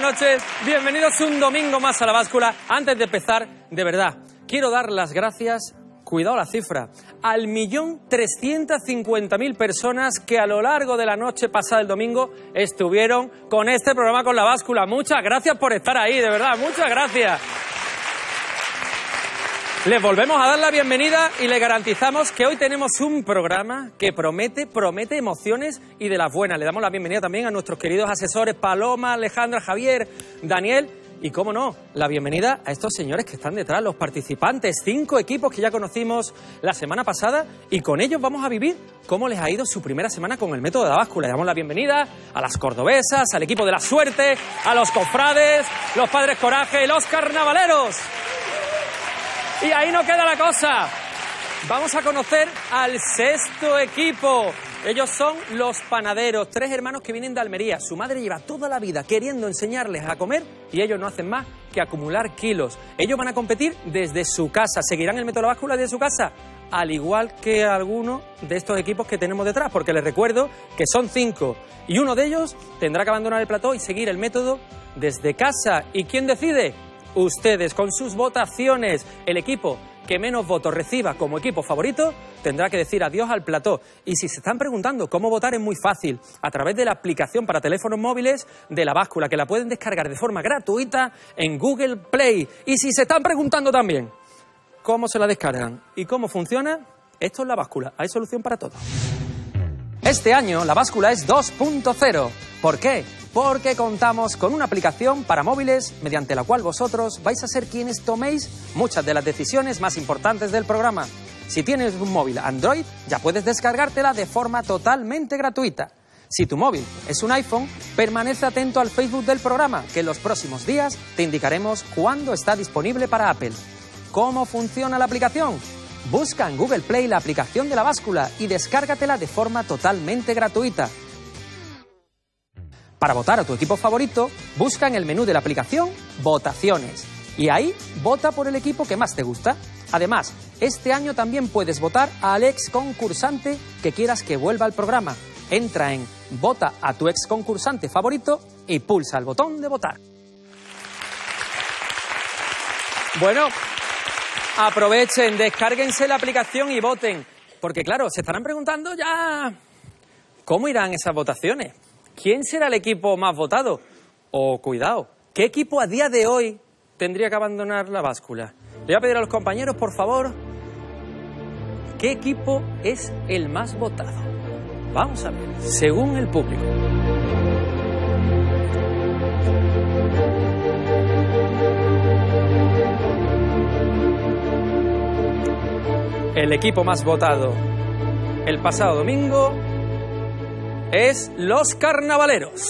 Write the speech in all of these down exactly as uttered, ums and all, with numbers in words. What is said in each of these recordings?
noches, bienvenidos un domingo más a La Báscula. Antes de empezar, de verdad, quiero dar las gracias, cuidado la cifra, al millón trescientas cincuenta mil personas que a lo largo de la noche pasada el domingo estuvieron con este programa, con La Báscula. Muchas gracias por estar ahí, de verdad, muchas gracias. Les volvemos a dar la bienvenida y les garantizamos que hoy tenemos un programa que promete, promete emociones y de las buenas. Le damos la bienvenida también a nuestros queridos asesores Paloma, Alejandra, Javier, Daniel y, cómo no, la bienvenida a estos señores que están detrás, los participantes, cinco equipos que ya conocimos la semana pasada y con ellos vamos a vivir cómo les ha ido su primera semana con el método de la báscula. Le damos la bienvenida a las cordobesas, al equipo de la suerte, a los cofrades, los padres coraje y los carnavaleros. Y ahí no queda la cosa. Vamos a conocer al sexto equipo. Ellos son los panaderos, tres hermanos que vienen de Almería. Su madre lleva toda la vida queriendo enseñarles a comer y ellos no hacen más que acumular kilos. Ellos van a competir desde su casa. ¿Seguirán el método de la báscula desde su casa? Al igual que algunos de estos equipos que tenemos detrás, porque les recuerdo que son cinco y uno de ellos tendrá que abandonar el plató y seguir el método desde casa. ¿Y quién decide? Ustedes, con sus votaciones. El equipo que menos votos reciba como equipo favorito tendrá que decir adiós al plató. Y si se están preguntando cómo votar, es muy fácil. A través de la aplicación para teléfonos móviles de La Báscula, que la pueden descargar de forma gratuita en Google Play. Y si se están preguntando también cómo se la descargan y cómo funciona, esto es La Báscula. Hay solución para todo. Este año La Báscula es dos punto cero. ¿Por qué? Porque contamos con una aplicación para móviles mediante la cual vosotros vais a ser quienes toméis muchas de las decisiones más importantes del programa. Si tienes un móvil Android, ya puedes descargártela de forma totalmente gratuita. Si tu móvil es un iPhone, permanece atento al Facebook del programa, que en los próximos días te indicaremos cuándo está disponible para Apple. ¿Cómo funciona la aplicación? Busca en Google Play la aplicación de La Báscula y descárgatela de forma totalmente gratuita. Para votar a tu equipo favorito, busca en el menú de la aplicación Votaciones y ahí vota por el equipo que más te gusta. Además, este año también puedes votar al ex concursante que quieras que vuelva al programa. Entra en Vota a tu ex concursante favorito y pulsa el botón de votar. Bueno, aprovechen, descárguense la aplicación y voten. Porque claro, se estarán preguntando ya cómo irán esas votaciones. ¿Quién será el equipo más votado? O, cuidado, ¿qué equipo a día de hoy tendría que abandonar La Báscula? Le voy a pedir a los compañeros, por favor, ¿qué equipo es el más votado? Vamos a ver, según el público. El equipo más votado el pasado domingo es los carnavaleros.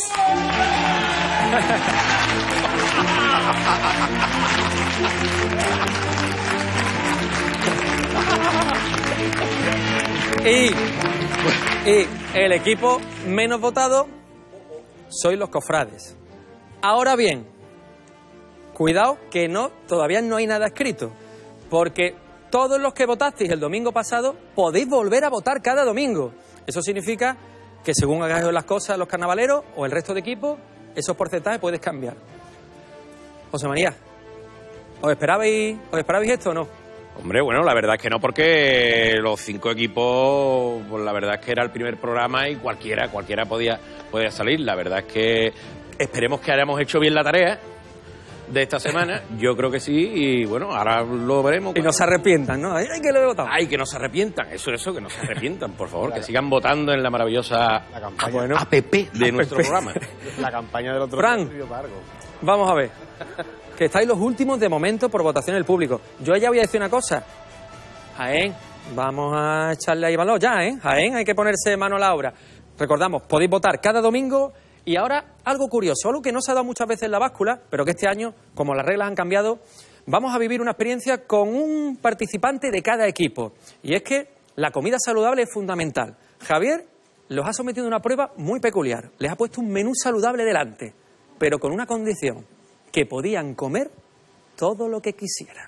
y, y el equipo menos votado sois los cofrades. Ahora bien, cuidado que no, todavía no hay nada escrito, porque todos los que votasteis el domingo pasado podéis volver a votar cada domingo. Eso significa que según hagáis las cosas los carnavaleros o el resto de equipos, esos porcentajes puedes cambiar. José María, ¿os esperabais, ¿os esperabais esto o no? Hombre, bueno, la verdad es que no, porque los cinco equipos, pues la verdad es que era el primer programa y cualquiera, cualquiera podía, podía salir. La verdad es que esperemos que hayamos hecho bien la tarea de esta semana. Yo creo que sí, y bueno, ahora lo veremos. Y no se arrepientan, ¿no? Ay, que lo he votado. Ay, que no se arrepientan, eso, eso, que no se arrepientan, por favor, claro. Que sigan votando en la maravillosa la campaña, bueno, app de app. Nuestro programa. La campaña del otro Fran, vamos a ver, que estáis los últimos de momento por votación del público. Yo ya voy a decir una cosa. Jaén, vamos a echarle ahí valor ya, ¿eh? Jaén, hay que ponerse mano a la obra. Recordamos, podéis votar cada domingo. Y ahora, algo curioso, algo que no se ha dado muchas veces en La Báscula, pero que este año, como las reglas han cambiado, vamos a vivir una experiencia con un participante de cada equipo. Y es que la comida saludable es fundamental. Javier los ha sometido a una prueba muy peculiar. Les ha puesto un menú saludable delante, pero con una condición, que podían comer todo lo que quisieran.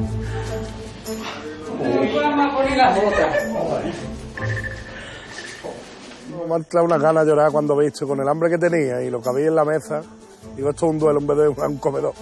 Vamos a poner las botas. Me ha entrado una gana de llorar cuando he visto con el hambre que tenía y lo que había en la mesa. Digo, esto es un duelo en vez de un comedor.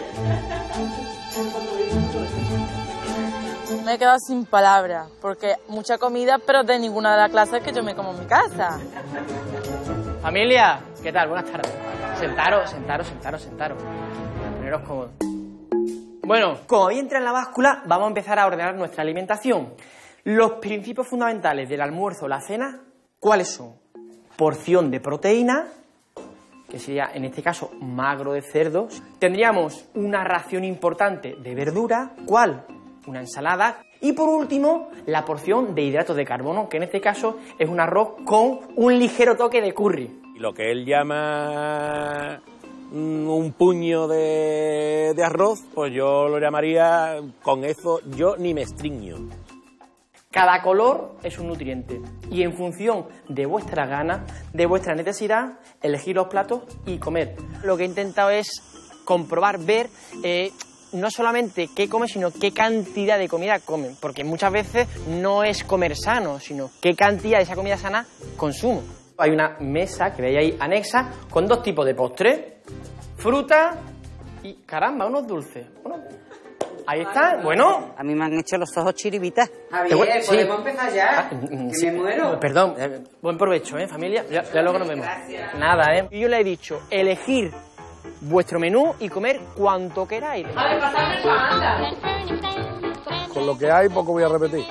Me he quedado sin palabras, porque mucha comida, pero de ninguna de las clases que yo me como en mi casa. Familia, ¿qué tal? Buenas tardes. Sentaros, sentaros, sentaros, sentaros. Poneros cómodos. Bueno, como bien entra en la báscula, vamos a empezar a ordenar nuestra alimentación. Los principios fundamentales del almuerzo o la cena, ¿cuáles son? Porción de proteína, que sería en este caso magro de cerdo. Tendríamos una ración importante de verdura, ¿cuál? Una ensalada. Y por último, la porción de hidratos de carbono, que en este caso es un arroz con un ligero toque de curry. Y lo que él llama un puño de, de arroz, pues yo lo llamaría, con eso yo ni me estriño. Cada color es un nutriente y en función de vuestra gana, de vuestra necesidad, elegir los platos y comer. Lo que he intentado es comprobar, ver eh, no solamente qué comen, sino qué cantidad de comida comen, porque muchas veces no es comer sano, sino qué cantidad de esa comida sana consumo. Hay una mesa que veis ahí anexa con dos tipos de postres, fruta y, caramba, unos dulces. Bueno, ahí está, bueno. A mí me han hecho los ojos chiribitas. Javier, Sí. ¿podemos empezar ya? Ah, que sí. me muero. Perdón, eh, buen provecho, ¿eh, familia? Ya, ya luego nos vemos. Gracias. Nada, ¿eh? Y yo le he dicho, elegir vuestro menú y comer cuanto queráis. A ver, pasadme el pan, anda. Con lo que hay, poco voy a repetir.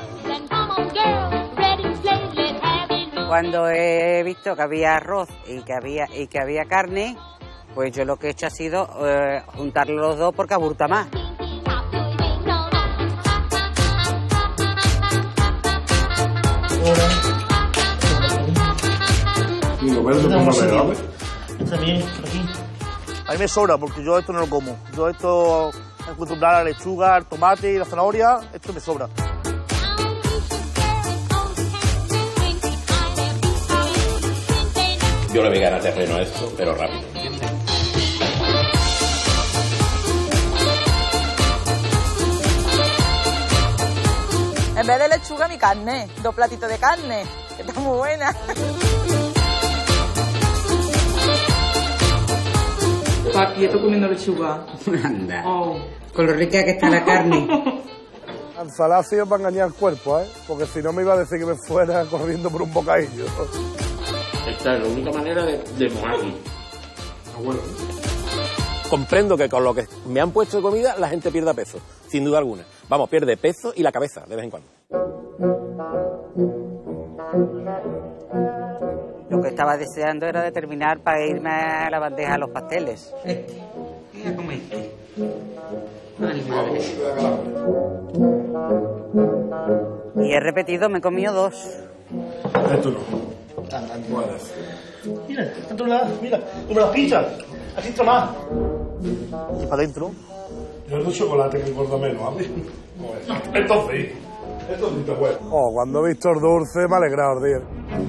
Cuando he visto que había arroz y que había y que había carne, pues yo lo que he hecho ha sido eh, juntarlos los dos porque aburta más. Y lo verde como regalo. A mí me sobra porque yo esto no lo como. Yo esto me acostumbrar a la lechuga, al tomate y la zanahoria, esto me sobra. Yo le voy a ganar terreno a esto, pero rápido, ¿entiendes? En vez de lechuga, mi carne. Dos platitos de carne, que está muy buena. Aquí estoy comiendo lechuga. Anda. Oh. Con lo rica que está la carne. Al falacio para engañar el cuerpo, ¿eh? Porque si no me iba a decir que me fuera corriendo por un bocadillo. Esta es la única manera de, de mojarme. Comprendo que con lo que me han puesto de comida la gente pierda peso, sin duda alguna. Vamos, pierde peso y la cabeza de vez en cuando. Lo que estaba deseando era de terminar para irme a la bandeja a los pasteles. Este. Mira cómo este. Ay, madre. Y he repetido, me he comido dos. Esto no. Mira, dentro de la, mira, como las pizzas. Así está más. Y para adentro. Yo el chocolate que engorda menos, a mí. Entonces, esto sí está bueno. Oh, cuando he visto el dulce me ha alegrado el día.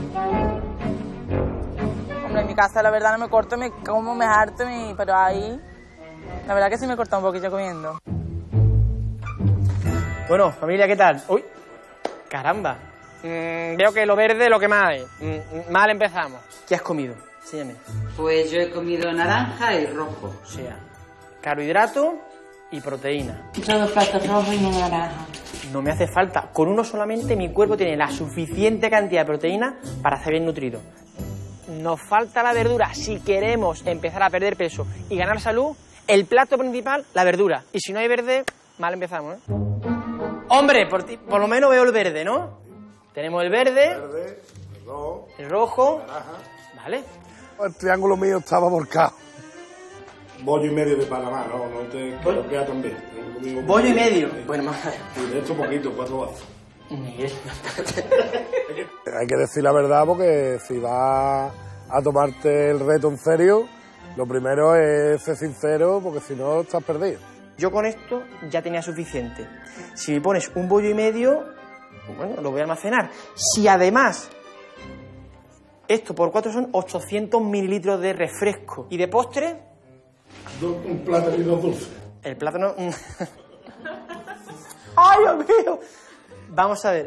Hombre, en mi casa la verdad no me corto, me como, me harto, me... pero ahí... La verdad que sí me he cortado un poquillo comiendo. Bueno, familia, ¿qué tal? Uy, caramba. Mm, veo que lo verde es lo que más hay. Mm, mal empezamos. ¿Qué has comido? Enséñame. Pues yo he comido naranja y rojo. O sea, carbohidrato y proteína. Dos platos rojos y una naranja. No me hace falta. Con uno solamente mi cuerpo tiene la suficiente cantidad de proteína para estar bien nutrido. Nos falta la verdura. Si queremos empezar a perder peso y ganar salud, el plato principal, la verdura. Y si no hay verde, mal empezamos, ¿eh? Hombre, por, ti, por lo menos veo el verde, ¿no? Tenemos el verde, Verde, el rojo, el rojo, naranja. ¿vale? El triángulo mío estaba volcado. Bollo y medio de Panamá, no, no te quiero quedar también. Bollo y medio. Bueno, más. Y de esto poquito, cuatro vasos. Miguel. Hay que decir la verdad porque si vas a tomarte el reto en serio, lo primero es ser sincero porque si no estás perdido. Yo con esto ya tenía suficiente. Si me pones un bollo y medio, bueno, lo voy a almacenar. Si además, esto por cuatro son ochocientos mililitros de refresco. ¿Y de postre? Un plátano y dos dulces. El plátano... ¡Ay, Dios mío! Vamos a ver.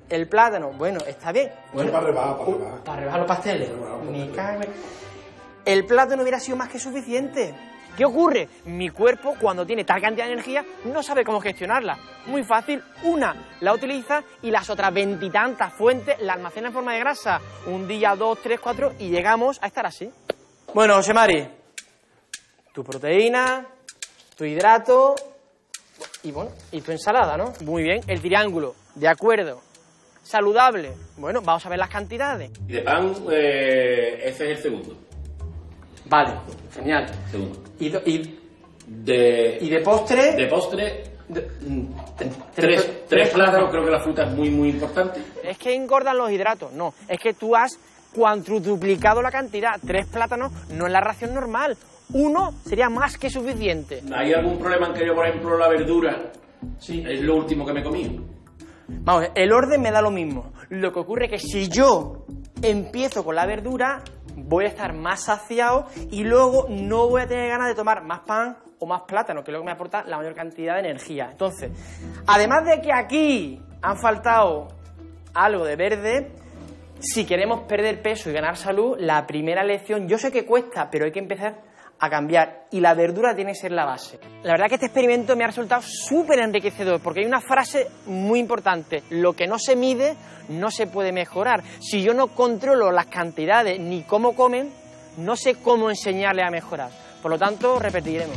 El plátano, bueno, está bien. Bueno, para rebajar, para Uh, rebajar. Para rebajar los pasteles. Me cago en- El plátano hubiera sido más que suficiente. ¿Qué ocurre? Mi cuerpo, cuando tiene tal cantidad de energía, no sabe cómo gestionarla. Muy fácil. Una la utiliza y las otras veintitantas fuentes la almacena en forma de grasa. Un día, dos, tres, cuatro y llegamos a estar así. Bueno, José Mari, tu proteína, tu hidrato y bueno, y tu ensalada, ¿no? Muy bien, el triángulo, de acuerdo. Saludable, bueno, vamos a ver las cantidades. Y de pan, eh, ese es el segundo. Vale, genial. Segundo. ¿Y, do- y, De, y de postre? de postre, de- tres, tres- tres plátanos, creo que la fruta es muy, muy importante. Es que engordan los hidratos, no. Es que tú has cuantuduplicado la cantidad. Tres plátanos no es la ración normal. Uno sería más que suficiente. ¿Hay algún problema en que yo, por ejemplo, la verdura sí, es lo último que me comí? Vamos, el orden me da lo mismo. Lo que ocurre es que si yo empiezo con la verdura, voy a estar más saciado y luego no voy a tener ganas de tomar más pan o más plátano, que es lo que me aporta la mayor cantidad de energía. Entonces, además de que aquí han faltado algo de verde, si queremos perder peso y ganar salud, la primera lección, yo sé que cuesta, pero hay que empezar a cambiar y la verdura tiene que ser la base. La verdad que este experimento me ha resultado súper enriquecedor porque hay una frase muy importante: lo que no se mide no se puede mejorar. Si yo no controlo las cantidades ni cómo comen, no sé cómo enseñarle a mejorar. Por lo tanto, repetiremos.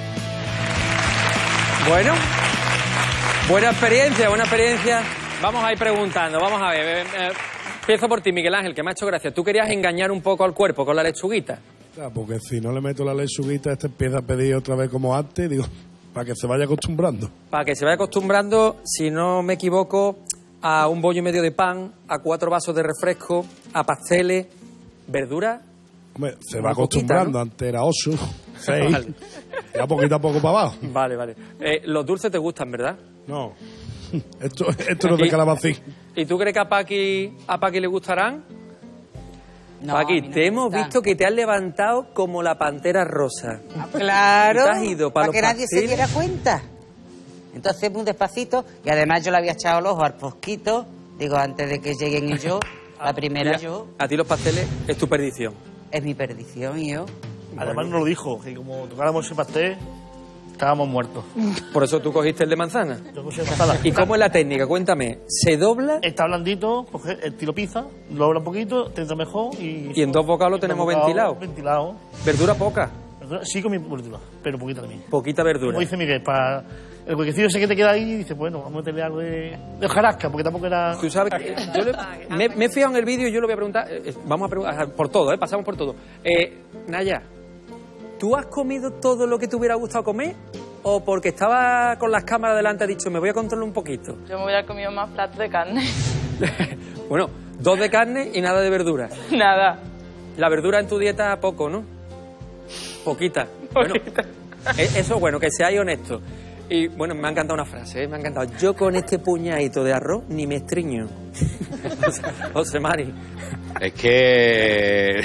Bueno, buena experiencia, buena experiencia. Vamos a ir preguntando, vamos a ver. eh, eh, Empiezo por ti, Miguel Ángel, que me ha hecho gracia. Tú querías engañar un poco al cuerpo con la lechuguita. Ya, porque si no le meto la lechuguita, este empieza a pedir otra vez como antes, digo, para que se vaya acostumbrando. Para que se vaya acostumbrando, si no me equivoco, a un bollo y medio de pan, a cuatro vasos de refresco, a pasteles, verdura. Hombre, se Una va acostumbrando, poquita, ¿no? antes era ocho, seis, Vale. ya poquito a poco para abajo. Vale, vale. Eh, los dulces te gustan, ¿verdad? No, esto, esto no es de ¿Y- calabacín. ¿Y tú crees que a Paqui, a Paqui le gustarán? No, a Paqui, mí no te me hemos gusta. visto que te has levantado como la pantera rosa. Claro, Te has ido para para que los nadie se pasteles. diera cuenta. Entonces, muy despacito, y además yo le había echado el ojo al posquito, digo, antes de que lleguen y yo, la primera Mira, yo, A ti los pasteles es tu perdición. es mi perdición, y yo. Además nos lo dijo, que como tocáramos ese pastel, estábamos muertos. Por eso tú cogiste el de manzana. Yo puse pasada. ¿Y cómo es la técnica? Cuéntame. ¿Se dobla? Está blandito, coge el estilo pizza, lo dobla un poquito, te entra mejor y... Y en dos bocados lo en dos tenemos bocados ventilado. Ventilado. Verdura poca, Verdura- Sí con mi verdura, pero poquita también. poquita verdura. Como dice Miguel, para el huequecillo ese que te queda ahí, dice, bueno, vamos a meterle algo de, de hojarasca, porque tampoco era... Tú sabes que yo le- me, me he fijado en el vídeo y yo lo voy a preguntar. eh, eh, vamos a preguntar por todo, ¿eh? Pasamos por todo. Eh, Naya, ¿tú has comido todo lo que te hubiera gustado comer? ¿O porque estaba con las cámaras delante has dicho, me voy a controlar un poquito? Yo me hubiera comido más platos de carne. Bueno, dos de carne y nada de verdura. Nada. La verdura en tu dieta poco, ¿no? Poquita. Bueno, e- eso bueno, que seáis honestos. Y bueno, me ha encantado una frase, ¿eh? Me ha encantado. Yo con este puñadito de arroz ni me estriño. José- José Mari. Es que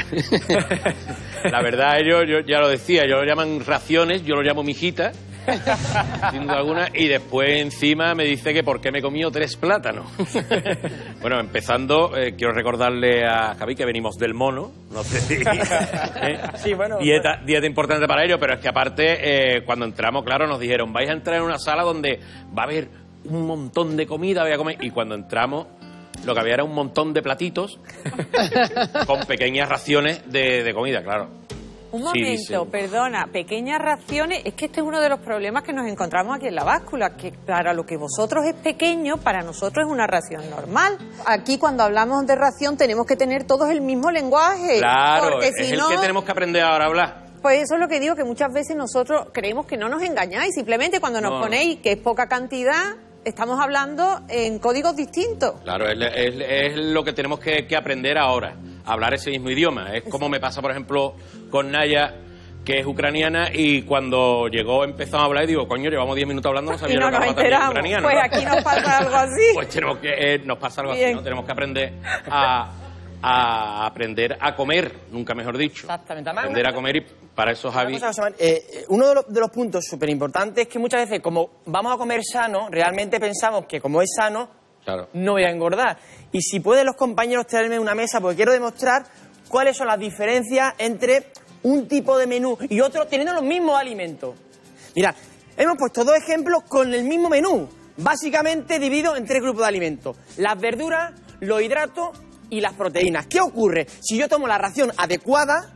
la verdad ellos, yo ya lo decía, ellos lo llaman raciones, yo lo llamo mijita, sin duda alguna, y después encima me dice que por qué me he comido tres plátanos. Bueno, empezando, eh, quiero recordarle a Javi que venimos del mono, no sé si... ¿eh? Sí, bueno, dieta, dieta importante para ellos, pero es que aparte, eh, cuando entramos, claro, nos dijeron, vais a entrar en una sala donde va a haber un montón de comida, voy a comer, y cuando entramos... Lo que había era un montón de platitos con pequeñas raciones de, de comida, claro. Un Sí, momento, sí. perdona, pequeñas raciones, es que este es uno de los problemas que nos encontramos aquí en la báscula, que para lo que vosotros es pequeño, para nosotros es una ración normal. Aquí cuando hablamos de ración tenemos que tener todos el mismo lenguaje. Claro, porque es si el no, que tenemos que aprender ahora a hablar. pues eso es lo que digo, que muchas veces nosotros creemos que no nos engañáis, simplemente cuando nos No, no. ponéis que es poca cantidad, estamos hablando en códigos distintos. Claro, es, es- es lo que tenemos que, que aprender ahora, a hablar ese mismo idioma. Es como me pasa, por ejemplo, con Naya, que es ucraniana, y cuando llegó empezamos a hablar y digo, coño, llevamos diez minutos hablando, no sabía Y no lo que nos hablaba también enteramos. ucraniano. Pues ¿no? aquí nos pasa algo así. Pues tenemos que, eh, nos pasa algo Bien. así, ¿no? Tenemos que aprender a, a aprender a comer, nunca mejor dicho. Exactamente. Además, Aprender una- a comer y para eso, Javi... Una cosa, José Manuel, eh, eh, uno de los, de los puntos súper importantes es que muchas veces, como vamos a comer sano, realmente pensamos que como es sano, Claro. no voy a engordar. Y si pueden los compañeros traerme una mesa, porque quiero demostrar cuáles son las diferencias entre un tipo de menú y otro teniendo los mismos alimentos. Mirad, hemos puesto dos ejemplos con el mismo menú, básicamente dividido en tres grupos de alimentos. Las verduras, los hidratos y las proteínas. ¿Qué ocurre? Si yo tomo la ración adecuada,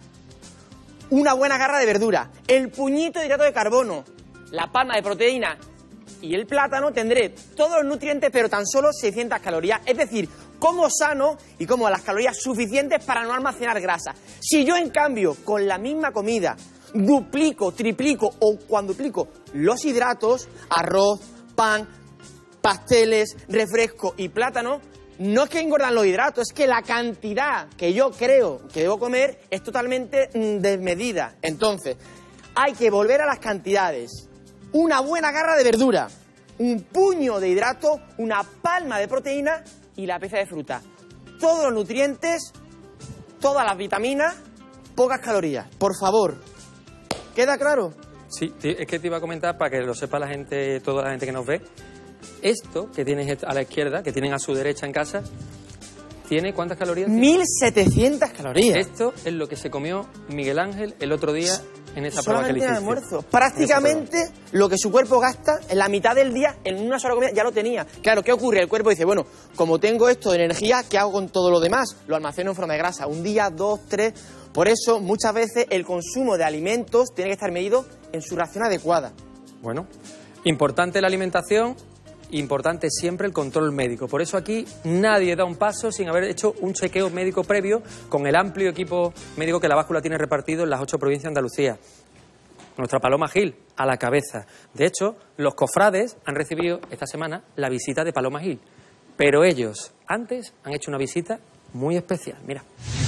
una buena garra de verdura, el puñito de hidrato de carbono, la palma de proteína y el plátano, tendré todos los nutrientes, pero tan solo seiscientas calorías. Es decir, como sano y como las calorías suficientes para no almacenar grasa. Si yo, en cambio, con la misma comida, duplico, triplico o cuadruplico los hidratos, arroz, pan, pasteles, refresco y plátano, no es que engordan los hidratos, es que la cantidad que yo creo que debo comer es totalmente mm, desmedida. Entonces, hay que volver a las cantidades. Una buena garra de verdura, un puño de hidrato, una palma de proteína y la pieza de fruta. Todos los nutrientes, todas las vitaminas, pocas calorías. Por favor. ¿Queda claro? Sí, es que te iba a comentar para que lo sepa la gente, toda la gente que nos ve. Esto que tienes a la izquierda, que tienen a su derecha en casa, ¿tiene cuántas calorías? mil setecientas calorías. Esto es lo que se comió Miguel Ángel el otro día en esa prueba que le Solamente en hiciste. almuerzo. Prácticamente lo que su cuerpo gasta en la mitad del día en una sola comida ya lo tenía. Claro, ¿qué ocurre? El cuerpo dice, bueno, como tengo esto de energía, ¿qué hago con todo lo demás? Lo almaceno en forma de grasa. Un día, dos, tres. Por eso, muchas veces el consumo de alimentos tiene que estar medido en su ración adecuada. Bueno, importante la alimentación. Importante siempre el control médico. Por eso aquí nadie da un paso sin haber hecho un chequeo médico previo con el amplio equipo médico que la báscula tiene repartido en las ocho provincias de Andalucía. Nuestra Paloma Gil, a la cabeza. De hecho, los cofrades han recibido esta semana la visita de Paloma Gil. Pero ellos, antes, han hecho una visita muy especial. Mira.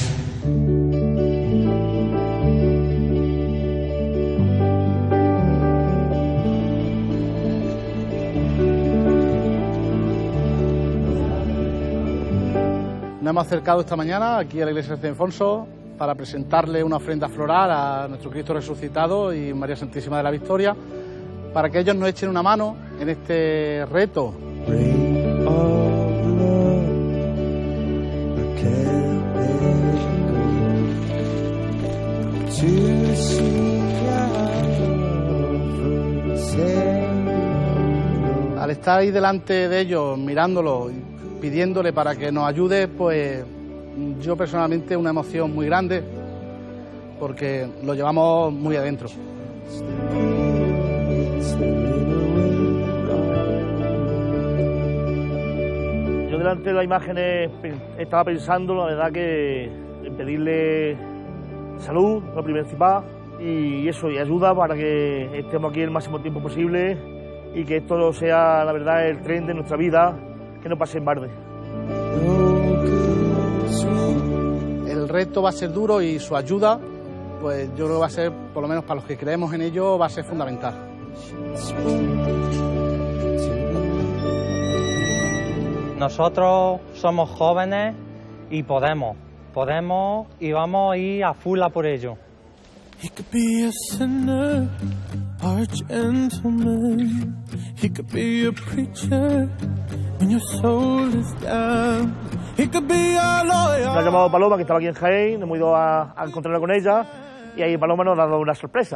Nos hemos acercado esta mañana aquí a la iglesia de San Ildefonso para presentarle una ofrenda floral a nuestro Cristo resucitado y María Santísima de la Victoria, para que ellos nos echen una mano en este reto. Al estar ahí delante de ellos, mirándolo y pidiéndole para que nos ayude, pues yo personalmente una emoción muy grande, porque lo llevamos muy adentro. Yo delante de las imágenes estaba pensando, la verdad, que en pedirle salud, lo principal, y eso, y ayuda para que estemos aquí el máximo tiempo posible y que esto sea, la verdad, el tren de nuestra vida, que no pase en balde. El reto va a ser duro y su ayuda, pues yo creo que va a ser, por lo menos para los que creemos en ello, va a ser fundamental. Nosotros somos jóvenes y podemos, podemos y vamos a ir a full a por ello. He could be a sinner or a gentleman. He could be a preacher when your soul is down. He could be a lawyer. Nos ha llamado Paloma, que estaba aquí en Jaén, hemos ido a, a encontrarla con ella y ahí Paloma nos ha dado una sorpresa.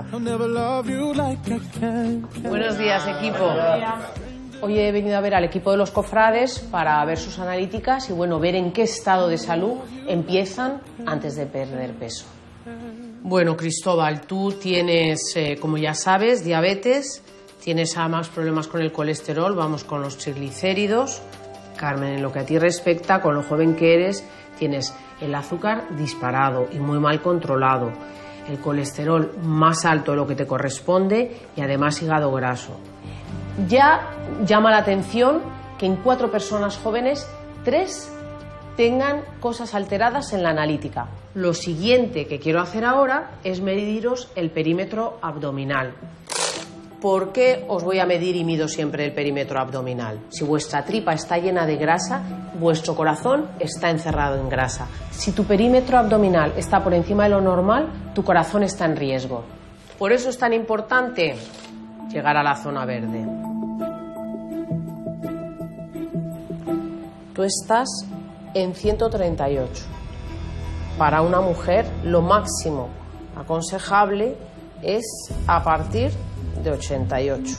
Buenos días, equipo. Hoy he venido a ver al equipo de los cofrades para ver sus analíticas y, bueno, ver en qué estado de salud empiezan antes de perder peso. Bueno, Cristóbal, tú tienes, eh, como ya sabes, diabetes, tienes además problemas con el colesterol, vamos con los triglicéridos. Carmen, en lo que a ti respecta, con lo joven que eres, tienes el azúcar disparado y muy mal controlado, el colesterol más alto de lo que te corresponde y además hígado graso. Ya llama la atención que en cuatro personas jóvenes, tres tengan cosas alteradas en la analítica. Lo siguiente que quiero hacer ahora es mediros el perímetro abdominal. ¿Por qué os voy a medir y mido siempre el perímetro abdominal? Si vuestra tripa está llena de grasa, vuestro corazón está encerrado en grasa. Si tu perímetro abdominal está por encima de lo normal, tu corazón está en riesgo. Por eso es tan importante llegar a la zona verde. Tú estás en ciento treinta y ocho. Para una mujer, lo máximo aconsejable es a partir de ochenta y ocho.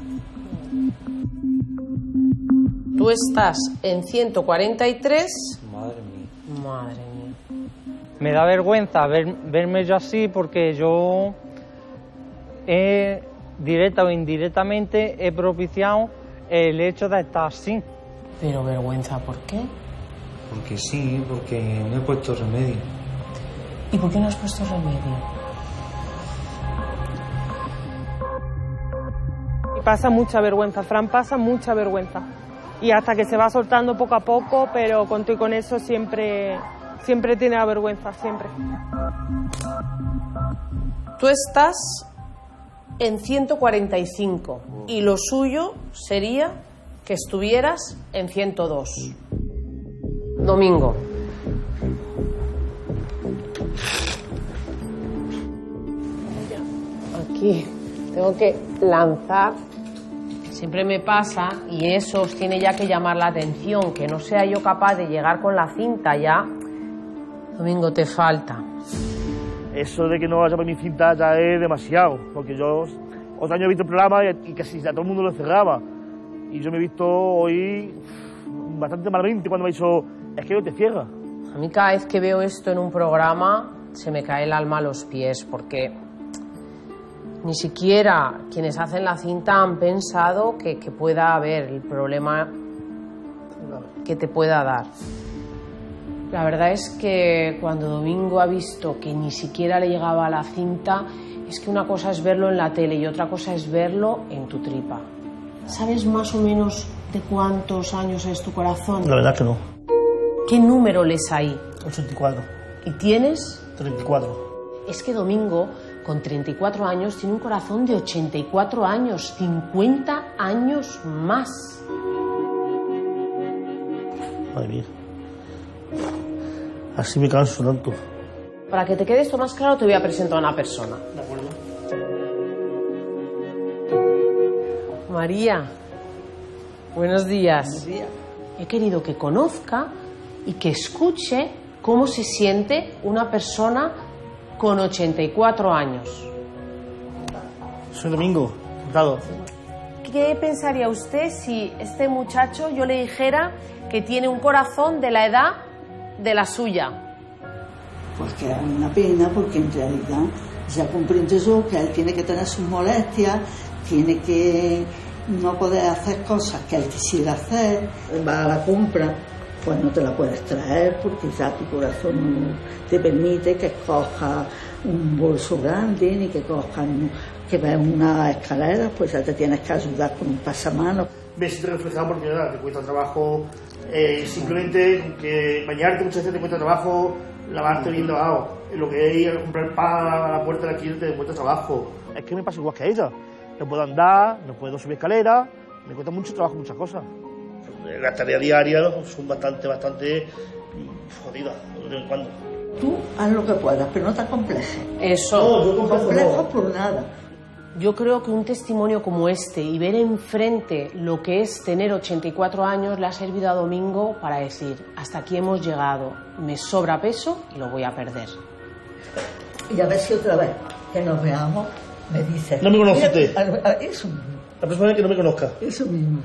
Tú estás en ciento cuarenta y tres. Madre mía. Madre mía. Me da vergüenza ver, verme yo así porque yo he, directa o indirectamente he propiciado el hecho de estar así. Pero vergüenza, ¿por qué? Porque sí, porque no he puesto remedio. ¿Y por qué no has puesto remedio? Y pasa mucha vergüenza, Fran, pasa mucha vergüenza. Y hasta que se va soltando poco a poco, pero con todo y con eso siempre, siempre tiene la vergüenza, siempre. Tú estás en ciento cuarenta y cinco y lo suyo sería que estuvieras en ciento dos. Domingo. Aquí tengo que lanzar. Siempre me pasa, y eso os tiene ya que llamar la atención, que no sea yo capaz de llegar con la cinta ya. Domingo, te falta. Eso de que no vaya por mi cinta ya es demasiado, porque yo otro año he visto el programa y, y casi a todo el mundo lo cerraba. Y yo me he visto hoy bastante malamente cuando me ha dicho, es que no te cierra. A mí cada vez que veo esto en un programa se me cae el alma a los pies, porque ni siquiera quienes hacen la cinta han pensado que, que pueda haber el problema que te pueda dar. La verdad es que cuando Domingo ha visto que ni siquiera le llegaba a la cinta, es que una cosa es verlo en la tele y otra cosa es verlo en tu tripa. ¿Sabes más o menos de cuántos años es tu corazón? La verdad es que no. ¿Qué número lees ahí? ochenta y cuatro. ¿Y tienes? treinta y cuatro. Es que Domingo, con treinta y cuatro años, tiene un corazón de ochenta y cuatro años, cincuenta años más. Madre mía. Así me canso tanto. Para que te quede esto más claro, te voy a presentar a una persona. De acuerdo. María, buenos días. Buenos días. He querido que conozca y que escuche cómo se siente una persona con ochenta y cuatro años. Soy Domingo, dado. ¿Qué pensaría usted si este muchacho yo le dijera que tiene un corazón de la edad de la suya? Pues que es una pena, porque en realidad ya comprendo yo que él tiene que tener sus molestias, tiene que no poder hacer cosas que él quisiera hacer. Va a la compra, pues no te la puedes traer porque ya tu corazón no te permite que cojas un bolso grande ni que cojas, que veas una escalera, pues ya te tienes que ayudar con un pasamanos. Me siento reflejado porque nada, te cuesta trabajo, eh, simplemente que bañarte muchas veces te cuesta trabajo, lavarte bien lavado. Lo que es ir a comprar pan a la puerta de la tienda te cuesta trabajo. Es que me pasa igual que a ella. No puedo andar, no puedo subir escaleras, me cuesta mucho trabajo muchas cosas. Las tareas diarias son bastante, bastante jodidas de vez en cuando. Tú haz lo que puedas, pero no te complejes. Eso. No, yo complejo complejos por nada. Yo creo que un testimonio como este y ver enfrente lo que es tener ochenta y cuatro años le ha servido a Domingo para decir, hasta aquí hemos llegado, me sobra peso y lo voy a perder. Y a ver si otra vez que nos veamos me dices... No me conociste. Eso mismo. La próxima vez que no me conozca. Eso mismo.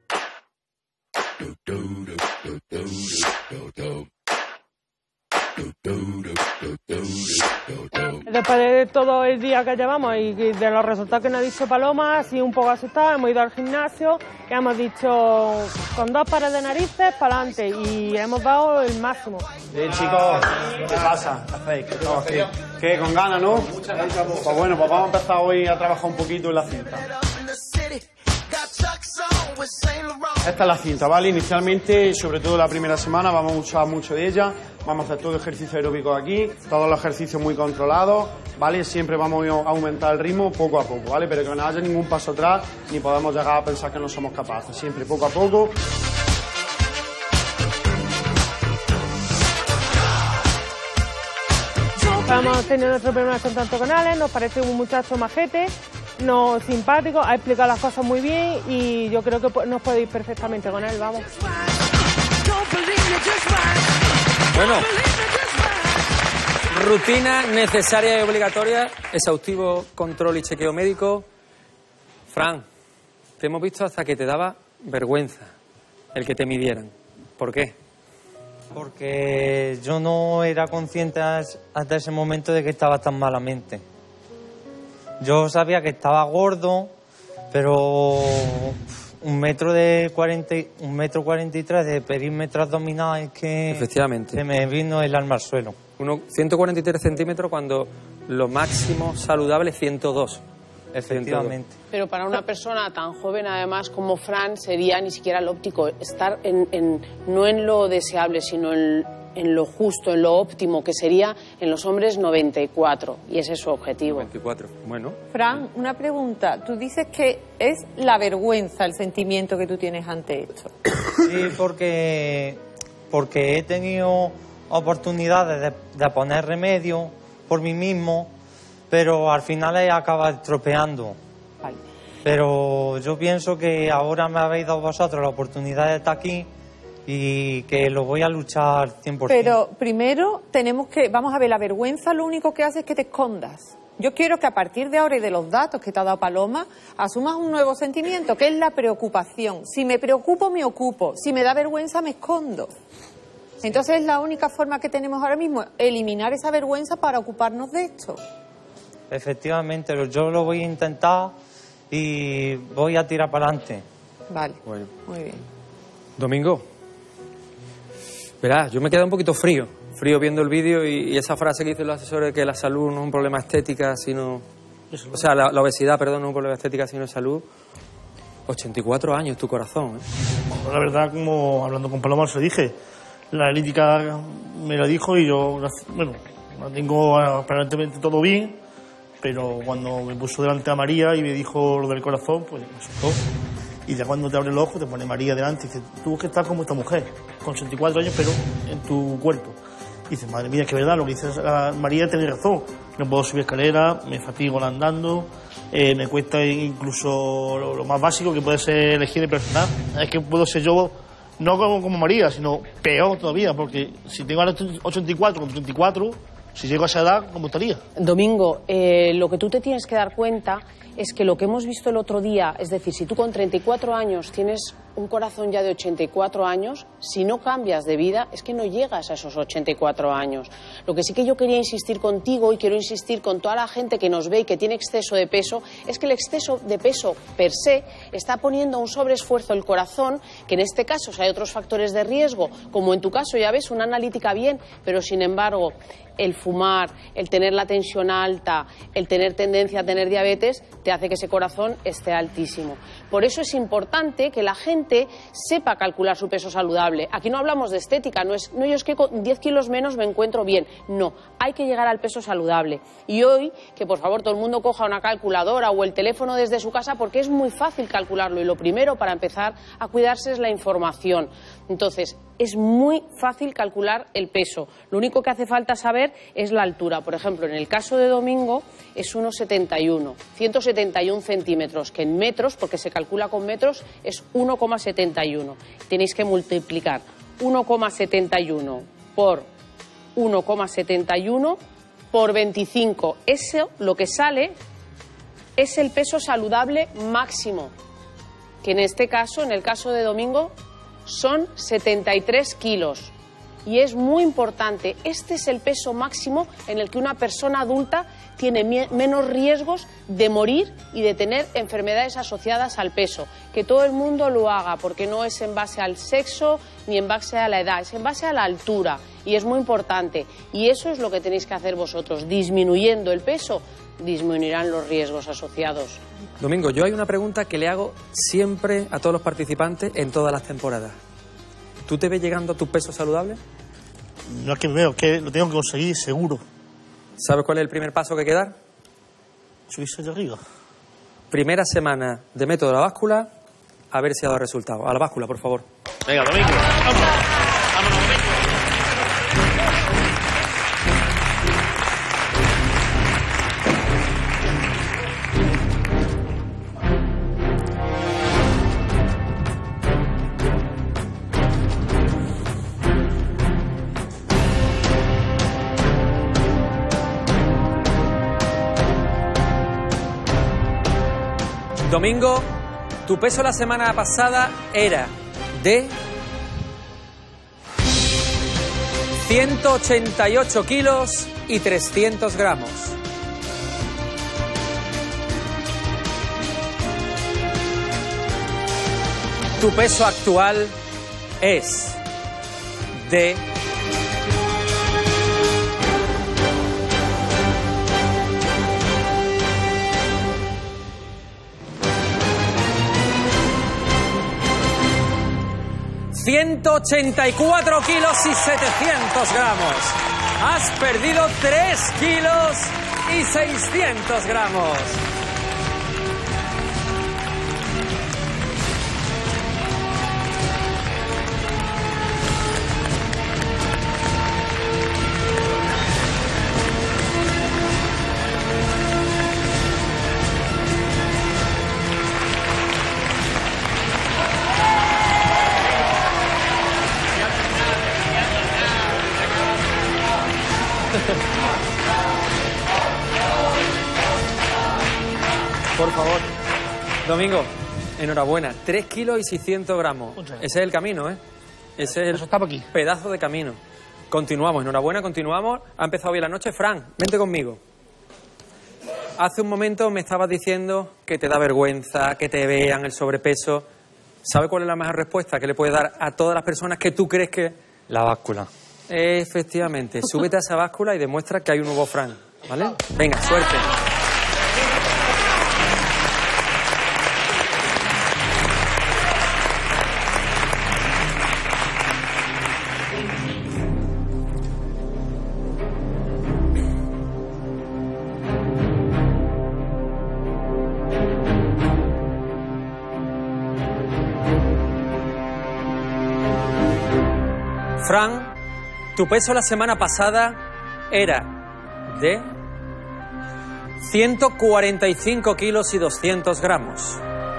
Después de todo el día que llevamos y de los resultados que nos ha dicho Paloma, así un poco asustado, hemos ido al gimnasio y hemos dicho con dos pares de narices para adelante y hemos dado el máximo. Bien, chicos, ¿qué pasa? ¿Qué hacéis? ¿Qué estamos aquí? ¿Qué? ¿Con ganas, no? Pues bueno, pues vamos a empezar hoy a trabajar un poquito en la cinta. Esta es la cinta, ¿vale? Inicialmente, sobre todo la primera semana, vamos a usar mucho de ella. Vamos a hacer todo ejercicio aeróbico aquí, todos los ejercicios muy controlados, ¿vale? Siempre vamos a aumentar el ritmo poco a poco, ¿vale? Pero que no haya ningún paso atrás ni podemos llegar a pensar que no somos capaces. Siempre poco a poco. Hemos tenido nuestro primer contacto con Alex, nos parece un muchacho majete, no simpático, ha explicado las cosas muy bien y yo creo que nos puede ir perfectamente con él, vamos. Bueno, rutina necesaria y obligatoria, exhaustivo control y chequeo médico. Fran, te hemos visto hasta que te daba vergüenza el que te midieran. ¿Por qué? Porque yo no era consciente hasta ese momento de que estaba tan malamente. Yo sabía que estaba gordo, pero un metro de cuarenta, un metro cuarenta y tres de perímetro abdominal es que efectivamente se me vino el alma al suelo. Uno, ciento cuarenta y tres centímetros cuando lo máximo saludable es ciento dos. Efectivamente. Pero para una persona tan joven, además, como Fran, sería ni siquiera lo óptico, estar en, en, no en lo deseable, sino en, en lo justo, en lo óptimo, que sería en los hombres noventa y cuatro, y ese es su objetivo. noventa y cuatro, bueno. Fran, una pregunta. Tú dices que es la vergüenza el sentimiento que tú tienes ante esto. Sí, porque, porque he tenido oportunidades de, de poner remedio por mí mismo, pero al final he acabado estropeando. Vale. Pero yo pienso que ahora me habéis dado vosotros la oportunidad de estar aquí y que lo voy a luchar cien por ciento. Pero primero tenemos que, vamos a ver, la vergüenza lo único que hace es que te escondas. Yo quiero que a partir de ahora y de los datos que te ha dado Paloma, asumas un nuevo sentimiento, que es la preocupación. Si me preocupo, me ocupo. Si me da vergüenza, me escondo. Entonces es la única forma que tenemos ahora mismo, eliminar esa vergüenza para ocuparnos de esto. Efectivamente, yo lo voy a intentar y voy a tirar para adelante. Vale, bueno. Muy bien. Domingo, verás, yo me he quedado un poquito frío, frío viendo el vídeo y, y esa frase que dice el asesor de que la salud no es un problema estética, sino... O sea, la, la obesidad, perdón, no es un problema estética, sino salud. ochenta y cuatro años, tu corazón, ¿eh? La verdad, como hablando con Paloma, se lo dije, la analítica me lo dijo y yo, bueno, la tengo aparentemente todo bien. Pero cuando me puso delante a María y me dijo lo del corazón, pues me asustó. Y ya cuando te abre el ojo, te pone María delante y dice, tú que estás como esta mujer, con ochenta y cuatro años, pero en tu cuerpo. Y dices, madre mía, es que verdad, lo que dice María tiene razón. No puedo subir escaleras, me fatigo andando, eh, me cuesta incluso lo, lo más básico que puede ser la higiene personal. Es que puedo ser yo, no como, como María, sino peor todavía, porque si tengo ahora ochenta y cuatro con treinta y cuatro... Si llego a esa edad, ¿cómo estaría? Domingo, eh, lo que tú te tienes que dar cuenta es que lo que hemos visto el otro día, es decir, si tú con treinta y cuatro años tienes un corazón ya de ochenta y cuatro años, si no cambias de vida, es que no llegas a esos ochenta y cuatro años. Lo que sí que yo quería insistir contigo y quiero insistir con toda la gente que nos ve y que tiene exceso de peso, es que el exceso de peso per se está poniendo un sobreesfuerzo el corazón, que en este caso, si hay otros factores de riesgo, como en tu caso, ya ves, una analítica bien, pero sin embargo, el fumar, el tener la tensión alta, el tener tendencia a tener diabetes, te hace que ese corazón esté altísimo. Por eso es importante que la gente sepa calcular su peso saludable. Aquí no hablamos de estética, no es, no, yo es que con diez kilos menos me encuentro bien. No, hay que llegar al peso saludable. Y hoy, que por favor todo el mundo coja una calculadora o el teléfono desde su casa, porque es muy fácil calcularlo. Y lo primero para empezar a cuidarse es la información. Entonces, es muy fácil calcular el peso. Lo único que hace falta saber es la altura. Por ejemplo, en el caso de Domingo es uno setenta y uno, ciento setenta y uno centímetros, que en metros, porque se calcula con metros, es uno coma setenta y uno. Tenéis que multiplicar uno coma setenta y uno por uno coma setenta y uno por veinticinco. Eso, lo que sale, es el peso saludable máximo, que en este caso, en el caso de Domingo, son setenta y tres kilos. Y es muy importante, este es el peso máximo en el que una persona adulta tiene menos riesgos de morir y de tener enfermedades asociadas al peso. Que todo el mundo lo haga, porque no es en base al sexo ni en base a la edad, es en base a la altura. Y es muy importante. Y eso es lo que tenéis que hacer vosotros. Disminuyendo el peso, disminuirán los riesgos asociados. Domingo, yo hay una pregunta que le hago siempre a todos los participantes en todas las temporadas. ¿Tú te ves llegando a tu peso saludable? No es que me veo, es que lo tengo que conseguir seguro. ¿Sabes cuál es el primer paso que hay que dar? Subirse de arriba. Primera semana de método de la báscula, a ver si ha dado resultado. A la báscula, por favor. Venga, Domingo. Vámonos. Vámonos, Domingo. Domingo, tu peso la semana pasada era de ciento ochenta y ocho kilos y trescientos gramos. Tu peso actual es de ciento ochenta y cuatro kilos y setecientos gramos. Has perdido tres kilos y seiscientos gramos. Por favor. Domingo, enhorabuena. tres kilos y seiscientos gramos. Ese es el camino, ¿eh? Ese es el Eso está por aquí. pedazo de camino. Continuamos, enhorabuena, continuamos. Ha empezado bien la noche. Fran, vente conmigo. Hace un momento me estabas diciendo que te da vergüenza, que te vean el sobrepeso. ¿Sabe cuál es la mejor respuesta que le puedes dar a todas las personas que tú crees que...? La báscula. Efectivamente. Súbete a esa báscula y demuestra que hay un nuevo Fran, ¿vale? Venga, suerte. Fran, tu peso la semana pasada era de ciento cuarenta y cinco kilos y doscientos gramos.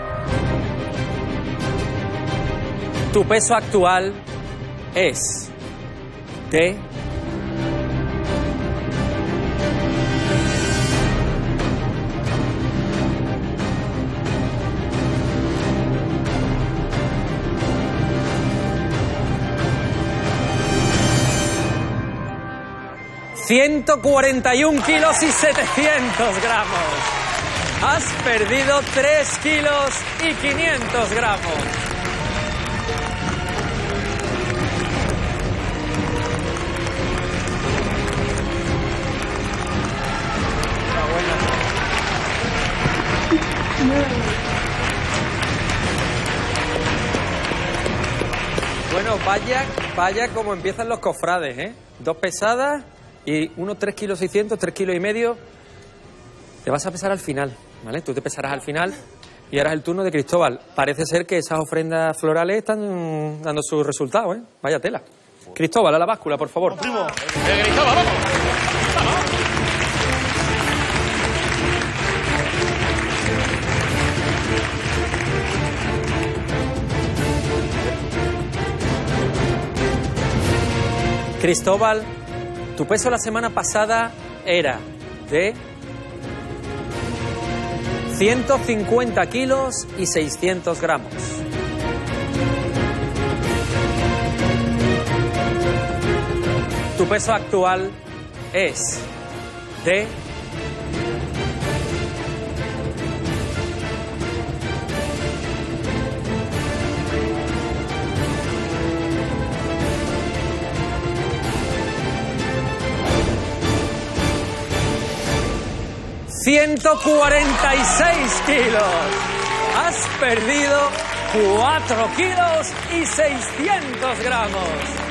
Tu peso actual es de ciento cuarenta y un kilos y setecientos gramos. Has perdido tres kilos y quinientos gramos. Bueno, vaya, vaya como empiezan los cofrades, ¿eh? Dos pesadas y unos tres kilos seiscientos, tres kilos y medio. Te vas a pesar al final, ¿vale? Tú te pesarás al final y ahora es el turno de Cristóbal. Parece ser que esas ofrendas florales están dando sus resultados, ¿eh? Vaya tela. Cristóbal, a la báscula, por favor. Primo. Eh, Cristóbal, vamos. Cristóbal, tu peso la semana pasada era de ciento cincuenta kilos y seiscientos gramos. Tu peso actual es de ciento cuarenta y seis kilos. Has perdido cuatro kilos y seiscientos gramos.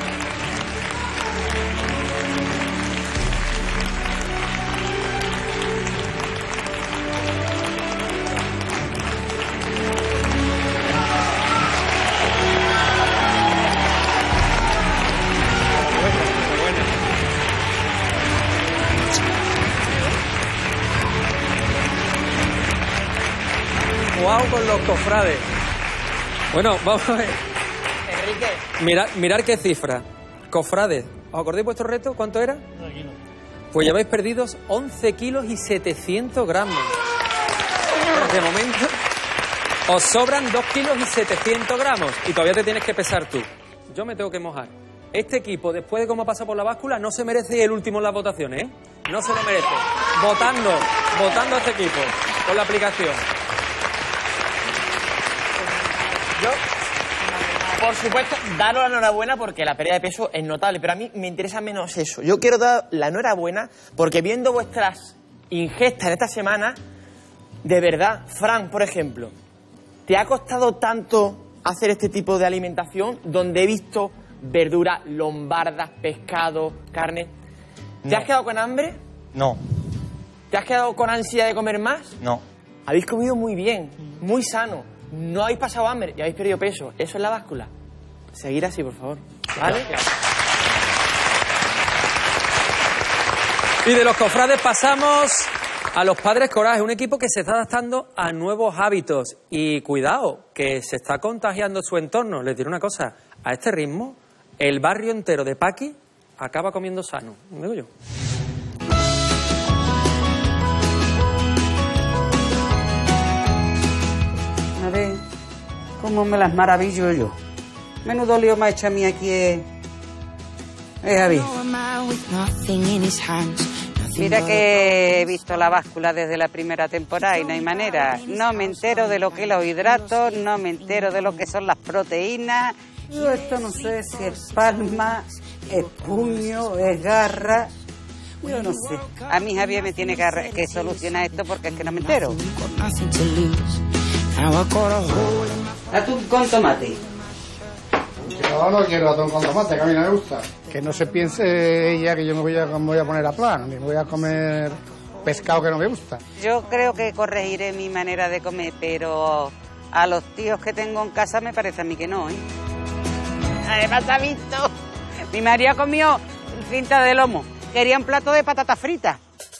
Guau con los cofrades. Bueno, vamos a ver. Enrique. Mirad, mirad qué cifra. Cofrades, ¿os acordáis vuestro reto? ¿Cuánto era? Pues ya habéis perdido once kilos y setecientos gramos. De momento, Os sobran dos kilos y setecientos gramos y todavía te tienes que pesar tú. Yo me tengo que mojar. Este equipo, después de cómo pasa por la báscula, no se merece el último en las votaciones, ¿eh? No se lo merece. Votando, votando a este equipo con la aplicación. Yo, por supuesto, daros la enhorabuena porque la pérdida de peso es notable, pero a mí me interesa menos eso. Yo quiero dar la enhorabuena porque viendo vuestras ingestas en esta semana, de verdad, Fran, por ejemplo, ¿te ha costado tanto hacer este tipo de alimentación donde he visto verduras, lombardas, pescado, carne? ¿Te No. has quedado con hambre? No, ¿Te has quedado con ansia de comer más? no. Habéis comido muy bien, muy sano, no habéis pasado hambre y habéis perdido peso. Eso es la báscula. Seguir así, por favor. ¿Vale? Y de los cofrades pasamos a los Padres Coraje, un equipo que se está adaptando a nuevos hábitos. Y cuidado, que se está contagiando su entorno. Les diré una cosa, a este ritmo, el barrio entero de Paqui acaba comiendo sano, digo yo. A ver, cómo me las maravillo yo. Menudo lío me ha hecho a mí aquí, eh, eh Javi. Mira que he visto la báscula desde la primera temporada y no hay manera. No me entero de lo que es los hidratos, no me entero de lo que son las proteínas. Yo esto no sé si es palma, es puño, es garra. Yo no sé. A mí Javier me tiene que, arre- que solucionar esto porque es que no me entero. Atún con tomate. Yo no quiero atún con tomate, que a mí no me gusta. Que no se piense ella que yo me voy a, me voy a poner a plano, ni voy a comer pescado que no me gusta. Yo creo que corregiré mi manera de comer, pero a los tíos que tengo en casa me parece a mí que no, ¿eh? Además ha visto, mi marido comió cinta de lomo, quería un plato de patatas fritas.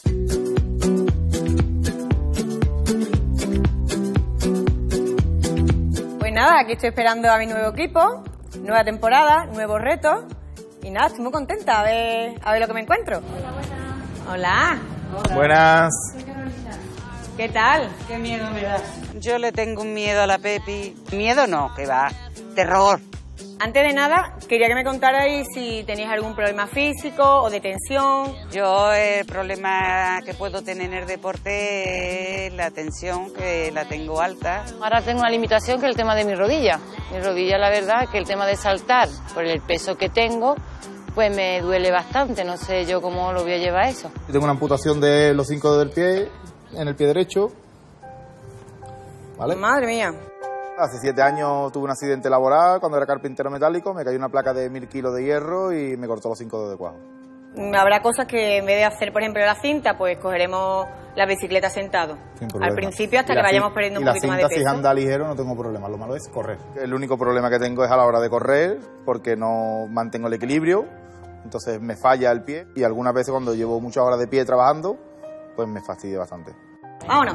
Pues nada, aquí estoy esperando a mi nuevo equipo, nueva temporada, nuevos retos. Y nada, estoy muy contenta a ver, a ver lo que me encuentro. Hola. Buenas. ¿Qué tal? Qué miedo me da. Yo le tengo un miedo a la Pepi. Miedo no, que va, terror. Antes de nada, quería que me contarais si tenéis algún problema físico o de tensión. Yo el problema que puedo tener en el deporte es la tensión, que la tengo alta. Ahora tengo una limitación que es el tema de mi rodilla. Mi rodilla, la verdad, que el tema de saltar por el peso que tengo, pues me duele bastante. No sé yo cómo lo voy a llevar eso. Yo tengo una amputación de los cinco dedos del pie, en el pie derecho. ¿Vale? Madre mía. Hace siete años tuve un accidente laboral cuando era carpintero metálico, me cayó una placa de mil kilos de hierro y me cortó los cinco dedos de cuajo. Habrá cosas que en vez de hacer, por ejemplo, la cinta, pues cogeremos la bicicleta sentado. Sin problema. Al principio hasta Y que la vayamos cin- perdiendo y un la poquito más cinta, de si peso. anda ligero no tengo problema, lo malo es correr. El único problema que tengo es a la hora de correr porque no mantengo el equilibrio, entonces me falla el pie y algunas veces cuando llevo muchas horas de pie trabajando, pues me fastidia bastante. Vámonos.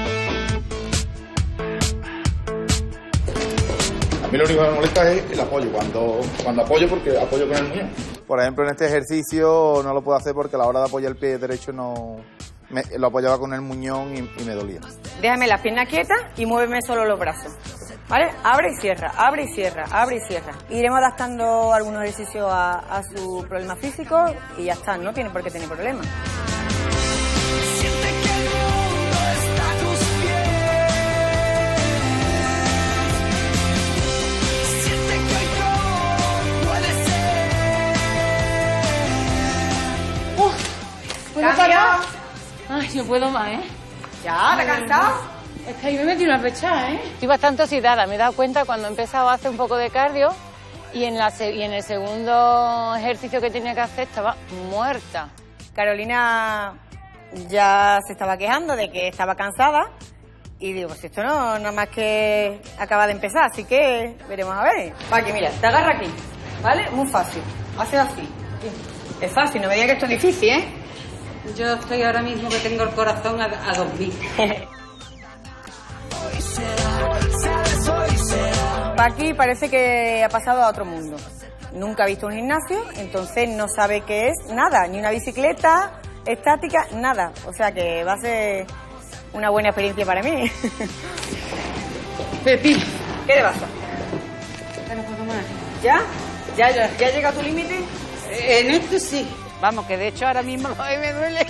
A mí lo único que me molesta es el apoyo, cuando, cuando apoyo porque apoyo con el muñón. Por ejemplo, en este ejercicio no lo puedo hacer porque a la hora de apoyar el pie derecho no me, lo apoyaba con el muñón y, y me dolía. Déjame las piernas quietas y muéveme solo los brazos. ¿Vale? Abre y cierra, abre y cierra, abre y cierra. Iremos adaptando algunos ejercicios a, a su problema físico y ya está, no tiene por qué tener problemas. ¿Puedo parar? Ay, no puedo más, ¿eh? ¿Ya? ¿Te has cansado? Es que ahí me metí una pechada, ¿eh? Estoy bastante oxidada, me he dado cuenta cuando he empezado a hacer un poco de cardio y en, la, se- y en el segundo ejercicio que tenía que hacer estaba muerta. Carolina ya se estaba quejando de que estaba cansada y digo, pues esto no nada más que acaba de empezar, así que veremos a ver. Paqui, mira, te agarra aquí, ¿vale? Muy fácil, hace así. Es fácil, no me digas que esto es difícil, ¿eh? Yo estoy ahora mismo que tengo el corazón a, a dos mil. Paqui parece que ha pasado a otro mundo. Nunca ha visto un gimnasio, entonces no sabe qué es nada, ni una bicicleta estática, nada. O sea que va a ser una buena experiencia para mí. Pepi. ¿Qué le pasa? Ya no puedo más. ¿Ya? ¿Ya, ya, ya llega a tu límite? En esto sí. Vamos, que de hecho ahora mismo ay, me duele.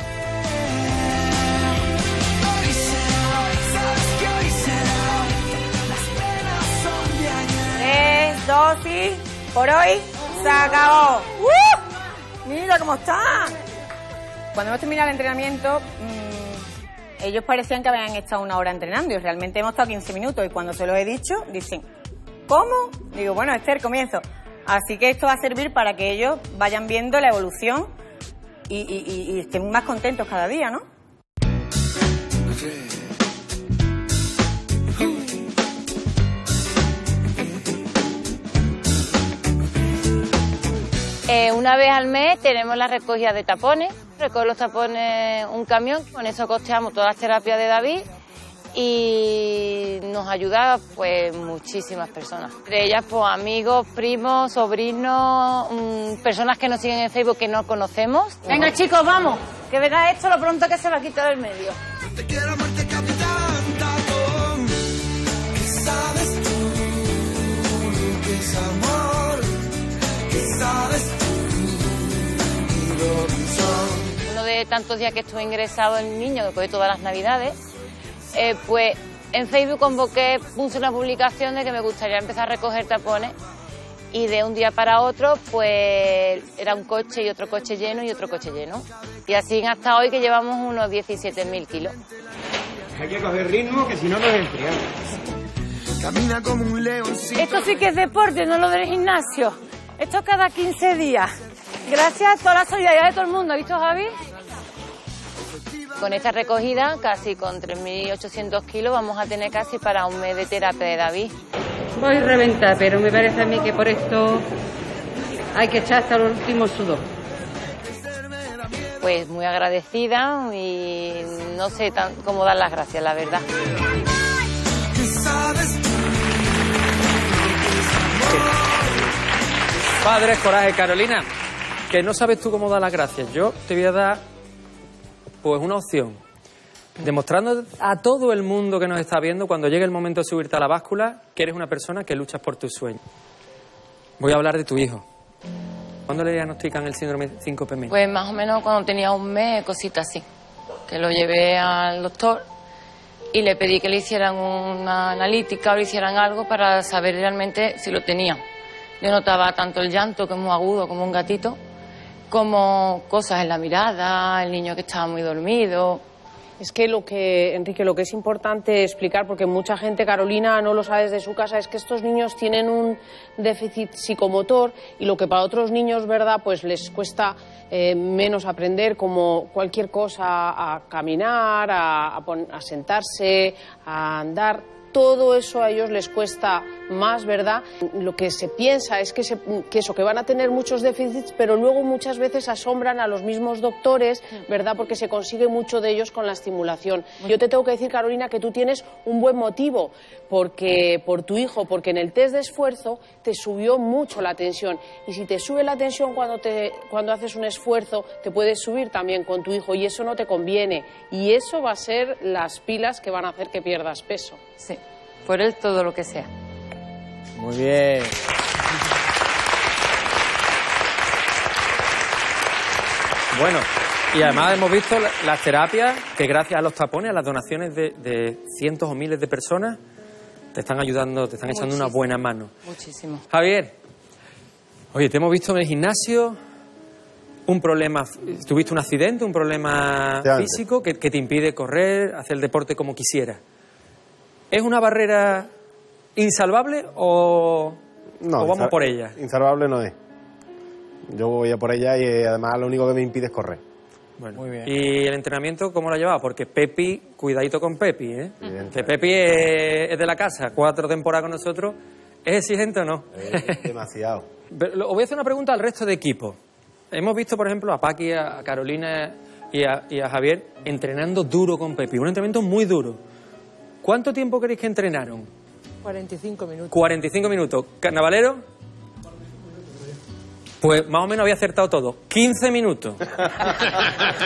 Tres, dos y... Por hoy se acabó. ¡Uh! Mira cómo está. Cuando hemos terminado el entrenamiento, mmm, ellos parecían que habían estado una hora entrenando y realmente hemos estado quince minutos. Y cuando se los he dicho, dicen, ¿cómo? Digo, bueno, este es el comienzo. Así que esto va a servir para que ellos vayan viendo la evolución y, y, y, y estén más contentos cada día, ¿no? Eh, una vez al mes tenemos la recogida de tapones, recoge los tapones un camión, con eso costeamos todas las terapias de David y nos ayuda pues muchísimas personas. Entre ellas pues amigos, primos, sobrinos, mmm, personas que nos siguen en Facebook que no conocemos. Venga chicos, vamos, que verá esto lo pronto que se va a quitar del medio. Te quiero amarte, capitán, tapón. ¿Qué sabes tú? ¿Qué es amor? ¿Qué sabes tú? Uno de tantos días que estuve ingresado el niño, después de todas las navidades, eh, pues en Facebook convoqué, puse una publicación de que me gustaría empezar a recoger tapones y de un día para otro pues era un coche y otro coche lleno y otro coche lleno. Y así hasta hoy que llevamos unos diecisiete mil kilos. Hay que coger ritmo que si no nos enfriamos. Camina como un leoncito. Esto sí que es deporte, no lo del gimnasio. Esto cada quince días. Gracias a toda la solidaridad de todo el mundo. ¿Ha visto, Javi? Con esta recogida, casi con tres mil ochocientos kilos, vamos a tener casi para un mes de terapia de David. Voy a reventar, pero me parece a mí que por esto hay que echar hasta el último sudor. Pues muy agradecida y no sé tan, cómo dar las gracias, la verdad. Padres, coraje, Carolina, que no sabes tú cómo dar las gracias. Yo te voy a dar, pues, una opción. Demostrando a todo el mundo que nos está viendo, cuando llegue el momento de subirte a la báscula, que eres una persona que luchas por tus sueños. Voy a hablar de tu hijo. ¿Cuándo le diagnostican el síndrome cinco P M? Pues más o menos cuando tenía un mes, cositas así. Que lo llevé al doctor y le pedí que le hicieran una analítica o le hicieran algo para saber realmente si lo tenía. Yo notaba tanto el llanto, que es muy agudo, como un gatito, como cosas en la mirada, el niño que estaba muy dormido. Es que lo que, Enrique, lo que es importante explicar, porque mucha gente, Carolina, no lo sabe desde su casa, es que estos niños tienen un déficit psicomotor y lo que para otros niños, ¿verdad?, pues les cuesta eh, menos aprender, como cualquier cosa, a caminar, a, a, pon, a sentarse, a andar. Todo eso a ellos les cuesta más, ¿verdad? Lo que se piensa es que, se, que eso, que van a tener muchos déficits, pero luego muchas veces asombran a los mismos doctores, ¿verdad? Porque se consigue mucho de ellos con la estimulación. Yo te tengo que decir, Carolina, que tú tienes un buen motivo porque, por tu hijo, porque en el test de esfuerzo te subió mucho la tensión. Y si te sube la tensión cuando, te, cuando haces un esfuerzo, te puedes subir también con tu hijo y eso no te conviene. Y eso va a ser las pilas que van a hacer que pierdas peso. Sí, por él todo lo que sea. Muy bien. Bueno, y además hemos visto la- las terapias que gracias a los tapones, a las donaciones de, de cientos o miles de personas, te están ayudando, te están echando una Muchísimo. buena mano. Muchísimo. Javier, oye, te hemos visto en el gimnasio, un problema, tuviste un accidente, un problema Efectivamente. físico que, que te impide correr, hacer el deporte como quisieras. ¿Es una barrera insalvable o, No, o vamos insal- por ella? Insalvable no es. Yo voy a por ella y eh, además lo único que me impide es correr. Bueno, ¿y el entrenamiento cómo lo ha llevado? Porque Pepi, cuidadito con Pepi, ¿eh? Evidente. Que Pepi es, es de la casa, cuatro temporadas con nosotros. ¿Es exigente o no? Es demasiado. Pero lo- os voy a hacer una pregunta al resto de equipos. Hemos visto, por ejemplo, a Paqui, a Carolina y a, y a Javier entrenando duro con Pepi. Un entrenamiento muy duro. ¿Cuánto tiempo queréis que entrenaron? cuarenta y cinco minutos. cuarenta y cinco minutos. ¿Carnavalero? Pues más o menos había acertado todo. quince minutos.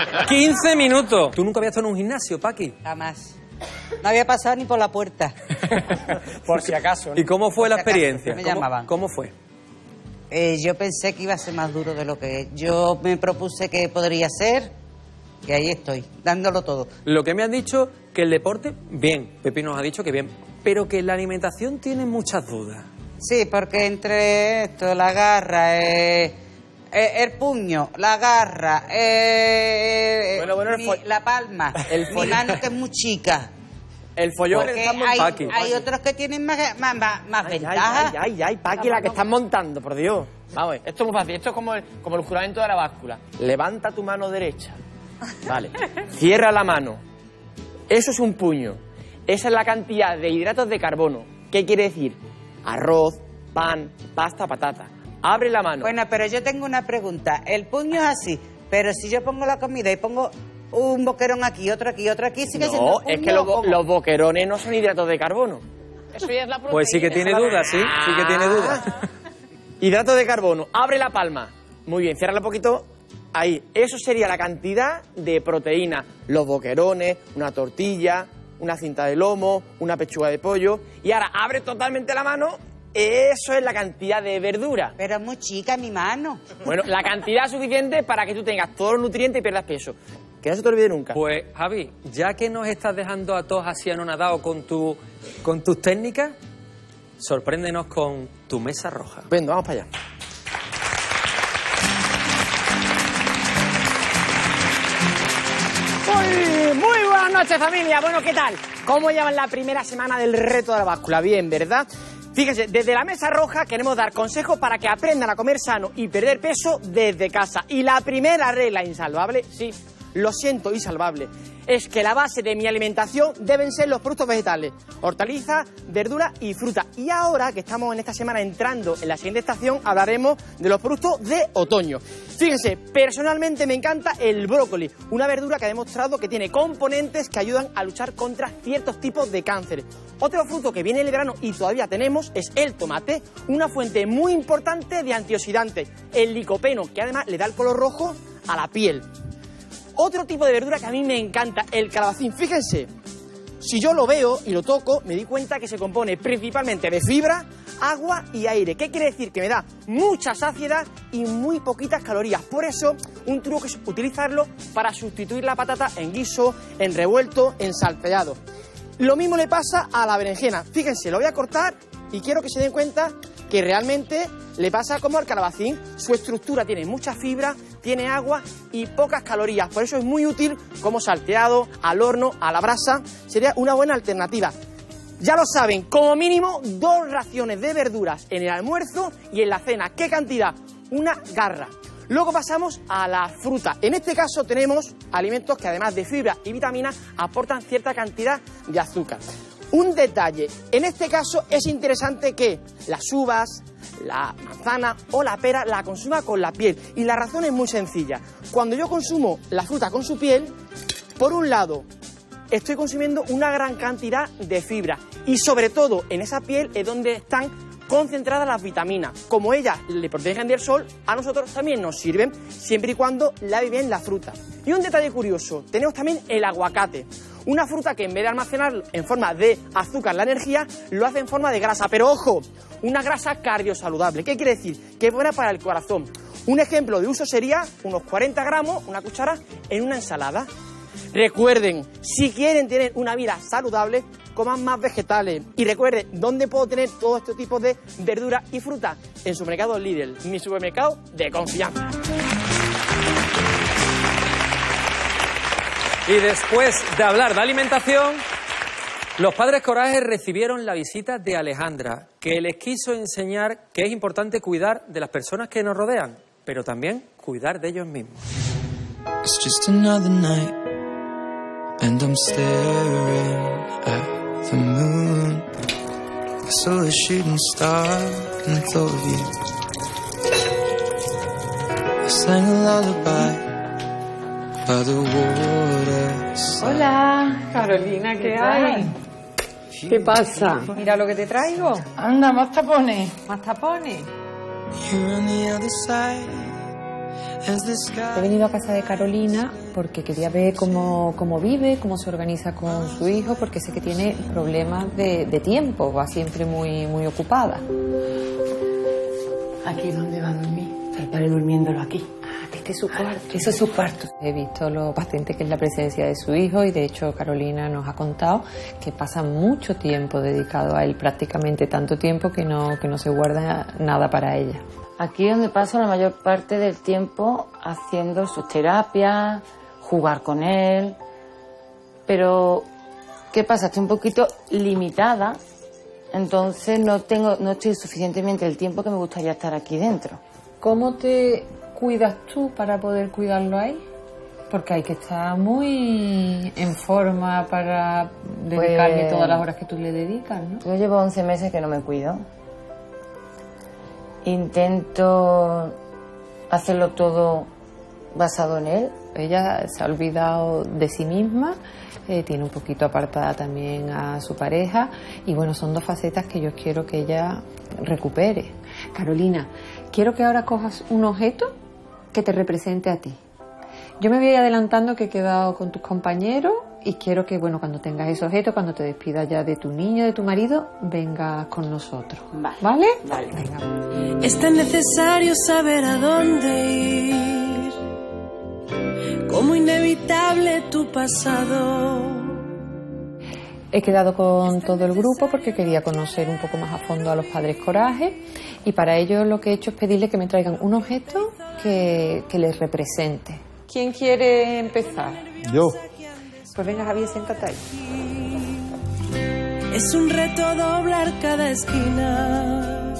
quince minutos. ¿Tú nunca habías estado en un gimnasio, Paqui? Jamás. No había pasado ni por la puerta. Por si acaso, ¿no? ¿Y cómo fue la experiencia? Me ¿Cómo, llamaban. ¿Cómo fue? Eh, yo pensé que iba a ser más duro de lo que es. Yo me propuse que podría ser y ahí estoy, dándolo todo. Lo que me han dicho, que el deporte, bien, Pepi nos ha dicho que bien, pero que la alimentación tiene muchas dudas. Sí, porque entre esto, la garra, eh, eh, el puño, la garra, eh, Bueno, bueno, el mi- fo- la palma, el mi follón. mano que es muy chica. El follón Porque que están hay, montando. hay otros que tienen más, más, más, más Ay, ventajas. ay, ay, ay, Paqui, la que están montando, por Dios. Vamos, a ver, esto es muy fácil. Esto es como el, como el juramento de la báscula. Levanta tu mano derecha. Vale. Cierra la mano. Eso es un puño. Esa es la cantidad de hidratos de carbono. ¿Qué quiere decir? Arroz, pan, pasta, patata. Abre la mano. Bueno, pero yo tengo una pregunta. El puño es así, pero si yo pongo la comida y pongo un boquerón aquí, otro aquí, otro aquí, sigue siendo No, un puño, es que los, bo- ¿cómo? los boquerones no son hidratos de carbono. Eso ya es la proteína. Pues sí que tiene dudas, sí, sí que tiene dudas. Hidratos de carbono. Abre la palma. Muy bien, ciérrala un poquito. Ahí. Eso sería la cantidad de proteína. Los boquerones, una tortilla, una cinta de lomo, una pechuga de pollo. Y ahora abre totalmente la mano. Eso es la cantidad de verdura. Pero es muy chica mi mano. Bueno, la cantidad suficiente para que tú tengas todos los nutrientes y pierdas peso. Que no se te olvide nunca. Pues, Javi, ya que nos estás dejando a todos así anonadados con, tu, con tus técnicas, sorpréndenos con tu mesa roja. Venga, vamos para allá. Muy, muy buenas noches, familia. Bueno, ¿qué tal? ¿Cómo llevan la primera semana del reto de la báscula? Bien, ¿verdad? Fíjense, desde la mesa roja queremos dar consejos para que aprendan a comer sano y perder peso desde casa. Y la primera regla insalvable, sí, lo siento, insalvable, es que la base de mi alimentación deben ser los productos vegetales, hortalizas, verduras y fruta. Y ahora que estamos en esta semana entrando en la siguiente estación, hablaremos de los productos de otoño. Fíjense, personalmente me encanta el brócoli, una verdura que ha demostrado que tiene componentes que ayudan a luchar contra ciertos tipos de cánceres. Otro fruto que viene en el verano y todavía tenemos es el tomate, una fuente muy importante de antioxidantes, el licopeno, que además le da el color rojo a la piel. Otro tipo de verdura que a mí me encanta, el calabacín. Fíjense, si yo lo veo y lo toco, me di cuenta que se compone principalmente de fibra, agua y aire. ¿Qué quiere decir? Que me da mucha saciedad y muy poquitas calorías. Por eso, un truco es utilizarlo para sustituir la patata en guiso, en revuelto, en salteado. Lo mismo le pasa a la berenjena. Fíjense, lo voy a cortar y quiero que se den cuenta que realmente le pasa como al calabacín. Su estructura tiene mucha fibra, tiene agua y pocas calorías. Por eso es muy útil como salteado, al horno, a la brasa. Sería una buena alternativa. Ya lo saben, como mínimo dos raciones de verduras en el almuerzo y en la cena. ¿Qué cantidad? Una garra. Luego pasamos a la fruta. En este caso tenemos alimentos que además de fibra y vitaminas aportan cierta cantidad de azúcar. Un detalle, en este caso es interesante que las uvas, la manzana o la pera la consuma con la piel. Y la razón es muy sencilla. Cuando yo consumo la fruta con su piel, por un lado, estoy consumiendo una gran cantidad de fibra. Y sobre todo, en esa piel es donde están concentradas las vitaminas. Como ellas le protegen del sol, a nosotros también nos sirven, siempre y cuando laven bien la fruta. Y un detalle curioso, tenemos también el aguacate. Una fruta que en vez de almacenar en forma de azúcar la energía, lo hace en forma de grasa. Pero ojo, una grasa cardiosaludable. ¿Qué quiere decir? Que es buena para el corazón. Un ejemplo de uso sería unos cuarenta gramos, una cuchara, en una ensalada. Recuerden, si quieren tener una vida saludable, coman más vegetales. Y recuerden, ¿dónde puedo tener todo este tipo de verduras y frutas? En Supermercado Lidl, mi supermercado de confianza. Y después de hablar de alimentación, los padres Coraje recibieron la visita de Alejandra, que les quiso enseñar que es importante cuidar de las personas que nos rodean, pero también cuidar de ellos mismos. It's just another night, and I'm staring at the moon. I saw a shooting star, and I thought of you. I sang a lullaby by the waterside. Hola, Carolina, ¿qué hay? ¿Qué pasa? Mira lo que te traigo. Anda, más tapones. Más tapones. You're on the other side, He venido a casa de Carolina porque quería ver cómo, cómo vive, cómo se organiza con su hijo, porque sé que tiene problemas de, de tiempo, va siempre muy, muy ocupada. ¿Aquí es donde va a dormir? El padre durmiéndolo aquí. Ah, este es su cuarto. Eso es su cuarto. He visto lo paciente que es la presencia de su hijo y de hecho Carolina nos ha contado que pasa mucho tiempo dedicado a él, prácticamente tanto tiempo que no, que no se guarda nada para ella. Aquí es donde paso la mayor parte del tiempo haciendo sus terapias, jugar con él. Pero, ¿qué pasa? Estoy un poquito limitada, entonces no tengo, no estoy suficientemente el tiempo que me gustaría estar aquí dentro. ¿Cómo te cuidas tú para poder cuidarlo ahí? Porque hay que estar muy en forma para dedicarle Pues, todas las horas que tú le dedicas, ¿no? Yo llevo once meses que no me cuido. Intento hacerlo todo basado en él. Ella se ha olvidado de sí misma, eh, tiene un poquito apartada también a su pareja y bueno, son dos facetas que yo quiero que ella recupere. Carolina, quiero que ahora cojas un objeto que te represente a ti. Yo me voy adelantando que he quedado con tus compañeros y quiero que, bueno, cuando tengas ese objeto, cuando te despidas ya de tu niño, de tu marido, vengas con nosotros. Vale. ¿Vale? Vale. Venga. Es tan necesario saber a dónde ir, como inevitable tu pasado. He quedado con todo el grupo porque quería conocer un poco más a fondo a los padres Coraje y para ello lo que he hecho es pedirle que me traigan un objeto que, que les represente. ¿Quién quiere empezar? Yo. Pues venga, Javier, siéntate ahí. Es un reto doblar cada esquina.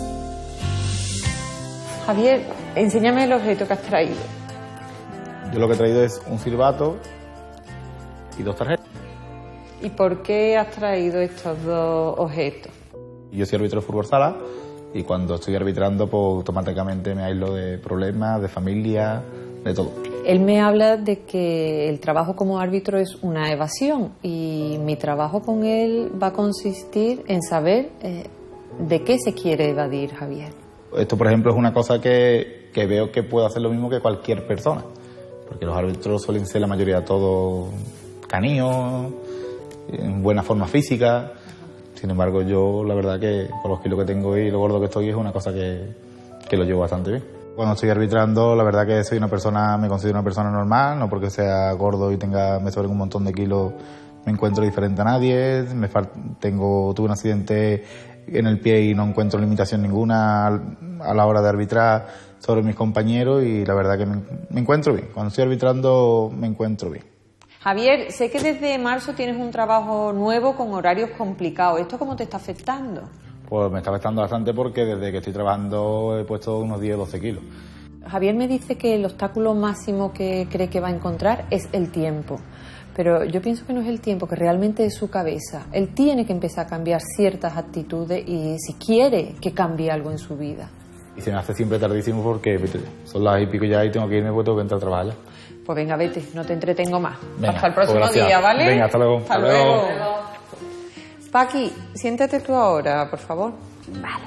Javier, enséñame el objeto que has traído. Yo lo que he traído es un silbato y dos tarjetas. ¿Y por qué has traído estos dos objetos? Yo soy árbitro de fútbol sala y cuando estoy arbitrando pues automáticamente me aíslo de problemas, de familia, de todo. Él me habla de que el trabajo como árbitro es una evasión y mi trabajo con él va a consistir en saber eh, de qué se quiere evadir, Javier. Esto, por ejemplo, es una cosa que, que veo que puedo hacer lo mismo que cualquier persona, porque los árbitros suelen ser la mayoría de todos caníos, en buena forma física. Sin embargo, yo la verdad que con los kilos que tengo y lo gordo que estoy es una cosa que, que lo llevo bastante bien. Cuando estoy arbitrando, la verdad que soy una persona, me considero una persona normal, no porque sea gordo y tenga, me sobren un montón de kilos, me encuentro diferente a nadie. Me fal, tengo, tuve un accidente en el pie y no encuentro limitación ninguna a la hora de arbitrar sobre mis compañeros y la verdad que me, me encuentro bien. Cuando estoy arbitrando me encuentro bien. Javier, sé que desde marzo tienes un trabajo nuevo con horarios complicados. ¿Esto cómo te está afectando? Pues me está afectando bastante porque desde que estoy trabajando he puesto unos diez o doce kilos. Javier me dice que el obstáculo máximo que cree que va a encontrar es el tiempo. Pero yo pienso que no es el tiempo, que realmente es su cabeza. Él tiene que empezar a cambiar ciertas actitudes y si quiere que cambie algo en su vida. Y se me hace siempre tardísimo porque son las y pico ya y tengo que irme porque tengo que entrar a trabajar ya. Pues venga, vete, no te entretengo más. Venga, hasta el próximo pues día, ¿vale? Venga, hasta luego. Hasta, hasta luego. luego. Paqui, siéntate tú ahora, por favor. Vale.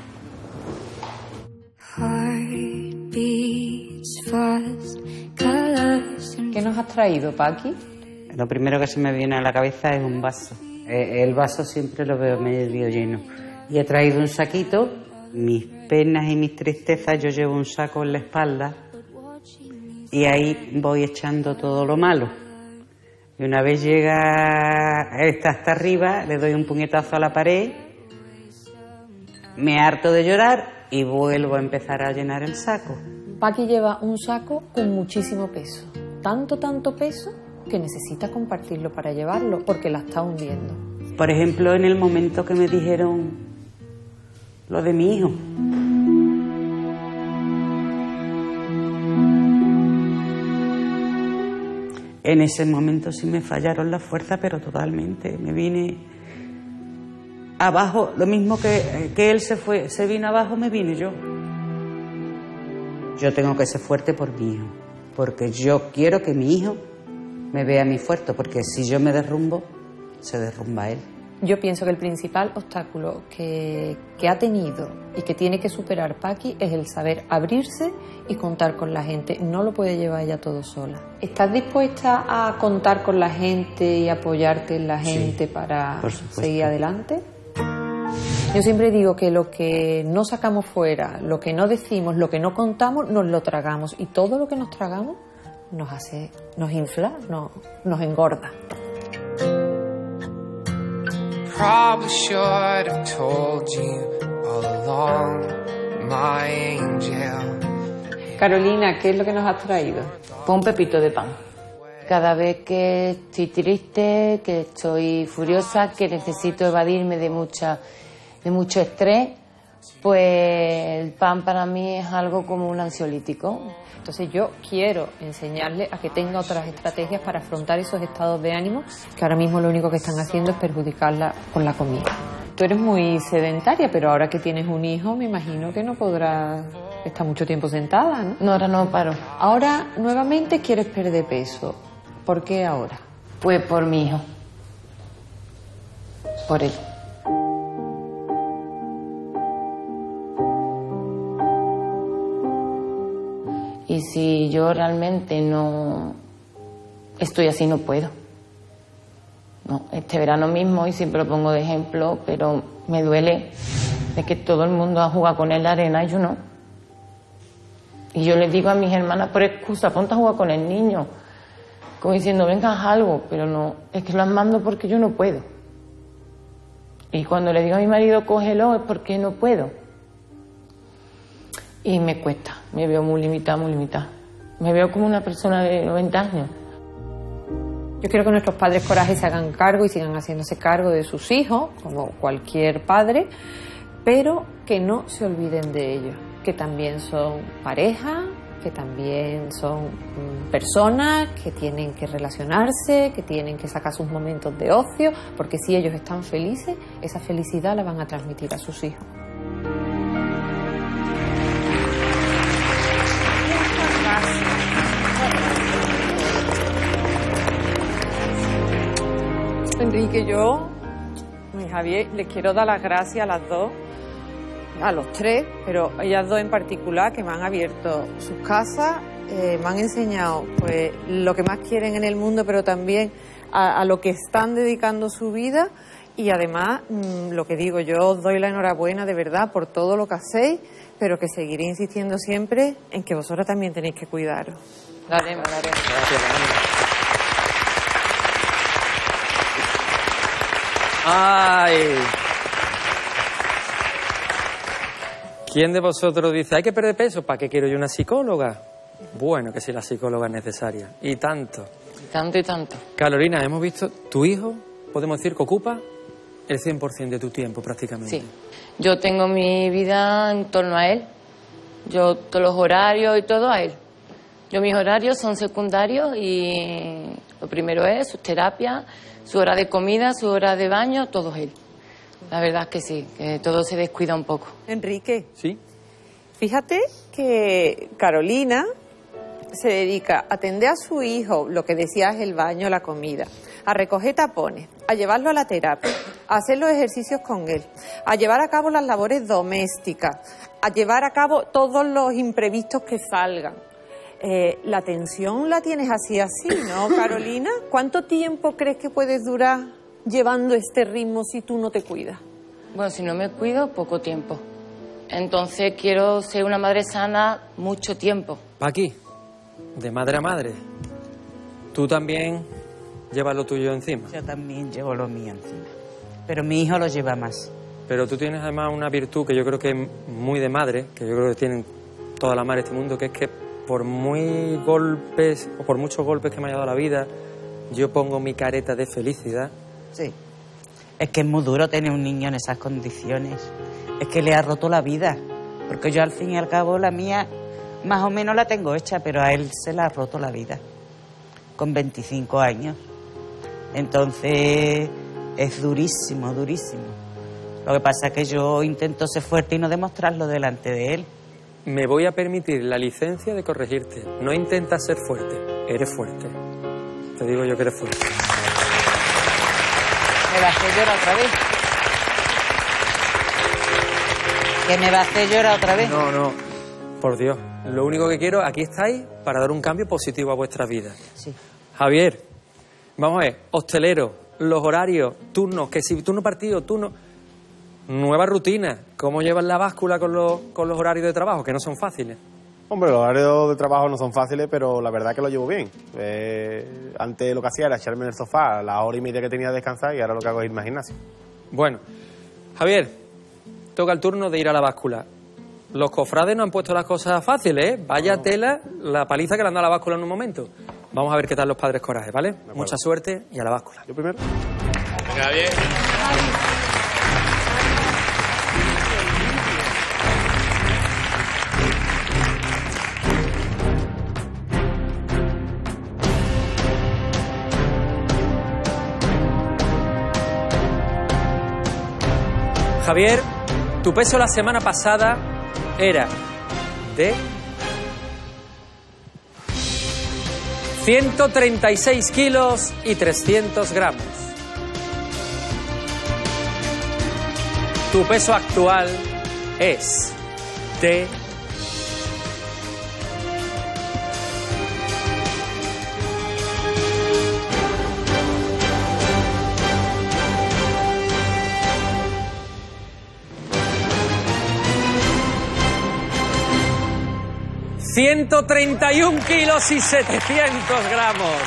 ¿Qué nos has traído, Paqui? Lo primero que se me viene a la cabeza es un vaso. El vaso siempre lo veo medio lleno. Y he traído un saquito, mis penas y mis tristezas, yo llevo un saco en la espalda y ahí voy echando todo lo malo. Y una vez llega está hasta arriba, le doy un puñetazo a la pared, me harto de llorar y vuelvo a empezar a llenar el saco. Paqui lleva un saco con muchísimo peso. Tanto, tanto peso que necesita compartirlo para llevarlo porque la está hundiendo. Por ejemplo, en el momento que me dijeron lo de mi hijo. En ese momento sí me fallaron las fuerzas, pero totalmente. Me vine abajo, lo mismo que, que él se fue, se vino abajo, me vine yo. Yo tengo que ser fuerte por mi hijo, porque yo quiero que mi hijo me vea a mí fuerte, porque si yo me derrumbo, se derrumba él. Yo pienso que el principal obstáculo que, que ha tenido y que tiene que superar Paqui es el saber abrirse y contar con la gente. No lo puede llevar ella todo sola. ¿Estás dispuesta a contar con la gente y apoyarte en la gente sí, para seguir adelante? Yo siempre digo que lo que no sacamos fuera, lo que no decimos, lo que no contamos, nos lo tragamos. Y todo lo que nos tragamos nos hace, nos infla, nos, nos engorda. Probably should have told you all along, my angel. Carolina, ¿qué es lo que nos has traído? Pues un pepito de pan. Cada vez que estoy triste, que estoy furiosa, que necesito evadirme de mucha, de mucho estrés, pues el pan para mí es algo como un ansiolítico. Entonces yo quiero enseñarle a que tenga otras estrategias para afrontar esos estados de ánimo que ahora mismo lo único que están haciendo es perjudicarla con la comida. Tú eres muy sedentaria, pero ahora que tienes un hijo me imagino que no podrás estar mucho tiempo sentada, ¿no? No, ahora no paro. Ahora nuevamente quieres perder peso. ¿Por qué ahora? Pues por mi hijo. Por él. Y si yo realmente no estoy así, no puedo. No, este verano mismo, y siempre lo pongo de ejemplo, pero me duele de que todo el mundo ha jugado con él en la arena y yo no. Y yo les digo a mis hermanas, por excusa, ponte a jugar con el niño. Como diciendo, venga, haz algo, pero no, es que las mando porque yo no puedo. Y cuando le digo a mi marido, cógelo, es porque no puedo. Y me cuesta, me veo muy limitada, muy limitada. Me veo como una persona de noventa años. Yo quiero que nuestros padres corajes se hagan cargo y sigan haciéndose cargo de sus hijos, como cualquier padre, pero que no se olviden de ellos, que también son pareja, que también son personas, que tienen que relacionarse, que tienen que sacar sus momentos de ocio, porque si ellos están felices, esa felicidad la van a transmitir a sus hijos. Enrique, yo, mi Javier, les quiero dar las gracias a las dos, a los tres, pero a ellas dos en particular, que me han abierto sus casas, eh, me han enseñado pues lo que más quieren en el mundo, pero también a, a lo que están dedicando su vida. Y además, mmm, lo que digo, yo os doy la enhorabuena de verdad por todo lo que hacéis, pero que seguiré insistiendo siempre en que vosotras también tenéis que cuidaros. Lo haremos, lo haremos. Gracias, ¡ay! ¿Quién de vosotros dice, hay que perder peso? ¿Para qué quiero yo una psicóloga? Bueno, que si la psicóloga es necesaria. Y tanto. Y tanto y tanto. Carolina, hemos visto, tu hijo, podemos decir que ocupa el cien por ciento de tu tiempo prácticamente. Sí. Yo tengo mi vida en torno a él. Yo, todos los horarios y todo a él. Yo, mis horarios son secundarios y lo primero es sus terapias, su hora de comida, su hora de baño, todo él. La verdad es que sí, que todo se descuida un poco. Enrique. Sí. Fíjate que Carolina se dedica a atender a su hijo, lo que decías, el baño, la comida, a recoger tapones, a llevarlo a la terapia, a hacer los ejercicios con él, a llevar a cabo las labores domésticas, a llevar a cabo todos los imprevistos que salgan. Eh, la tensión la tienes así, así, ¿no, Carolina? ¿Cuánto tiempo crees que puedes durar llevando este ritmo si tú no te cuidas? Bueno, si no me cuido, poco tiempo. Entonces quiero ser una madre sana mucho tiempo. Paqui, de madre a madre, ¿tú también llevas lo tuyo encima? Yo también llevo lo mío encima, pero mi hijo lo lleva más. Pero tú tienes además una virtud que yo creo que es muy de madre, que yo creo que tienen todas las madres de este mundo, que es que por muy golpes, o por muchos golpes que me haya dado la vida, yo pongo mi careta de felicidad. Sí. Es que es muy duro tener un niño en esas condiciones. Es que le ha roto la vida. Porque yo al fin y al cabo la mía más o menos la tengo hecha, pero a él se la ha roto la vida. Con veinticinco años. Entonces es durísimo, durísimo. Lo que pasa es que yo intento ser fuerte y no demostrarlo delante de él. Me voy a permitir la licencia de corregirte. No intentas ser fuerte, eres fuerte. Te digo yo que eres fuerte. Me la hace llorar otra vez. ¿Que me va a hacer llorar otra vez? No, no. Por Dios. Lo único que quiero, aquí estáis para dar un cambio positivo a vuestra vida. Sí. Javier, vamos a ver, hostelero, los horarios, turnos, que si turno partido, turno... Nueva rutina. ¿Cómo llevas la báscula con los, con los horarios de trabajo, que no son fáciles? Hombre, los horarios de trabajo no son fáciles, pero la verdad es que lo llevo bien. Eh, antes lo que hacía era echarme en el sofá la hora y media que tenía de descansar y ahora lo que hago es irme al gimnasio. Bueno, Javier, toca el turno de ir a la báscula. Los cofrades no han puesto las cosas fáciles, ¿eh? Vaya tela, la paliza que le han dado a la báscula en un momento. Vamos a ver qué tal los padres coraje, ¿vale? Mucha suerte y a la báscula. Yo primero. Venga, Javier. Javier, tu peso la semana pasada era de ciento treinta y seis kilos y trescientos gramos. Tu peso actual es de ciento treinta y un kilos y setecientos gramos.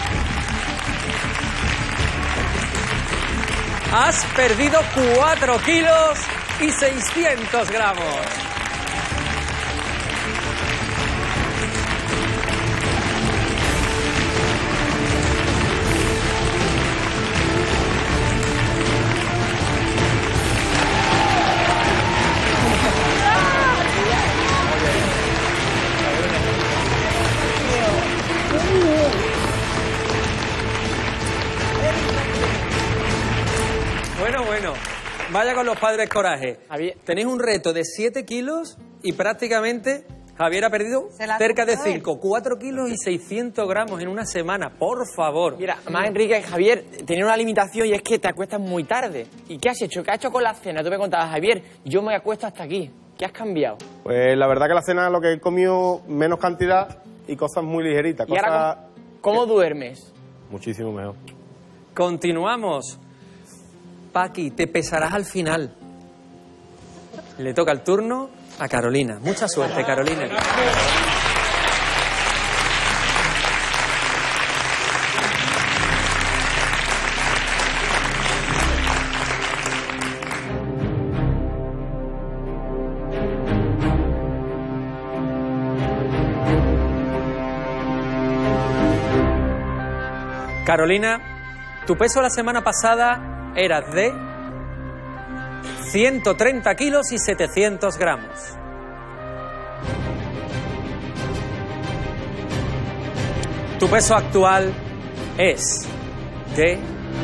Has perdido cuatro kilos y seiscientos gramos. Bueno, bueno, vaya con los padres coraje. Javier, tenéis un reto de siete kilos y prácticamente Javier ha perdido cerca de cinco, cuatro kilos y seiscientos gramos en una semana, por favor. Mira, más Enrique y Javier, tenía una limitación y es que te acuestas muy tarde. ¿Y qué has hecho? ¿Qué has hecho con la cena? Tú me contabas, Javier, yo me acuesto hasta aquí. ¿Qué has cambiado? Pues la verdad que la cena lo que he comido menos cantidad y cosas muy ligeritas. ¿Y ahora cómo, cómo duermes? Muchísimo mejor. Continuamos. Paqui, te pesarás al final. Le toca el turno a Carolina. Mucha suerte, Carolina. Carolina, tu peso la semana pasada era de ciento treinta kilos y setecientos gramos. Tu peso actual es de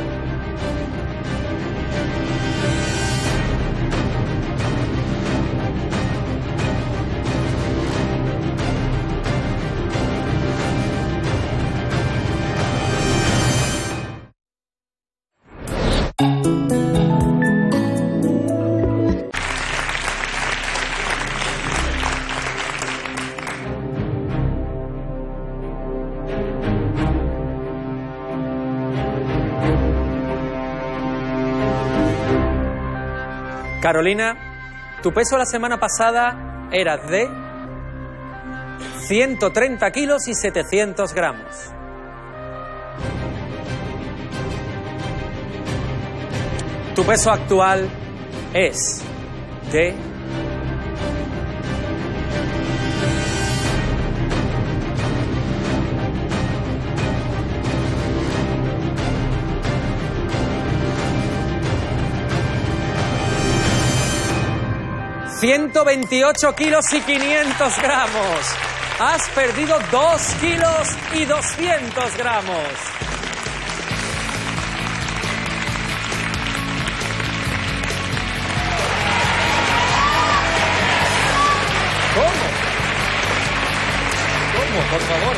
Carolina, tu peso la semana pasada era de ciento treinta kilos y setecientos gramos. Tu peso actual es de ciento veintiocho kilos y quinientos gramos. Has perdido dos kilos y doscientos gramos. ¿Cómo? ¿Cómo? Por favor.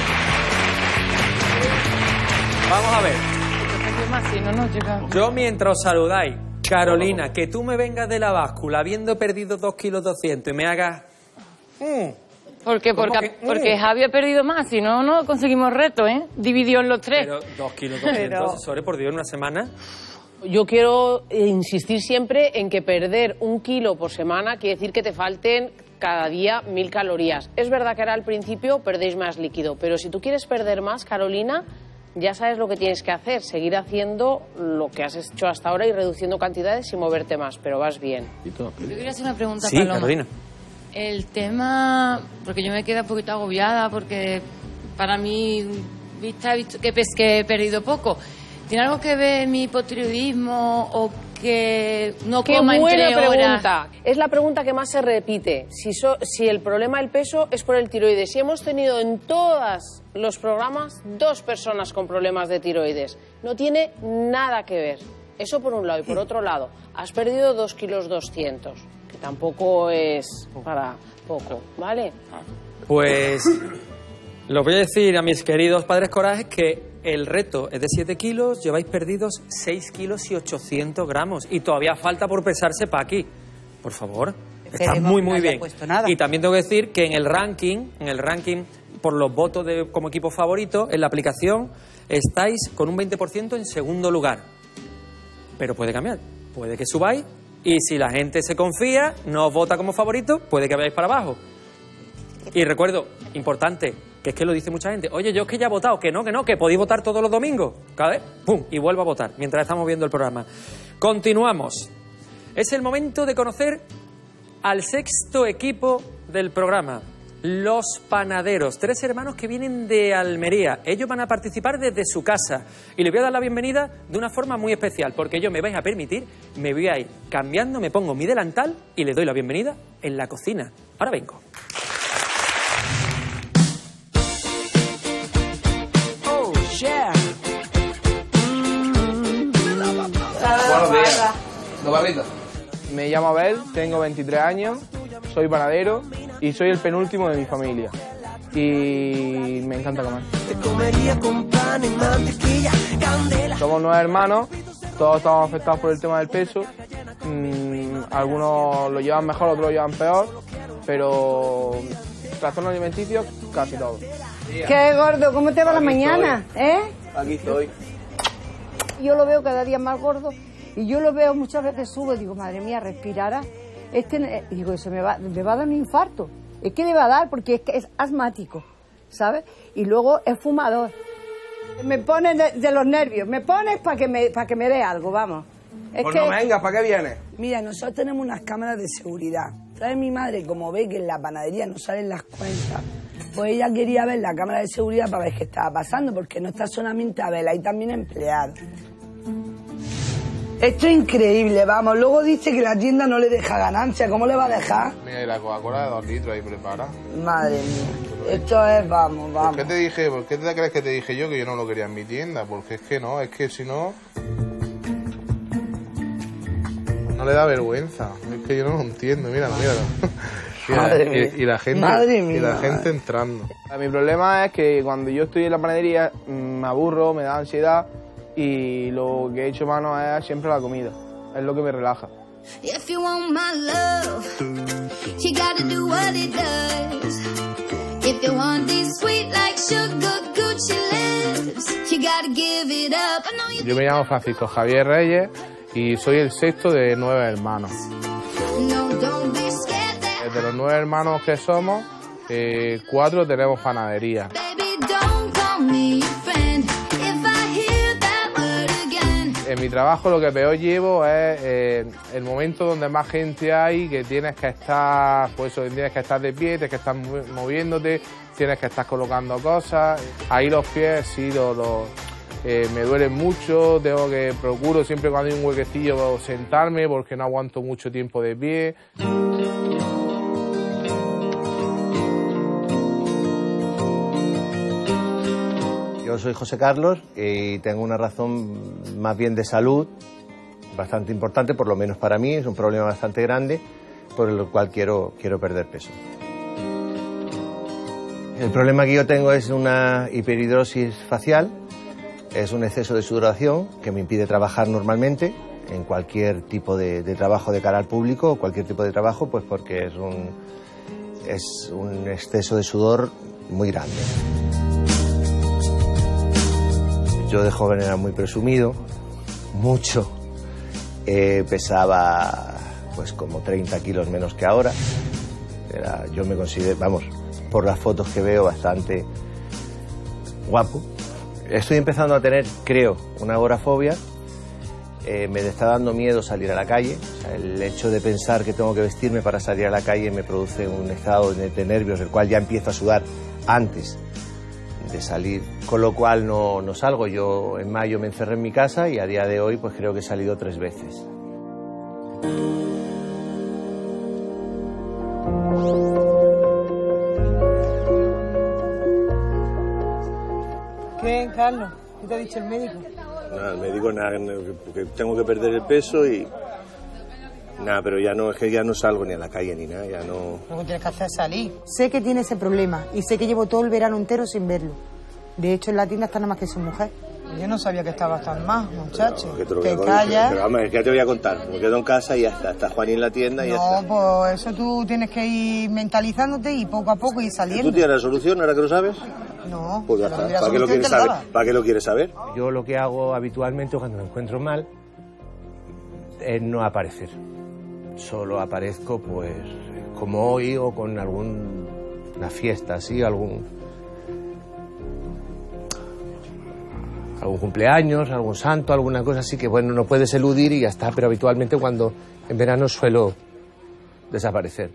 Vamos a ver. Yo mientras os saludáis, Carolina, que tú me vengas de la báscula habiendo perdido dos kilos doscientos y me hagas... Mm, ¿Por qué? Porque, que, mm. porque Javi ha perdido más, si no, no conseguimos reto, ¿eh? Dividió en los tres. Pero dos kilos doscientos, asesores, por Dios, en una semana... Yo quiero insistir siempre en que perder un kilo por semana quiere decir que te falten cada día mil calorías. Es verdad que ahora al principio perdéis más líquido, pero si tú quieres perder más, Carolina, ya sabes lo que tienes que hacer, seguir haciendo lo que has hecho hasta ahora y reduciendo cantidades y moverte más, pero vas bien. Yo quería hacer una pregunta, sí, Paloma. Carolina. El tema, porque yo me quedo un poquito agobiada, porque para mí, vista, he visto que, pes- que he perdido poco. ¿Tiene algo que ver mi hipotiroidismo o que no Qué coma buena entre pregunta. horas? Es la pregunta que más se repite. Si, so- si el problema del peso es por el tiroides. Si hemos tenido en todos los programas dos personas con problemas de tiroides. No tiene nada que ver. Eso por un lado. Y por otro lado, has perdido dos kilos doscientos, que tampoco es para poco, ¿vale? Pues lo voy a decir a mis queridos padres corajes que el reto es de siete kilos, lleváis perdidos seis kilos y ochocientos gramos y todavía falta por pesarse para aquí. Por favor, está Esperemos muy que no muy haya bien. puesto nada. Y también tengo que decir que en el ranking, en el ranking por los votos de, como equipo favorito, en la aplicación estáis con un veinte por ciento en segundo lugar. Pero puede cambiar, puede que subáis y si la gente se confía, no os vota como favorito, puede que vayáis para abajo. Y recuerdo, importante, que es que lo dice mucha gente, oye, yo es que ya he votado, que no, que no, que podéis votar todos los domingos. Cada vez, pum, y vuelvo a votar, mientras estamos viendo el programa. Continuamos. Es el momento de conocer al sexto equipo del programa, los panaderos, tres hermanos que vienen de Almería. Ellos van a participar desde su casa y les voy a dar la bienvenida de una forma muy especial, porque yo me vais a permitir, me voy a ir cambiando, me pongo mi delantal y les doy la bienvenida en la cocina. Ahora vengo. Buenos días. ¿No barrita? Me llamo Abel, tengo veintitrés años, soy panadero y soy el penúltimo de mi familia. Y me encanta comer. Somos nueve hermanos, todos estamos afectados por el tema del peso. Mm, algunos lo llevan mejor, otros lo llevan peor, pero trastornos alimenticios casi todos. Qué gordo, ¿cómo te va la mañana? ¿Eh? Aquí estoy. Yo lo veo cada día más gordo y yo lo veo muchas veces sube, digo, madre mía, respirara. Este, y digo, se me va, me va a dar un infarto. Es que le va a dar porque es que es asmático, ¿sabes? Y luego es fumador. Me pone de, de los nervios, me pones para que me para que me dé algo, vamos. Es Pues que, no venga, ¿para qué vienes? Mira, nosotros tenemos unas cámaras de seguridad. ¿Sabes? Mi madre, como ve que en la panadería no salen las cuentas, pues ella quería ver la cámara de seguridad para ver qué estaba pasando, porque no está solamente Abel, hay también empleados. Esto es increíble, vamos. Luego dice que la tienda no le deja ganancia. ¿Cómo le va a dejar? Mira, y la Coca-Cola de dos litros ahí preparada. Madre mía. Esto es, vamos, vamos. ¿Por qué te dije, por qué te crees que te dije yo que yo no lo quería en mi tienda? Porque es que no, es que si no... No le da vergüenza. Es que yo no lo entiendo, míralo, míralo. Y la, Madre y- mía. y la gente, Madre y mía. la gente entrando. Mi problema es que cuando yo estoy en la panadería mm, me aburro, me da ansiedad y lo que he hecho mano es siempre la comida. Es lo que me relaja. If you want my love, you gotta do what it does. If you want these sweet like sugar Gucci lips, you gotta give it up. I know you Yo me llamo Francisco Javier Reyes y soy el sexto de nueve hermanos. know, don't be scared that, De los nueve hermanos que somos, eh, cuatro tenemos panadería. baby, don't call me your friend. If I hear that word again, En mi trabajo lo que peor llevo es eh, el momento donde más gente hay, que tienes que estar, pues eso, tienes que estar de pie, tienes que estar movi- moviéndote, tienes que estar colocando cosas. Ahí los pies sí los, los, eh, me duelen mucho, tengo que procuro siempre cuando hay un huequecillo sentarme porque no aguanto mucho tiempo de pie. Yo soy José Carlos y tengo una razón más bien de salud bastante importante, por lo menos para mí, es un problema bastante grande por el cual quiero, quiero perder peso. El problema que yo tengo es una hiperhidrosis facial, es un exceso de sudoración que me impide trabajar normalmente, en cualquier tipo de, de trabajo de cara al público, cualquier tipo de trabajo, pues porque es un, es un exceso de sudor muy grande. Yo de joven era muy presumido, mucho, eh, pesaba pues como treinta kilos menos que ahora. Era, yo me considero, vamos, por las fotos que veo, bastante guapo. Estoy empezando a tener, creo, una agorafobia. Eh, me está dando miedo salir a la calle. O sea, el hecho de pensar que tengo que vestirme para salir a la calle me produce un estado de, de nervios, el cual ya empiezo a sudar antes de salir, con lo cual no, no salgo. Yo en mayo me encerré en mi casa y a día de hoy pues creo que he salido tres veces. ¿Qué, Carlos? ¿Qué te ha dicho el médico? Nada, el médico nada, que tengo que perder el peso y nada, pero ya no, es que ya no salgo ni a la calle ni nada, ya no. Lo que tienes que hacer es salir. Sé que tiene ese problema y sé que llevo todo el verano entero sin verlo. De hecho, en la tienda está nada más que su mujer. Yo no sabía que estabas tan mal, muchacho. Que te, te callas. Pero vamos, es que ya te voy a contar. Me quedo en casa y ya está. Está Juanín en la tienda y no, ya está. No, pues eso tú tienes que ir mentalizándote y poco a poco ir saliendo. ¿Tú tienes la solución ahora que lo sabes? No. Pues ya está. ¿Para qué lo quieres saber? ¿Para qué lo quieres saber? Yo lo que hago habitualmente cuando me encuentro mal es no aparecer. Solo aparezco, pues, como hoy o con alguna fiesta así, algún... algún cumpleaños, algún santo, alguna cosa así que, bueno, no puedes eludir y ya está, pero habitualmente cuando en verano suelo desaparecer.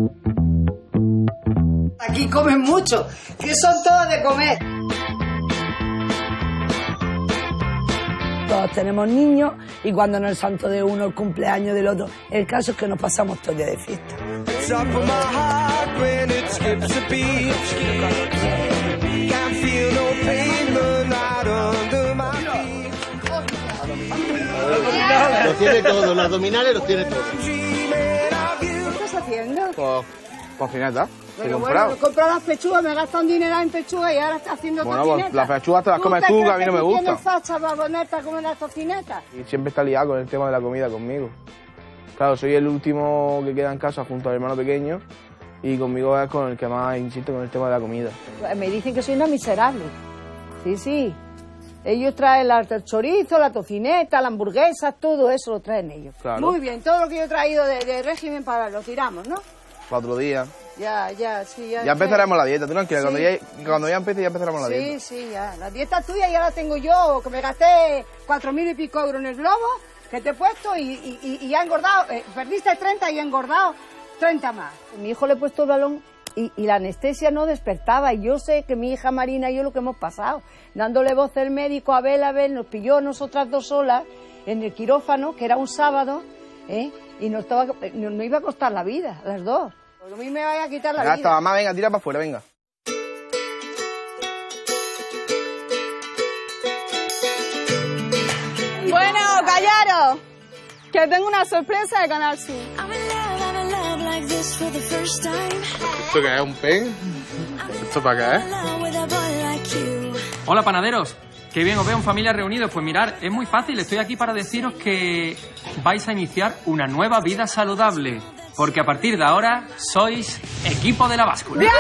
Aquí comen mucho, que son todos de comer. Todos tenemos niños y cuando no es el santo de uno, el cumpleaños del otro, el caso es que nos pasamos todo el día de fiesta. Los tiene todos, los abdominales los tiene todos. ¿Qué estás haciendo? Pues, cocineta. Bueno, bueno, he comprado las pechugas, me he gastado un dinero en pechugas y ahora está haciendo bueno, tocineta. Bueno, pues las pechugas te las comes tú, que a mí no me gusta. ¿Tienes facha para ponerte a comer las tocinetas? Y siempre está liado con el tema de la comida conmigo. Claro, soy el último que queda en casa junto al hermano pequeño y conmigo es con el que más insisto con el tema de la comida. Me dicen que soy una miserable. Sí, sí. Ellos traen la, el chorizo, la tocineta, la hamburguesa, todo eso lo traen ellos. Claro. Muy bien, todo lo que yo he traído de, de régimen para lo tiramos, ¿no? Para otro día. Ya, ya, sí, ya. Ya empezaremos la dieta, tú tranquila, Sí. cuando, ya, cuando ya empiece ya empezaremos la Sí, dieta. sí, ya. La dieta tuya ya la tengo yo, que me gasté cuatro mil y pico euros en el globo, que te he puesto y, y, y, y ha engordado. Eh, perdiste treinta y he engordado treinta más. A mi hijo le he puesto el balón y, y la anestesia no despertaba. Y yo sé que mi hija Marina y yo lo que hemos pasado, dándole voz al médico, a ver, a ver, nos pilló nosotras dos solas en el quirófano, que era un sábado, ¿eh? Y nos, estaba, nos, nos iba a costar la vida, las dos. A mí me vaya a quitar la Ya vida. está, mamá, venga, tira para afuera, venga. Bueno, callaros, que tengo una sorpresa de Canal Sur. ¿Esto qué es? ¿Un pen? ¿Esto para qué es? Hola, panaderos. Qué bien os veo en familia reunidos. Pues mirad, es muy fácil. Estoy aquí para deciros que vais a iniciar una nueva vida saludable. Porque a partir de ahora sois equipo de la báscula. ¡Bien!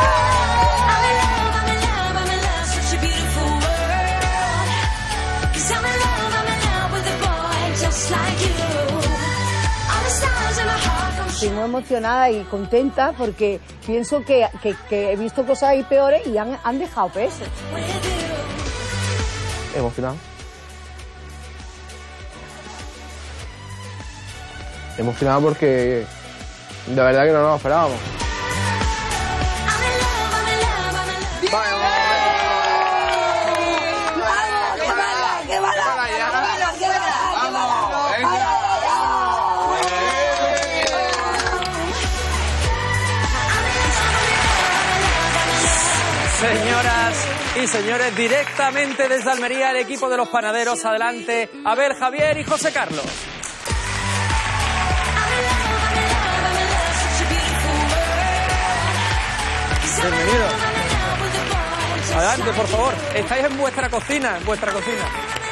Estoy muy emocionada y contenta porque pienso que, que, que he visto cosas ahí peores y han, han dejado peso. Emocionado. Emocionado porque de verdad que no nos lo esperábamos. Señoras y señores, directamente desde Almería, el equipo de los panaderos. Adelante, Abel, Javier y José Carlos. Bienvenidos. Adelante, por favor. Estáis en vuestra cocina, en vuestra cocina.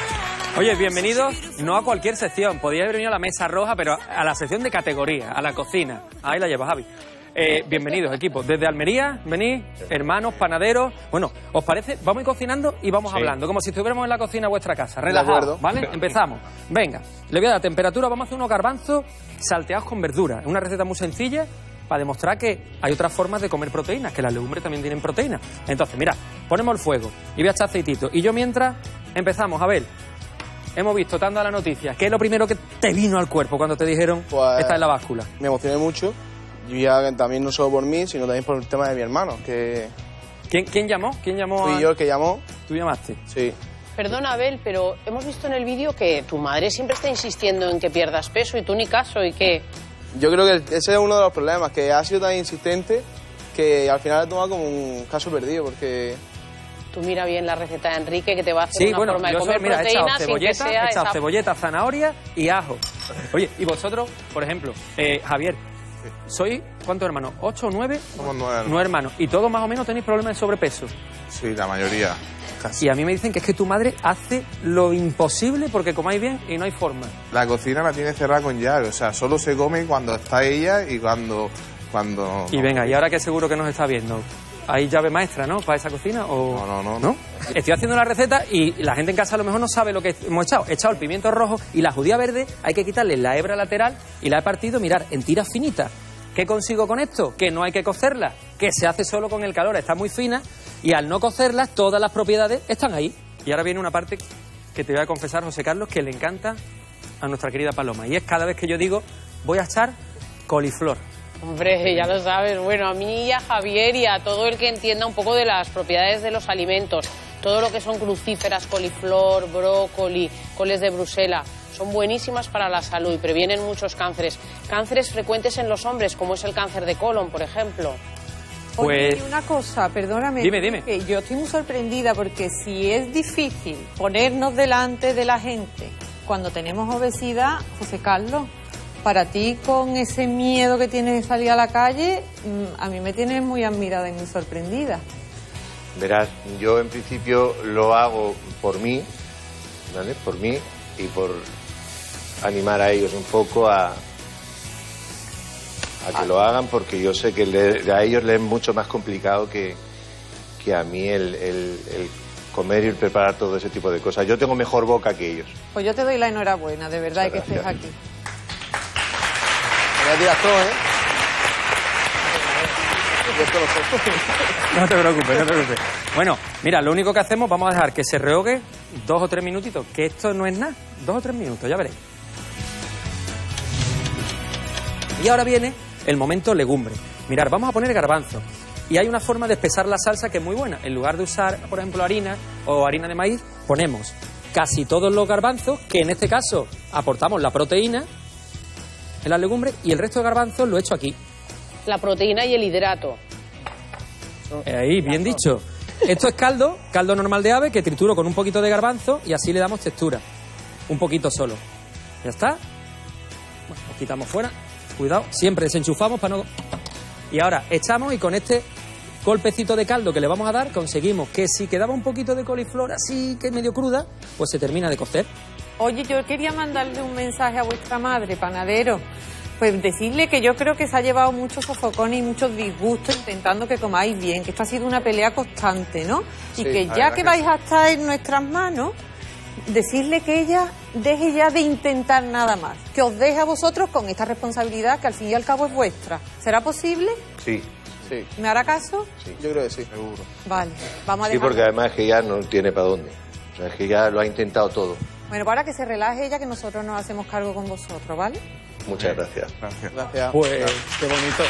Oye, bienvenidos no a cualquier sección. Podría haber venido a la mesa roja, pero a la sección de categoría, a la cocina. Ahí la lleva Javi. Eh, bienvenidos, equipo. Desde Almería, venís, hermanos, panaderos. Bueno, ¿os parece? Vamos a ir cocinando y vamos Sí. hablando, como si estuviéramos en la cocina de vuestra casa. De Relajados, acuerdo. ¿vale? Empezamos. Venga, le voy a dar temperatura. Vamos a hacer unos garbanzos salteados con verdura. Es una receta muy sencilla para demostrar que hay otras formas de comer proteínas, que las legumbres también tienen proteínas. Entonces, mira, ponemos el fuego y voy a echar aceitito. Y yo mientras empezamos, a ver, hemos visto tanto a la noticia. ¿Qué es lo primero que te vino al cuerpo cuando te dijeron Pues, esta es la báscula? Me emocioné mucho, y ya también no solo por mí, sino también por el tema de mi hermano, que... ¿Quién, quién llamó? ¿Quién llamó? Fui a- yo el que llamó. ¿Tú llamaste? Sí. Perdona, Abel, pero hemos visto en el vídeo que tu madre siempre está insistiendo en que pierdas peso y tú ni caso y que... Yo creo que ese es uno de los problemas, que ha sido tan insistente que al final he tomado como un caso perdido, porque... Tú mira bien la receta de Enrique, que te va a hacer Sí, una bueno, forma de yo comer solo, mira, he echado proteína sin que cebolleta, sea he echado esa... cebolleta, zanahoria y ajo. Oye, y vosotros, por ejemplo, eh, Javier, ¿sois cuántos hermanos? ¿Ocho o nueve? Somos nueve hermanos. Nueve hermanos. Y todos más o menos tenéis problemas de sobrepeso. Sí, la mayoría. Y a mí me dicen que es que tu madre hace lo imposible porque comáis bien y no hay forma. La cocina la tiene cerrada con llave, o sea, solo se come cuando está ella y cuando... cuando Y venga, y ahora que seguro que nos está viendo, ¿hay llave maestra, no? ¿Para esa cocina? O... No, no, no. ¿No? Estoy haciendo la receta y la gente en casa a lo mejor no sabe lo que hemos echado. He echado el pimiento rojo y la judía verde hay que quitarle la hebra lateral y la he partido, mirar, en tiras finitas. ¿Qué consigo con esto? Que no hay que cocerla, que se hace solo con el calor, está muy fina y al no cocerlas todas las propiedades están ahí. Y ahora viene una parte que te voy a confesar, José Carlos, que le encanta a nuestra querida Paloma y es cada vez que yo digo voy a echar coliflor. Hombre, ya lo sabes. Bueno, a mí y a Javier y a todo el que entienda un poco de las propiedades de los alimentos, todo lo que son crucíferas, coliflor, brócoli, coles de Bruselas, son buenísimas para la salud y previenen muchos cánceres. Cánceres frecuentes en los hombres, como es el cáncer de colon, por ejemplo. Oye, Pues- y una cosa, perdóname. Dime, dime. Que yo estoy muy sorprendida porque si es difícil ponernos delante de la gente cuando tenemos obesidad, José Carlos, para ti con ese miedo que tienes de salir a la calle, mm, a mí me tienes muy admirada y muy sorprendida. Verás, yo en principio lo hago por mí, ¿vale? Por mí y por animar a ellos un poco a, a que lo hagan, porque yo sé que le- a ellos les es mucho más complicado que, que a mí el, el- el comer y el preparar todo ese tipo de cosas. Yo tengo mejor boca que ellos. Pues yo te doy la enhorabuena, de verdad, y que estés aquí. Me voy a tirar todo, ¿eh? No te preocupes, no te preocupes. Bueno, mira, lo único que hacemos, vamos a dejar que se rehogue dos o tres minutitos, que esto no es nada, dos o tres minutos, ya veréis. Y ahora viene el momento legumbre. Mirad, vamos a poner garbanzos. Y hay una forma de espesar la salsa que es muy buena. En lugar de usar, por ejemplo, harina o harina de maíz, ponemos casi todos los garbanzos, que en este caso aportamos la proteína en la legumbre, y el resto de garbanzos lo echo aquí. La proteína y el hidrato. Ahí, bien dicho. Esto es caldo, caldo normal de ave, que trituro con un poquito de garbanzo y así le damos textura. Un poquito solo. ¿Ya está? Bueno, lo quitamos fuera. Cuidado, siempre desenchufamos para no... Y ahora echamos y con este golpecito de caldo que le vamos a dar conseguimos que si quedaba un poquito de coliflor así que medio cruda, pues se termina de cocer. Oye, yo quería mandarle un mensaje a vuestra madre, panadero. Pues decirle que yo creo que se ha llevado muchos sofocones y muchos disgustos intentando que comáis bien, que esta ha sido una pelea constante, ¿no? Sí, y que la ya verdad que que vais sí. a estar en nuestras manos, decirle que ella deje ya de intentar nada más, que os deje a vosotros con esta responsabilidad que al fin y al cabo es vuestra. ¿Será posible? Sí, Sí, ¿Me hará caso? yo creo que sí. Seguro. Vale, vamos a sí, dejar. porque además es que ya no tiene para dónde. O sea, es que ya lo ha intentado todo. Bueno, para que se relaje ella, que nosotros nos hacemos cargo con vosotros, ¿vale? Muchas gracias. Gracias. Gracias. Pues qué bonito.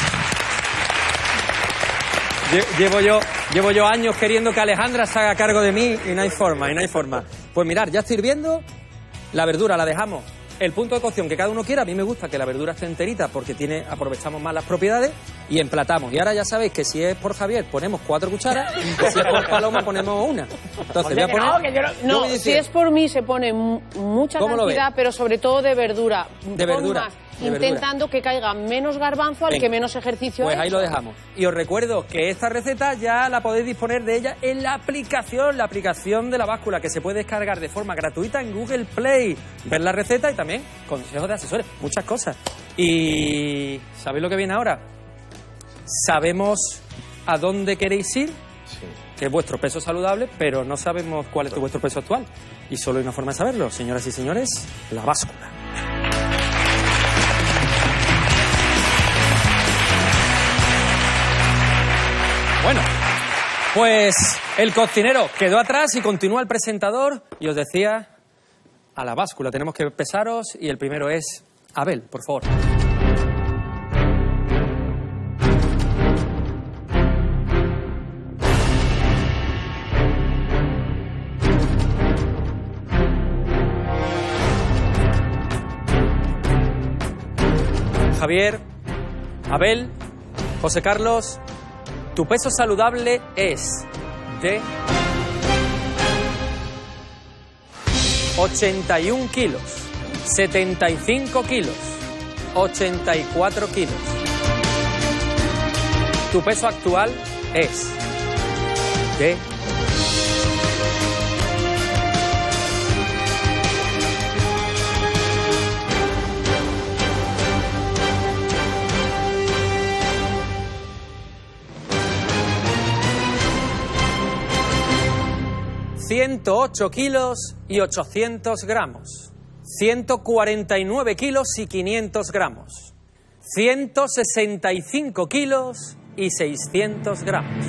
Lle- Llevo yo, llevo yo años queriendo que Alejandra se haga cargo de mí y no hay forma, y no hay forma. Pues mirad, ya está hirviendo, la verdura la dejamos. El punto de cocción que cada uno quiera, a mí me gusta que la verdura esté enterita porque tiene, aprovechamos más las propiedades y emplatamos. Y ahora ya sabéis que si es por Javier ponemos cuatro cucharas y si es por Paloma ponemos una. Entonces voy a poner... No, que yo no- yo no, voy si diciendo- es por mí se pone mu- mucha ¿Cómo lo cantidad, ves? pero sobre todo de verdura. De Pon verdura. más. intentando que caiga menos garbanzo al Venga. que menos ejercicio Pues ha ahí hecho. lo dejamos. Y os recuerdo que esta receta ya la podéis disponer de ella en la aplicación, la aplicación de la báscula, que se puede descargar de forma gratuita en Google Play. Ver la receta y también consejos de asesores, muchas cosas. Y ¿sabéis lo que viene ahora? ¿Sabemos a dónde queréis ir? Sí. Que es vuestro peso saludable, pero no sabemos cuál es vuestro peso actual. Y solo hay una forma de saberlo, señoras y señores, la báscula. Bueno, pues el cocinero quedó atrás y continúa el presentador. Y os decía, a la báscula tenemos que pesaros y el primero es Abel, por favor. Javier, Abel, José Carlos, tu peso saludable es de ochenta y un kilos, setenta y cinco kilos, ochenta y cuatro kilos. Tu peso actual es de ciento ocho kilos y ochocientos gramos, ciento cuarenta y nueve kilos y quinientos gramos, ciento sesenta y cinco kilos y seiscientos gramos.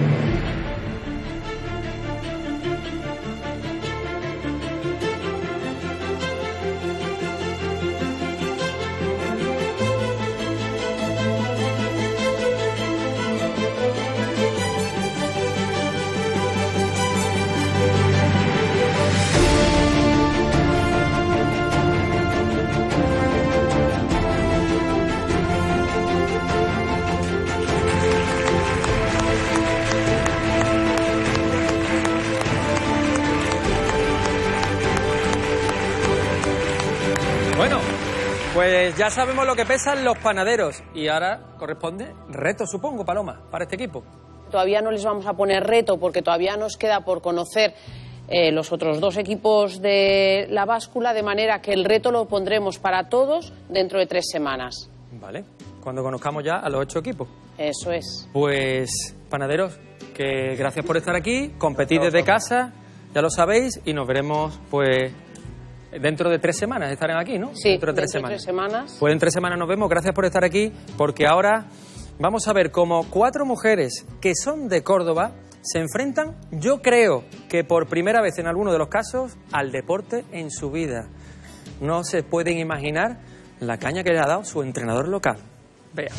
Bueno, pues ya sabemos lo que pesan los panaderos y ahora corresponde reto, supongo, Paloma, para este equipo. Todavía no les vamos a poner reto porque todavía nos queda por conocer eh, los otros dos equipos de la báscula, de manera que el reto lo pondremos para todos dentro de tres semanas. Vale, cuando conozcamos ya a los ocho equipos. Eso es. Pues, panaderos, que gracias por estar aquí, competid desde casa, ya lo sabéis, y nos veremos, pues, dentro de tres semanas estarán aquí, ¿no? Sí, dentro de tres dentro semanas. de tres semanas. Pues en tres semanas nos vemos, gracias por estar aquí, porque ahora vamos a ver cómo cuatro mujeres que son de Córdoba se enfrentan, yo creo que por primera vez en alguno de los casos, al deporte en su vida. No se pueden imaginar la caña que le ha dado su entrenador local. Vea.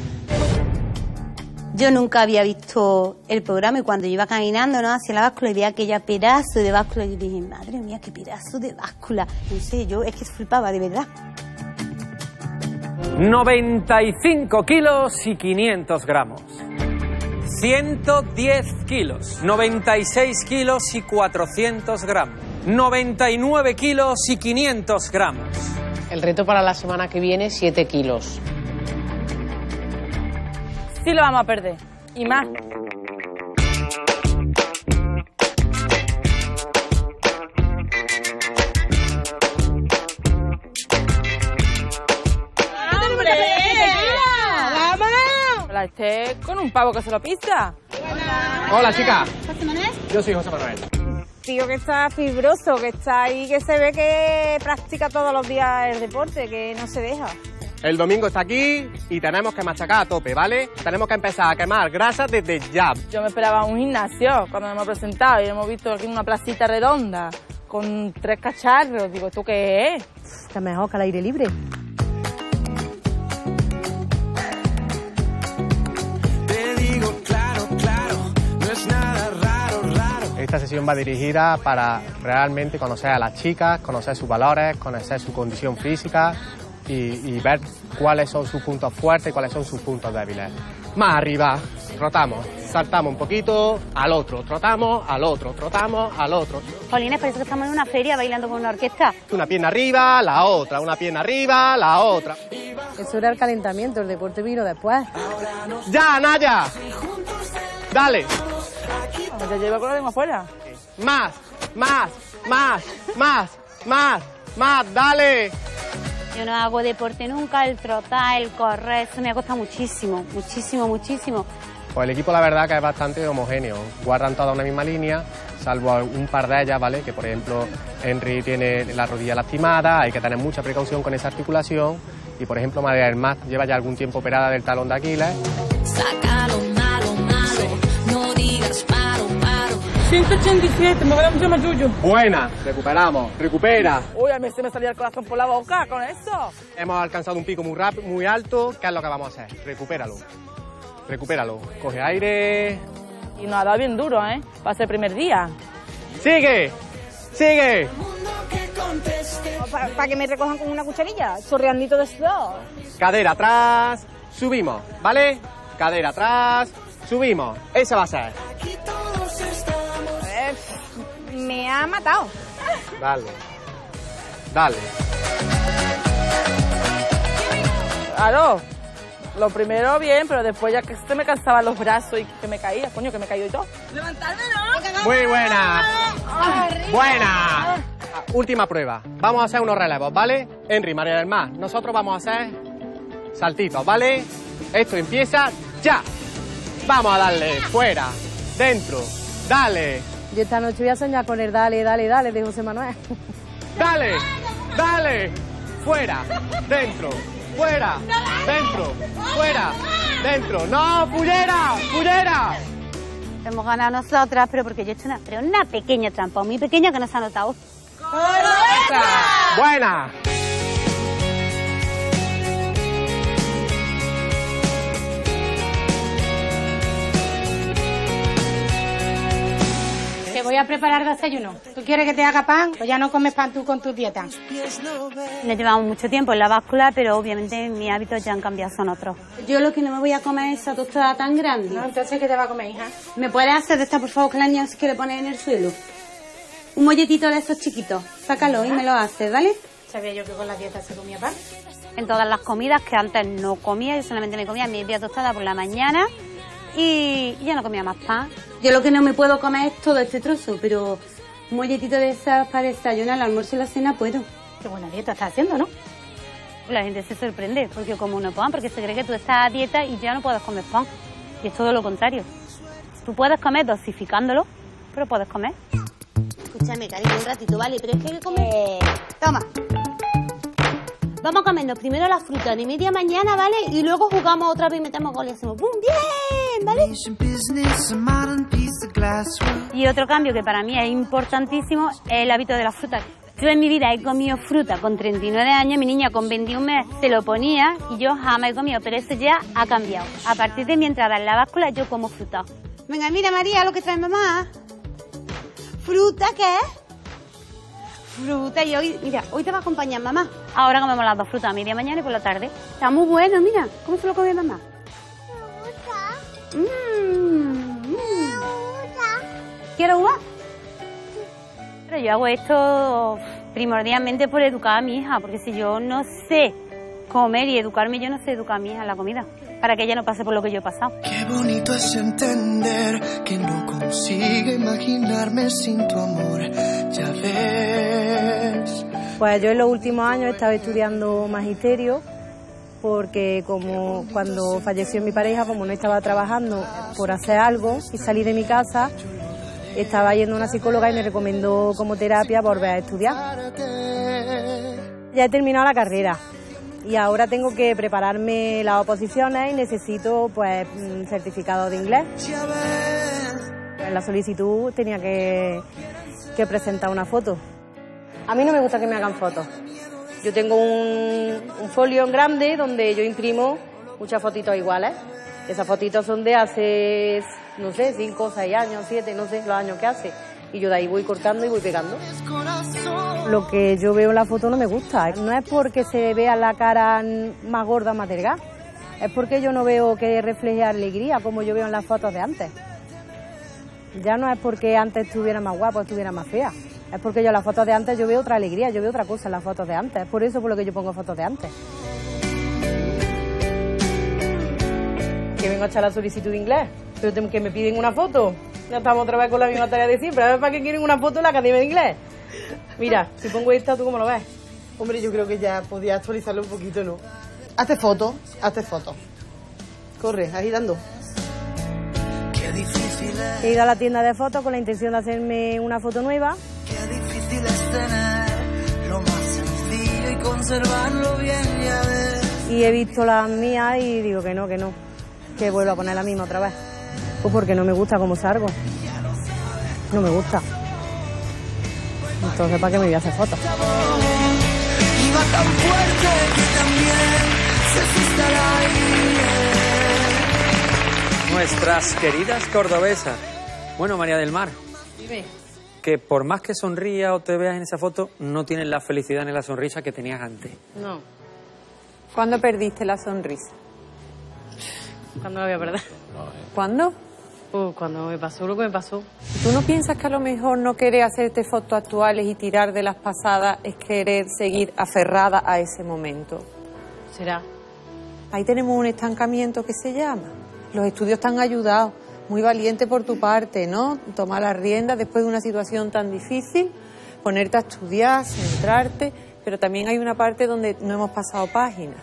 Yo nunca había visto el programa y cuando yo iba caminando, ¿no?, hacia la báscula y veía aquella pedazo de báscula, yo dije, madre mía, qué pedazo de báscula. No sé, yo es que flipaba, de verdad. noventa y cinco kilos y quinientos gramos. ciento diez kilos. noventa y seis kilos y cuatrocientos gramos. noventa y nueve kilos y quinientos gramos. El reto para la semana que viene, siete kilos. Sí lo vamos a perder. Y más. ¡Hombre! ¡Vámonos! La esté con un pavo que se lo pisa. Hola, chica. ¿José Manuel? Yo soy José Manuel. Tío que está fibroso, que está ahí, que se ve que practica todos los días el deporte, que no se deja. El domingo está aquí y tenemos que machacar a tope, ¿vale? Tenemos que empezar a quemar grasa desde ya. Yo me esperaba un gimnasio cuando me hemos presentado y hemos visto aquí una placita redonda con tres cacharros. Digo, ¿esto qué es? Está mejor que al aire libre. Te digo claro, claro, no es nada raro, raro. Esta sesión va dirigida para realmente conocer a las chicas, conocer sus valores, conocer su condición física y, y ver cuáles son sus puntos fuertes y cuáles son sus puntos débiles. Más arriba, rotamos. saltamos un poquito, al otro, trotamos, al otro, trotamos, al otro. Jolines, parece que estamos en una feria bailando con una orquesta. Una pierna arriba, la otra, una pierna arriba, la otra. Eso era el calentamiento, el deporte vino después. ¡Ya, Naya! ¡Dale! Te llevo con la lengua afuera. Más, más, más, más, más, más, dale. Yo no hago deporte nunca, el trotar, el correr, eso me ha costado muchísimo, muchísimo, muchísimo. Pues el equipo la verdad que es bastante homogéneo, guardan toda una misma línea, salvo un par de ellas, ¿vale? Que por ejemplo Henry tiene la rodilla lastimada, hay que tener mucha precaución con esa articulación y por ejemplo María del Mar lleva ya algún tiempo operada del talón de Aquiles. Sácalo, malo, malo, no digas paro, paro. ciento ochenta y siete, me voy a mucho más yuyu. Buena, recuperamos, recupera. Uy, a mí se me salía el corazón por la boca con eso. Hemos alcanzado un pico muy rápido, muy alto, ¿qué es lo que vamos a hacer? Recupéralo. Recupéralo, coge aire. Y nos ha dado bien duro, ¿eh? Para ser el primer día. ¡Sigue! ¡Sigue! Para pa que me recojan con una cucharilla, chorreandito de sudor. Cadera atrás, subimos, ¿vale? Cadera atrás, subimos. Esa va a ser. Eh, me ha matado. Dale. Dale. Claro. Lo primero bien, pero después ya que se me cansaban los brazos y que me caía, coño, que me he caído y todo. ¡Levantarme, no! Muy buena. Buena. Última prueba. Vamos a hacer unos relevos, ¿vale? Henry, María del Mar, nosotros vamos a hacer saltitos, ¿vale? Esto empieza ya. Vamos a darle fuera, dentro, dale. Yo esta noche voy a soñar con el dale, dale, dale de José Manuel. Dale, dale, fuera, dentro. Fuera, dentro, fuera, dentro. ¡No, fullera, fullera! Hemos ganado nosotras, pero porque yo he hecho una, pero una pequeña trampa, muy pequeña que no se ha notado. ¡Buena! Te voy a preparar desayuno. ¿Tú quieres que te haga pan? Pues ya no comes pan tú con tu dieta. Le llevamos mucho tiempo en la báscula, pero obviamente mis hábitos ya han cambiado, son otros. Yo lo que no me voy a comer es esa tostada tan grande. No, entonces, ¿qué te va a comer, hija? ¿Me puedes hacer de esta, por favor, que la niña que le pones en el suelo? Un molletito de esos chiquitos. Sácalo y me lo haces, ¿vale? Sabía yo que con la dieta se comía pan. En todas las comidas que antes no comía, yo solamente me comía mi media tostada por la mañana y ya no comía más pan. Yo lo que no me puedo comer es todo este trozo, pero un molletito de esas para desayunar, el almuerzo y la cena puedo. Qué buena dieta estás haciendo, ¿no? La gente se sorprende porque como no pan, porque se cree que tú estás a dieta y ya no puedes comer pan. Y es todo lo contrario. Tú puedes comer dosificándolo, pero puedes comer. Escúchame, cariño, un ratito, ¿vale? Pero es que hay que comer... Toma. Vamos a comernos primero la fruta de media mañana, ¿vale? Y luego jugamos otra vez y metemos gol y hacemos ¡pum! ¡Bien! ¿Vale? Y otro cambio que para mí es importantísimo es el hábito de la fruta. Yo en mi vida he comido fruta con treinta y nueve años, mi niña con veintiún meses se lo ponía y yo jamás he comido, pero eso ya ha cambiado. A partir de mi entrada en la báscula yo como fruta. Venga, mira María lo que trae mamá. ¿Fruta qué es? Fruta y hoy, mira, hoy te va a acompañar mamá. Ahora comemos las dos frutas, a media mañana y por la tarde. Está muy bueno, mira. ¿Cómo se lo come mamá? Mmm. ¿Quieres uva? Pero yo hago esto primordialmente por educar a mi hija, porque si yo no sé comer y educarme, yo no sé educar a mi hija en la comida, para que ella no pase por lo que yo he pasado. Qué bonito es entender que no consigo imaginarme sin tu amor, ya ves. Pues yo en los últimos años he estado estudiando magisterio, porque como cuando falleció mi pareja, como no estaba trabajando por hacer algo y salí de mi casa, estaba yendo a una psicóloga y me recomendó como terapia volver a estudiar. Ya he terminado la carrera y ahora tengo que prepararme las oposiciones y necesito pues un certificado de inglés. En la solicitud tenía que, que presentar una foto. A mí no me gusta que me hagan fotos. Yo tengo un, un folio grande donde yo imprimo muchas fotitos iguales. Esas fotitos son de hace, no sé, cinco, seis años, siete, no sé, los años que hace. Y yo de ahí voy cortando y voy pegando. Lo que yo veo en la foto no me gusta. No es porque se vea la cara más gorda, más delgada. es porque yo no veo que refleje alegría como yo veo en las fotos de antes. Ya no es porque antes estuviera más guapo, estuviera más fea. Es porque yo en las fotos de antes yo veo otra alegría, yo veo otra cosa en las fotos de antes. Es por eso por lo que yo pongo fotos de antes. Que vengo a echar la solicitud de inglés, pero que me piden una foto. Ya estamos otra vez con la misma tarea de siempre. A ver, ¿para qué quieren una foto en la Academia de Inglés? Mira, si pongo esta, ¿tú cómo lo ves? Hombre, yo creo que ya podía actualizarlo un poquito, ¿no? Hazte foto, hazte foto. Corre, agitando. He ido a la tienda de fotos con la intención de hacerme una foto nueva. Qué difícil es tener lo más sencillo y conservarlo bien, ya ves. Y he visto las mías y digo que no, que no. Que vuelvo a poner la misma otra vez. Pues porque no me gusta cómo salgo. No me gusta. Entonces, ¿para qué me voy a hacer fotos? Iba tan fuerte que también se fuiste al aire. Nuestras queridas cordobesas. Bueno, María del Mar. Dime. Que por más que sonría o te veas en esa foto, no tienes la felicidad ni la sonrisa que tenías antes. No. ¿Cuándo perdiste la sonrisa? ¿Cuándo la voy a perder? ¿Cuándo? Uh, cuando me pasó lo que me pasó. ¿Tú no piensas que a lo mejor no querer hacerte fotos actuales y tirar de las pasadas es querer seguir aferrada a ese momento? ¿Será? Ahí tenemos un estancamiento que se llama. Los estudios te han ayudado. Muy valiente por tu parte, ¿no? Tomar las riendas después de una situación tan difícil, ponerte a estudiar, centrarte, pero también hay una parte donde no hemos pasado páginas.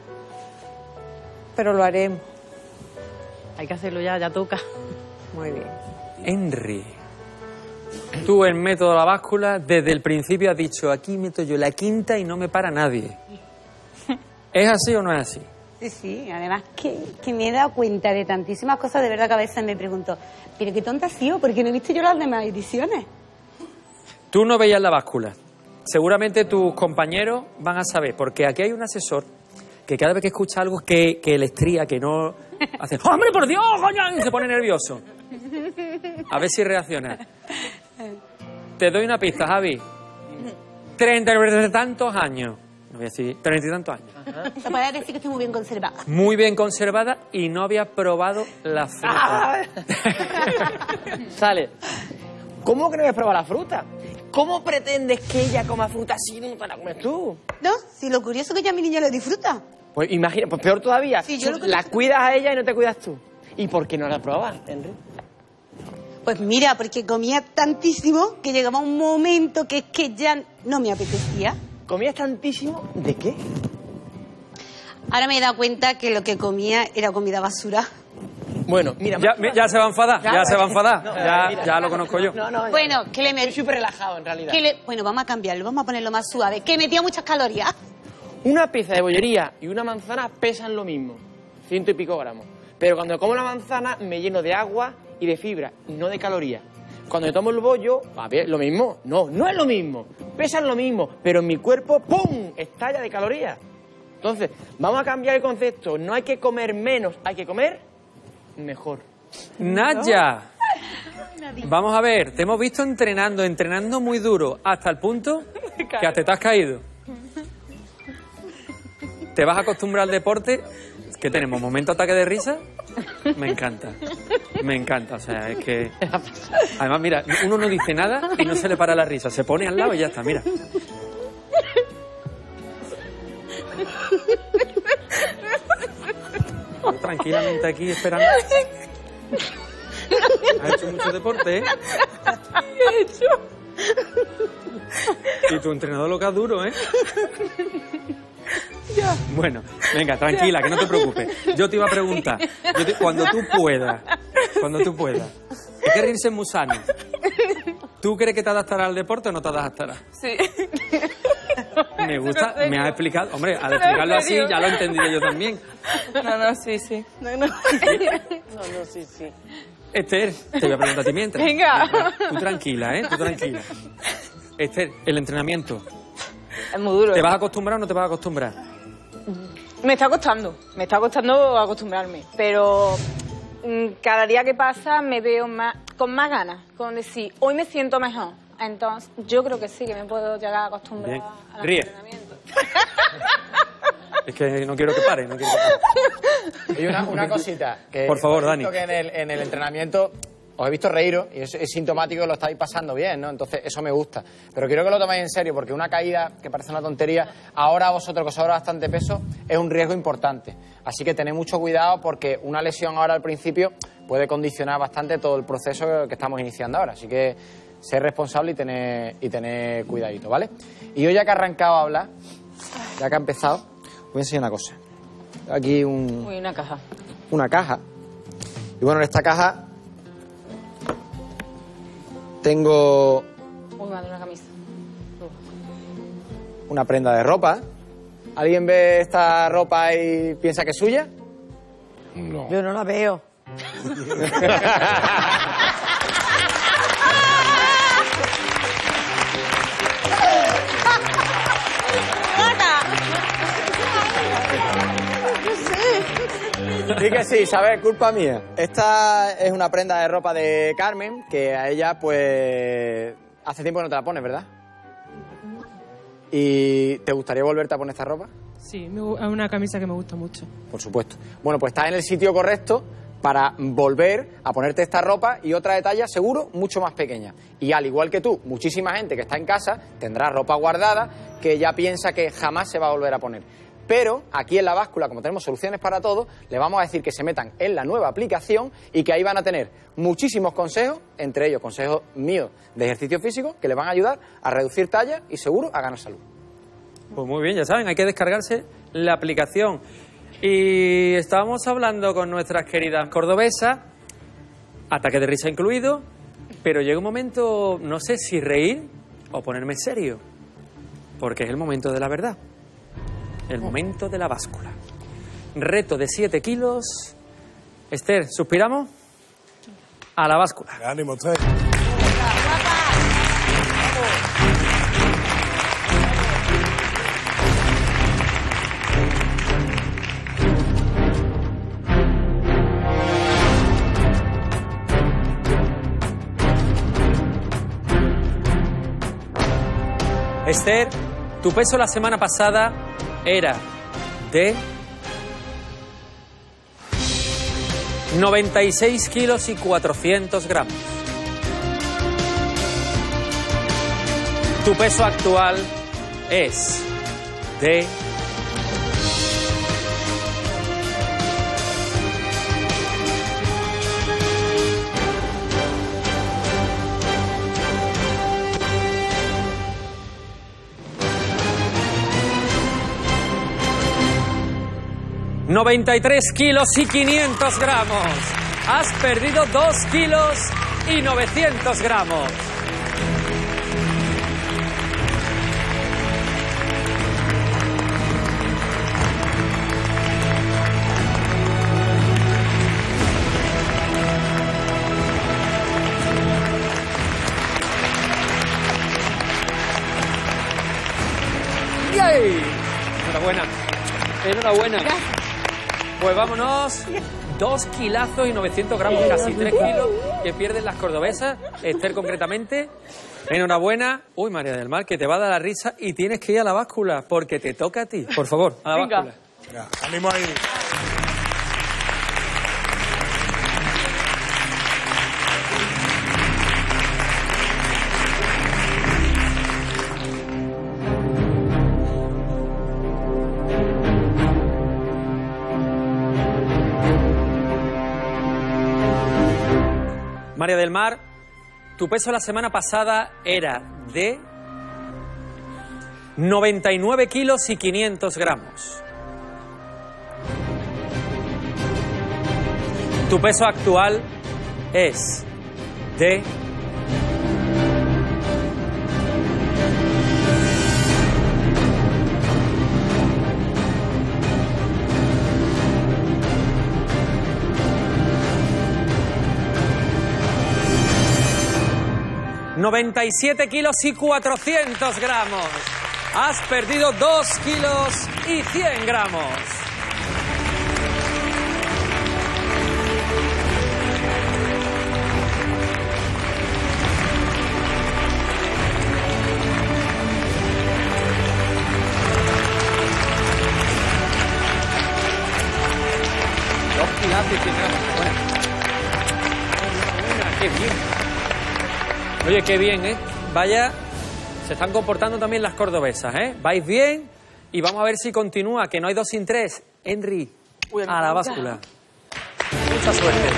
Pero lo haremos. Hay que hacerlo ya, ya toca. Muy bien. Henry, tú en Método La Báscula desde el principio has dicho, aquí meto yo la quinta y no me para nadie. ¿Es así o no es así? Sí, sí, además que, que me he dado cuenta de tantísimas cosas, de verdad que a veces me pregunto, pero qué tonta ha sido, porque no he visto yo las demás ediciones. Tú no veías La Báscula. Seguramente tus compañeros van a saber, porque aquí hay un asesor que cada vez que escucha algo que, que le estría, que no... hace, ¡hombre, por Dios, coño! Y se pone nervioso. A ver si reacciona. Te doy una pista, Javi. Treinta y tantos años. No voy a decir, treinta y tantos años. Se puede decir que estoy muy bien conservada. Muy bien conservada y no había probado la fruta. Sale. ¿Cómo que no habías probado la fruta? ¿Cómo pretendes que ella coma fruta si no te la comes tú? No, si lo curioso es que ya mi niña lo disfruta. Pues imagina, pues peor todavía. Sí, yo lo la cuidas a ella y no te cuidas tú. ¿Y por qué no la pruebas, Henry? Pues mira, porque comía tantísimo que llegaba un momento que es que ya no me apetecía. ¿Comías tantísimo? ¿De qué? Ahora me he dado cuenta que lo que comía era comida basura. Bueno, mira... Ya, ya se va a enfadar, ya se va a enfadar. No, ya, mira. ya lo conozco yo. No, no, bueno, que le metía... Estoy súper relajado, en realidad. Que le... Bueno, vamos a cambiarlo, vamos a ponerlo más suave. Que metía muchas calorías. Una pieza de bollería y una manzana pesan lo mismo, ciento y pico gramos. Pero cuando como la manzana me lleno de agua y de fibra, no de calorías. Cuando me tomo el bollo, a ver, lo mismo. No, no es lo mismo. Pesan lo mismo, pero en mi cuerpo, ¡pum!, estalla de calorías. Entonces, vamos a cambiar el concepto. No hay que comer menos, hay que comer mejor. Naya, vamos a ver, te hemos visto entrenando, entrenando muy duro, hasta el punto que hasta te has caído. ¿Te vas a acostumbrar al deporte? ¿Qué tenemos? ¿Momento ataque de risa? Me encanta, me encanta, o sea, es que... Además, mira, uno no dice nada y no se le para la risa, se pone al lado y ya está, mira. Yo tranquilamente aquí esperando. Has hecho mucho deporte, ¿eh? ¿Qué he hecho? Y tu entrenador lo que es duro, ¿eh? Ya. Bueno, venga, tranquila, que no te preocupes. Yo te iba a preguntar, yo te, cuando tú puedas, cuando tú puedas, es que reírse es muy sano. ¿Tú crees que te adaptarás al deporte o no te adaptarás? Sí. Me gusta, me has explicado, hombre, al explicarlo así ya lo he entendido yo también. No, no, sí, sí. No, no. No, no, sí, sí. Esther, te voy a preguntar a ti mientras. Venga. Tú tranquila, ¿eh? Tú tranquila. Esther, el entrenamiento. Es muy duro. ¿Te ¿eh? vas a acostumbrar o no te vas a acostumbrar? Me está costando, me está costando acostumbrarme, pero mmm, cada día que pasa me veo más, con más ganas, con decir, hoy me siento mejor. Entonces, yo creo que sí, que me puedo llegar a acostumbrar Bien. al Ríe. entrenamiento. Es que no quiero que pare, no quiero que pare. Y una, una cosita. Que Por favor, he visto Dani. que en el, en el entrenamiento os he visto reíros y es, es sintomático que lo estáis pasando bien, ¿no? Entonces, eso me gusta. Pero quiero que lo toméis en serio, porque una caída, que parece una tontería, ahora a vosotros que os sobra bastante peso, es un riesgo importante. Así que tened mucho cuidado, porque una lesión ahora al principio puede condicionar bastante todo el proceso que estamos iniciando ahora. Así que ser responsable y tener, y tener cuidadito, ¿vale? Y yo ya que he arrancado a hablar, ya que ha empezado, voy a enseñar una cosa. Aquí un, Uy, una caja. una caja. Y bueno, en esta caja tengo Uy, madre, una camisa. una prenda de ropa. ¿Alguien ve esta ropa y piensa que es suya? No. Yo no la veo. Sí que sí, ¿sabes? Culpa mía. Esta es una prenda de ropa de Carmen, que a ella, pues, hace tiempo que no te la pones, ¿verdad? ¿Y te gustaría volverte a poner esta ropa? Sí, me gu- es una camisa que me gusta mucho. Por supuesto. Bueno, pues estás en el sitio correcto para volver a ponerte esta ropa y otra de talla, seguro, mucho más pequeña. Y al igual que tú, muchísima gente que está en casa tendrá ropa guardada que ya piensa que jamás se va a volver a poner. Pero aquí en la báscula, como tenemos soluciones para todo, le vamos a decir que se metan en la nueva aplicación y que ahí van a tener muchísimos consejos, entre ellos consejos míos de ejercicio físico, que les van a ayudar a reducir talla y seguro a ganar salud. Pues muy bien, ya saben, hay que descargarse la aplicación. Y estábamos hablando con nuestras queridas cordobesas, ataque de risa incluido, pero llega un momento, no sé si reír o ponerme serio, porque es el momento de la verdad. El momento de la báscula. Reto de siete kilos. Esther, ¿suspiramos? A la báscula. Ánimo, Esther. Esther, tu peso la semana pasada era de noventa y seis kilos y cuatrocientos gramos. Tu peso actual es de noventa y tres kilos y quinientos gramos. Has perdido dos kilos y novecientos gramos. ¡Yay! Enhorabuena. Enhorabuena. Pues vámonos. Dos kilazos y novecientos gramos, casi tres kilos que pierden las cordobesas. Esther, concretamente. Enhorabuena. Uy, María del Mar, que te va a dar la risa y tienes que ir a la báscula porque te toca a ti. Por favor, a la Venga. báscula. Venga, ánimo ahí. María del Mar, tu peso la semana pasada era de noventa y nueve kilos y quinientos gramos. Tu peso actual es de noventa y siete kilos y cuatrocientos gramos. Has perdido dos kilos y cien gramos. Oye, qué bien, ¿eh? Vaya, se están comportando también las cordobesas, ¿eh? Vais bien y vamos a ver si continúa, que no hay dos sin tres. Henry, a la báscula. Mucha suerte.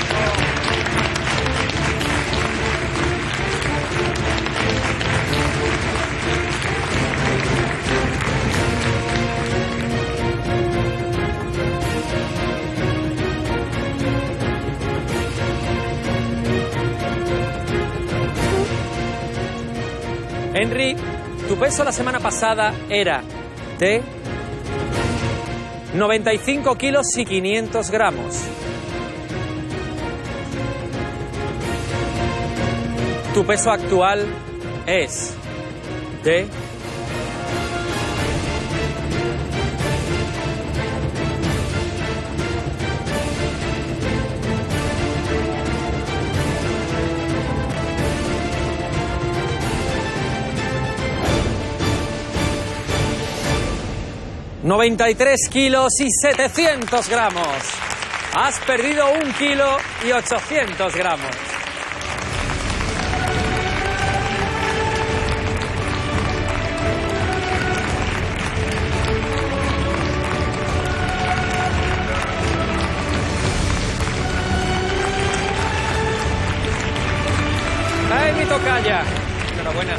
Henry, tu peso la semana pasada era de noventa y cinco kilos y quinientos gramos. Tu peso actual es de noventa y tres kilos y setecientos gramos. Has perdido un kilo y ochocientos gramos. ¡Ay, mi tocaya! Enhorabuena.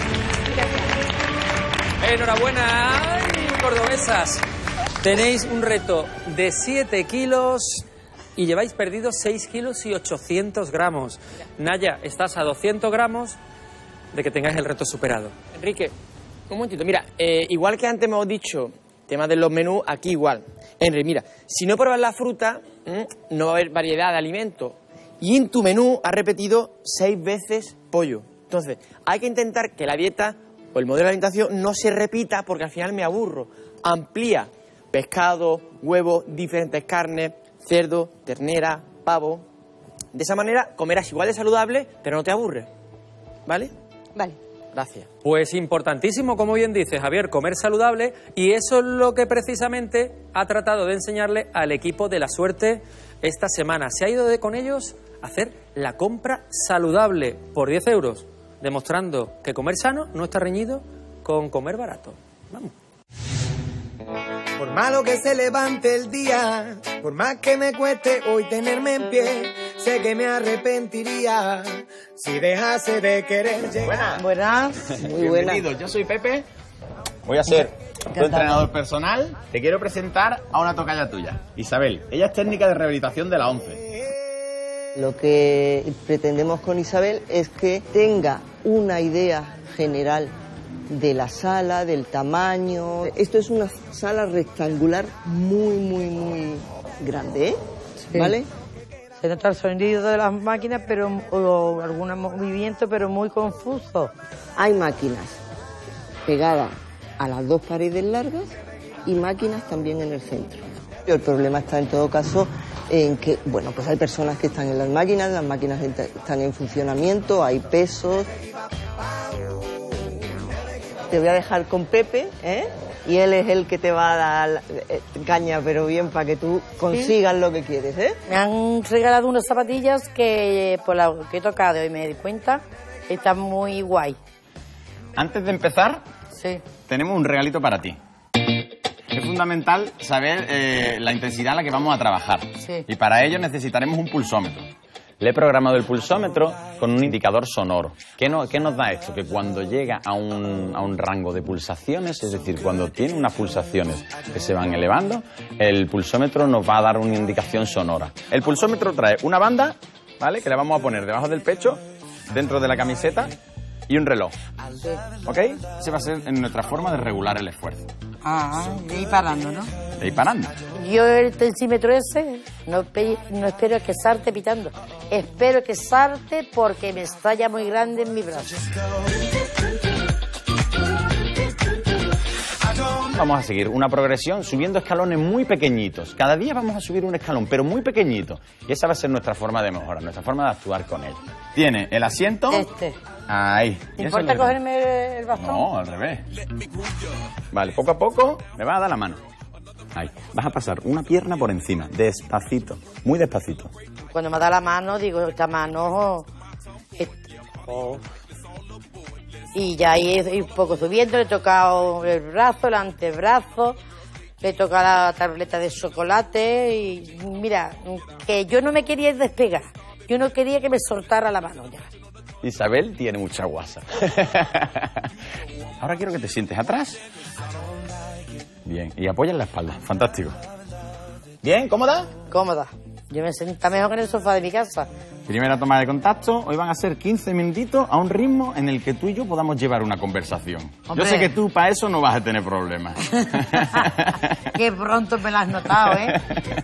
Enhorabuena. ¡Ay, cordobesas! Tenéis un reto de siete kilos y lleváis perdido seis kilos y ochocientos gramos. Naya, estás a doscientos gramos de que tengáis el reto superado. Enrique, un momentito. Mira, eh, igual que antes hemos dicho, tema de los menús, aquí igual. Enrique, mira, si no pruebas la fruta, mmm, no va a haber variedad de alimentos. Y en tu menú has repetido seis veces pollo. Entonces, hay que intentar que la dieta o el modelo de alimentación no se repita porque al final me aburro. Amplía pescado, huevo, diferentes carnes, cerdo, ternera, pavo. De esa manera comerás igual de saludable, pero no te aburres. ¿Vale? Vale. Gracias. Pues importantísimo, como bien dice Javier, comer saludable, y eso es lo que precisamente ha tratado de enseñarle al equipo de La Suerte esta semana. Se ha ido de con ellos a hacer la compra saludable por diez euros, demostrando que comer sano no está reñido con comer barato. Vamos. Por malo que se levante el día, por más que me cueste hoy tenerme en pie, sé que me arrepentiría si dejase de querer llegar. Buenas. Muy buenas. Bienvenidos, yo soy Pepe, voy a ser tu entrenador personal. Te quiero presentar a una tocaya tuya, Isabel. Ella es técnica de rehabilitación de la ONCE. Lo que pretendemos con Isabel es que tenga una idea general de la sala, del tamaño. Esto es una sala rectangular muy, muy, muy grande, ¿eh? Sí. ¿Vale? Se nota el sonido de las máquinas, pero o algún movimiento, pero muy confuso. Hay máquinas pegadas a las dos paredes largas y máquinas también en el centro. El problema está en todo caso en que, bueno, pues hay personas que están en las máquinas, las máquinas están en funcionamiento, hay pesos. Te voy a dejar con Pepe, ¿eh? Y él es el que te va a dar eh, caña, pero bien, para que tú consigas ¿Sí? lo que quieres, ¿eh? Me han regalado unas zapatillas que, por lo que he tocado y me di cuenta, están muy guay. Antes de empezar, sí. tenemos un regalito para ti. Es fundamental saber eh, la intensidad a la que vamos a trabajar. Sí. Y para ello necesitaremos un pulsómetro. Le he programado el pulsómetro con un indicador sonoro. ¿Qué, no, qué nos da esto? Que cuando llega a un, a un rango de pulsaciones, es decir, cuando tiene unas pulsaciones que se van elevando, el pulsómetro nos va a dar una indicación sonora. El pulsómetro trae una banda, ¿vale?, que le vamos a poner debajo del pecho, dentro de la camiseta, y un reloj. Sí. ¿Ok? Esa va a ser en nuestra forma de regular el esfuerzo. Ah, de ir parando, ¿no? De ir parando. Yo el tensímetro ese no, no espero que salte pitando. Espero que salte porque me está ya muy grande en mi brazo. Vamos a seguir una progresión subiendo escalones muy pequeñitos. Cada día vamos a subir un escalón, pero muy pequeñito. Y esa va a ser nuestra forma de mejorar, nuestra forma de actuar con él. Tiene el asiento... Este. Ahí. ¿Te importa cogerme el bastón? No, al revés. Vale, poco a poco me vas a dar la mano. Ahí. Vas a pasar una pierna por encima, despacito, muy despacito. Cuando me da la mano, digo, esta mano... Oh, Y ya ahí un poco subiendo, le he tocado el brazo, el antebrazo, le he tocado la tableta de chocolate y mira, que yo no me quería despegar, yo no quería que me soltara la mano ya. Isabel tiene mucha guasa. Ahora quiero que te sientes atrás. Bien, y apoya en la espalda, fantástico. Bien, ¿cómoda? Cómoda. Yo me siento mejor que en el sofá de mi casa. Primera toma de contacto, hoy van a ser quince minutitos a un ritmo en el que tú y yo podamos llevar una conversación. Hombre. Yo sé que tú para eso no vas a tener problemas. Qué pronto me lo has notado, ¿eh?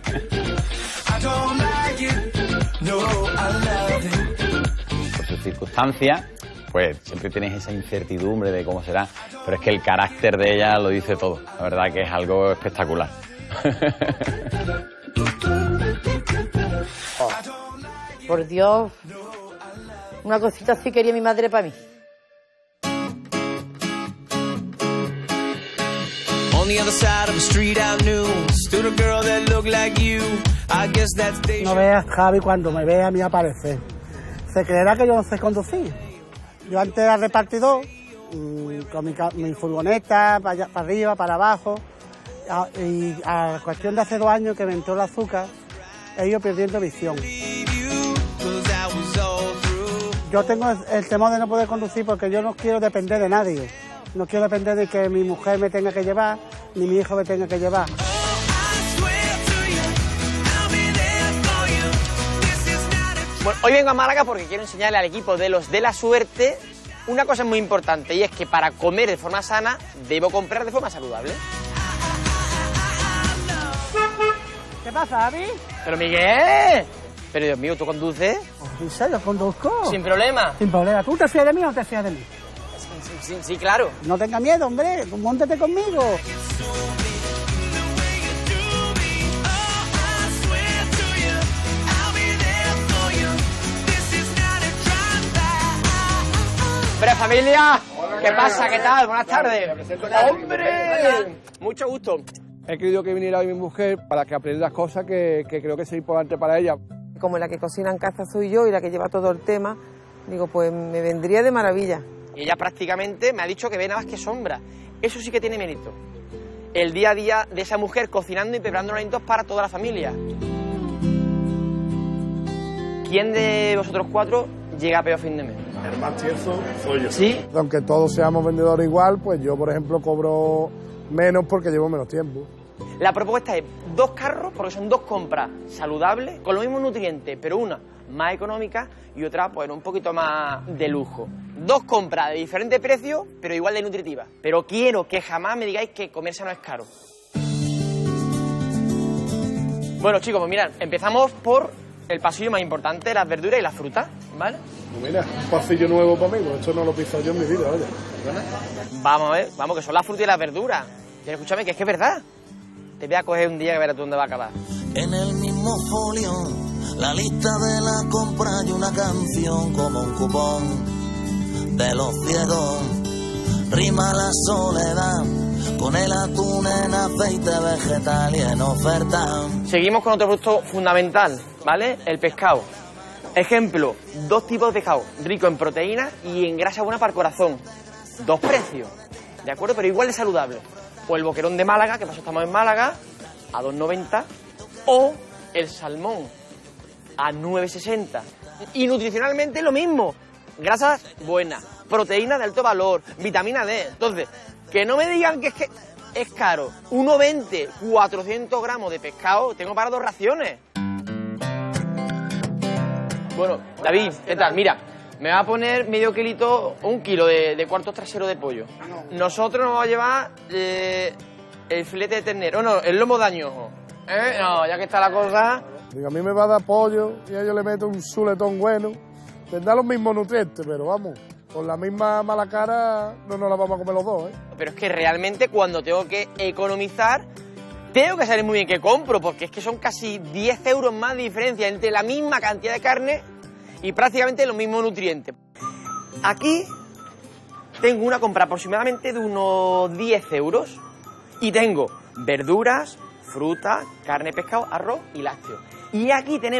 Por sus circunstancias, pues siempre tienes esa incertidumbre de cómo será, pero es que el carácter de ella lo dice todo. La verdad que es algo espectacular. Oh, por Dios, una cosita así quería mi madre para mí. No veas Javi cuando me vea a mí aparecer. Se creerá que yo no sé conducir. Yo antes era repartidor, mmm, con mi, mi furgoneta, para, allá, para arriba, para abajo. A, y a cuestión de hace dos años que me entró el azúcar, he ido perdiendo visión. Yo tengo el, el temor de no poder conducir porque yo no quiero depender de nadie. No quiero depender de que mi mujer me tenga que llevar, ni mi hijo me tenga que llevar. Bueno, hoy vengo a Málaga porque quiero enseñarle al equipo de los de la suerte una cosa muy importante, y es que para comer de forma sana debo comprar de forma saludable. ¿Qué pasa, Javi? Pero Miguel, pero Dios mío, ¿tú conduces? ¿En serio conduzco? Sin problema. Sin problema. ¿Tú te fías de mí o no te fías de mí? Sí, sí, sí, claro. No tengas miedo, hombre, móntate conmigo. ¡Hombre, familia! ¿Qué pasa? ¿Qué tal? Buenas tardes. ¡Hombre! Mucho gusto. He querido que viniera hoy mi mujer para que aprendiera cosas que, que creo que es importante para ella. Como la que cocina en casa soy yo y la que lleva todo el tema, digo, pues me vendría de maravilla. Y ella prácticamente me ha dicho que ve nada más que sombra. Eso sí que tiene mérito. El día a día de esa mujer cocinando y preparando alimentos para toda la familia. ¿Quién de vosotros cuatro llega a peor fin de mes? El más tieso soy yo. ¿Sí? Aunque todos seamos vendedores igual, pues yo, por ejemplo, cobro menos porque llevo menos tiempo. La propuesta es dos carros, porque son dos compras saludables, con los mismos nutrientes, pero una más económica y otra, pues, un poquito más de lujo. Dos compras de diferente precio, pero igual de nutritivas. Pero quiero que jamás me digáis que comerse no es caro. Bueno, chicos, pues mirad, empezamos por el pasillo más importante, las verduras y las frutas, ¿vale? Pues mira, un pasillo nuevo para mí, pues esto no lo he pisado yo en mi vida, oye. Vamos a ver, vamos, que son las frutas y las verduras. Pero escúchame, que es que es verdad. Te voy a coger un día que verás tú dónde va a acabar. En el mismo folio, la lista de la compra y una canción como un cupón de los ciegos. Rima la soledad con el atún en aceite vegetal y en oferta. Seguimos con otro producto fundamental, ¿vale? El pescado. Ejemplo, dos tipos de pescado, rico en proteínas y en grasa buena para el corazón. Dos precios, ¿de acuerdo? Pero igual de saludable. O el boquerón de Málaga, que pasó estamos en Málaga, a dos noventa, o el salmón a nueve sesenta. Y nutricionalmente lo mismo. Grasas buenas, proteínas de alto valor, vitamina D. Entonces, que no me digan que es que es caro. uno veinte, cuatrocientos gramos de pescado, tengo para dos raciones. Bueno, David, ¿qué tal? Mira, me va a poner medio kilito, un kilo de, de cuartos traseros de pollo. Nosotros nos vamos a llevar eh, el filete de ternero, no, el lomo de añojo. ¿Eh? No, ya que está la cosa... Digo, a mí me va a dar pollo y a ellos le meto un chuletón bueno. Tendrá los mismos nutrientes, pero vamos, con la misma mala cara no nos la vamos a comer los dos, ¿eh? Pero es que realmente cuando tengo que economizar, tengo que saber muy bien qué compro, porque es que son casi diez euros más de diferencia entre la misma cantidad de carne y prácticamente los mismos nutrientes. Aquí tengo una compra aproximadamente de unos diez euros y tengo verduras, fruta, carne, pescado, arroz y lácteos. Y aquí tenemos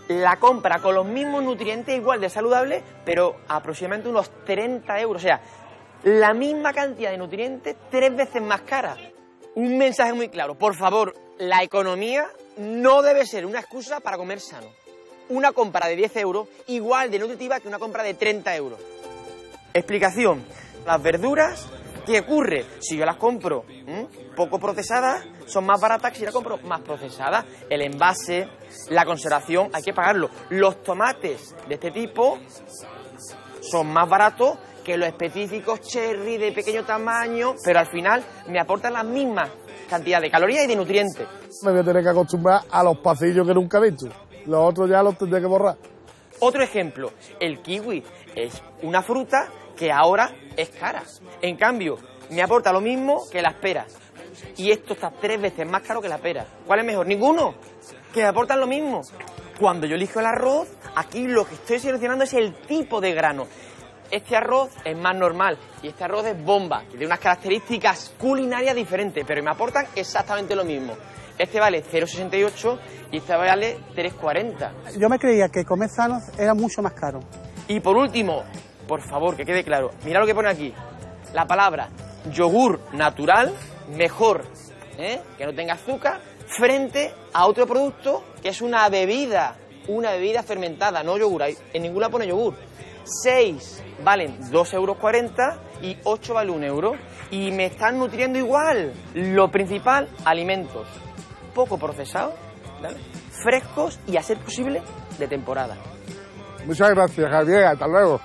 la compra con los mismos nutrientes, igual de saludable, pero aproximadamente unos treinta euros. O sea, la misma cantidad de nutrientes, tres veces más cara. Un mensaje muy claro. Por favor, la economía no debe ser una excusa para comer sano. Una compra de diez euros igual de nutritiva que una compra de treinta euros. Explicación. Las verduras, ¿qué ocurre? Si yo las compro ¿m? poco procesadas, son más baratas que si las compro más procesadas. El envase, la conservación, hay que pagarlo. Los tomates de este tipo son más baratos que los específicos cherry de pequeño tamaño, pero al final me aportan las mismas cantidades de calorías y de nutrientes. Me voy a tener que acostumbrar a los pasillos que nunca he visto. Los otros ya los tendré que borrar. Otro ejemplo, el kiwi es una fruta que ahora es cara. En cambio, me aporta lo mismo que las peras. Y esto está tres veces más caro que la pera. ¿Cuál es mejor? Ninguno. Que me aportan lo mismo. Cuando yo elijo el arroz, aquí lo que estoy seleccionando es el tipo de grano. Este arroz es más normal y este arroz es bomba, que tiene unas características culinarias diferentes, pero me aportan exactamente lo mismo. Este vale cero coma sesenta y ocho y este vale tres coma cuarenta. Yo me creía que comer sano era mucho más caro. Y por último, por favor, que quede claro, mira lo que pone aquí. La palabra yogur natural, mejor, ¿eh? que no tenga azúcar, frente a otro producto que es una bebida, una bebida fermentada, no yogur. En ninguna pone yogur. seis valen dos euros cuarenta y ocho vale un euro. Y me están nutriendo igual. Lo principal, alimentos poco procesados, ¿vale? Frescos y, a ser posible, de temporada. Muchas gracias, Javier. Hasta luego.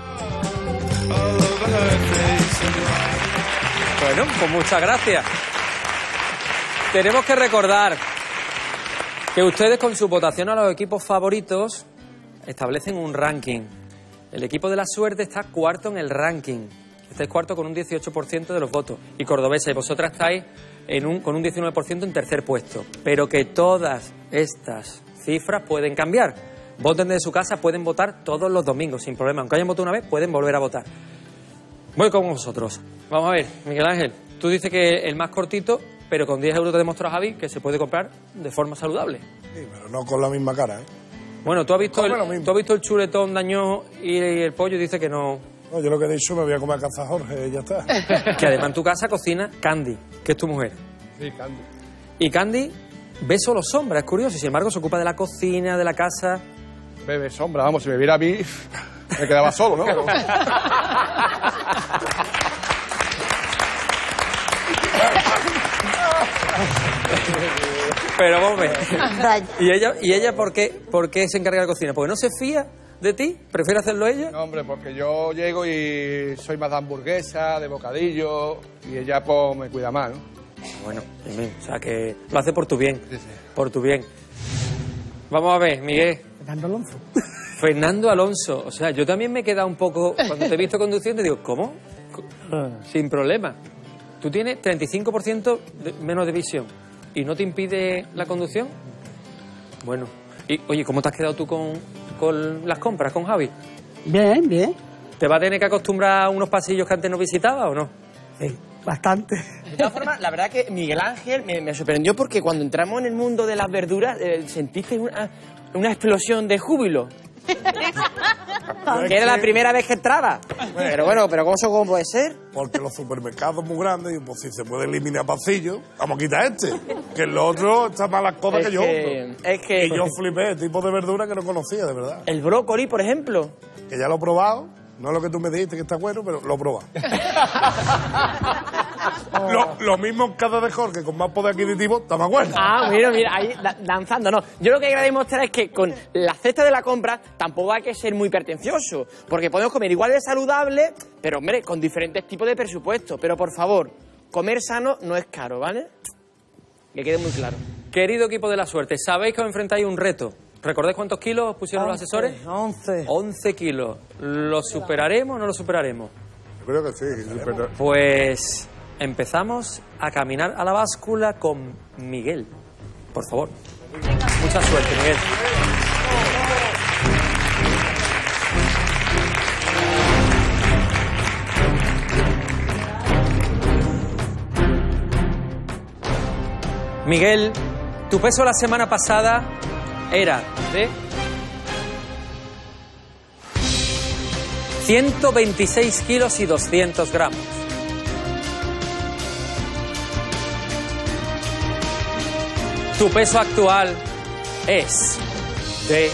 Bueno, pues muchas gracias. Tenemos que recordar que ustedes, con su votación a los equipos favoritos, establecen un ranking. El equipo de la suerte está cuarto en el ranking. Estáis cuarto con un dieciocho por ciento de los votos. Y Cordobesa y vosotras estáis en un, con un diecinueve por ciento en tercer puesto. Pero que todas estas cifras pueden cambiar. Voten desde su casa, pueden votar todos los domingos sin problema. Aunque hayan votado una vez, pueden volver a votar. Voy con vosotros. Vamos a ver, Miguel Ángel, tú dices que el más cortito, pero con diez euros te demostró a Javi que se puede comprar de forma saludable. Sí, pero no con la misma cara, ¿eh? Bueno, tú has visto, el, tú has visto el chuletón daño y el pollo y dices que no... No, yo lo que he dicho, me voy a comer a casa Jorge y ya está. Que además en tu casa cocina Candy, que es tu mujer. Sí, Candy. Y Candy ve solo sombra, es curioso, y sin embargo se ocupa de la cocina, de la casa... Bebe sombra, vamos, si me viera a mí, me quedaba solo, ¿no? Pero... Pero vamos a ver. ¿Y ella, y ella por, qué, por qué se encarga de la cocina? ¿Porque no se fía de ti? ¿Prefiere hacerlo ella? No, hombre, porque yo llego y soy más de hamburguesa, de bocadillo, y ella pues me cuida más, ¿no? Bueno, o sea que lo hace por tu bien. Sí, sí. Por tu bien. Vamos a ver, Miguel. Fernando Alonso. Fernando Alonso. O sea, yo también me he quedado un poco... Cuando te he visto conduciendo, digo, ¿cómo? Sin problema. Tú tienes treinta y cinco por ciento de, menos de visión. ¿Y no te impide la conducción? Bueno. Y, oye, ¿cómo te has quedado tú con, con las compras, con Javi? Bien, bien. ¿Te va a tener que acostumbrar a unos pasillos que antes no visitabas o no? Sí, bastante. De todas formas, la verdad que Miguel Ángel me, me sorprendió porque cuando entramos en el mundo de las verduras eh, sentiste una, una explosión de júbilo. Que era la primera vez que entraba. Pero bueno, pero ¿cómo, ¿cómo puede ser? Porque los supermercados muy grandes, y pues si se puede eliminar pasillos, vamos a quitar este. Que en lo otro está más las cosas es que yo. Que, es que... Y yo flipé, tipo de verdura que no conocía, de verdad. El brócoli, por ejemplo. Que ya lo he probado. No es lo que tú me dijiste que está bueno, pero lo he probado. lo, lo mismo en casa de Jorge, con más poder adquisitivo, está más bueno. Ah, mira, mira, ahí da, danzando, no. Yo lo que quería demostrar es que con la cesta de la compra tampoco hay que ser muy pretencioso, porque podemos comer igual de saludable, pero hombre, con diferentes tipos de presupuesto. Pero por favor, comer sano no es caro, ¿vale? Que quede muy claro. Querido equipo de la suerte, sabéis que os enfrentáis a un reto. ¿Recordáis cuántos kilos pusieron los asesores? once. once kilos. ¿Lo superaremos o no lo superaremos? Yo creo que sí. Pero... Pues empezamos a caminar a la báscula con Miguel. Por favor. Mucha suerte, Miguel. Miguel, tu peso la semana pasada era de ciento veintiséis kilos y doscientos gramos. Tu peso actual es de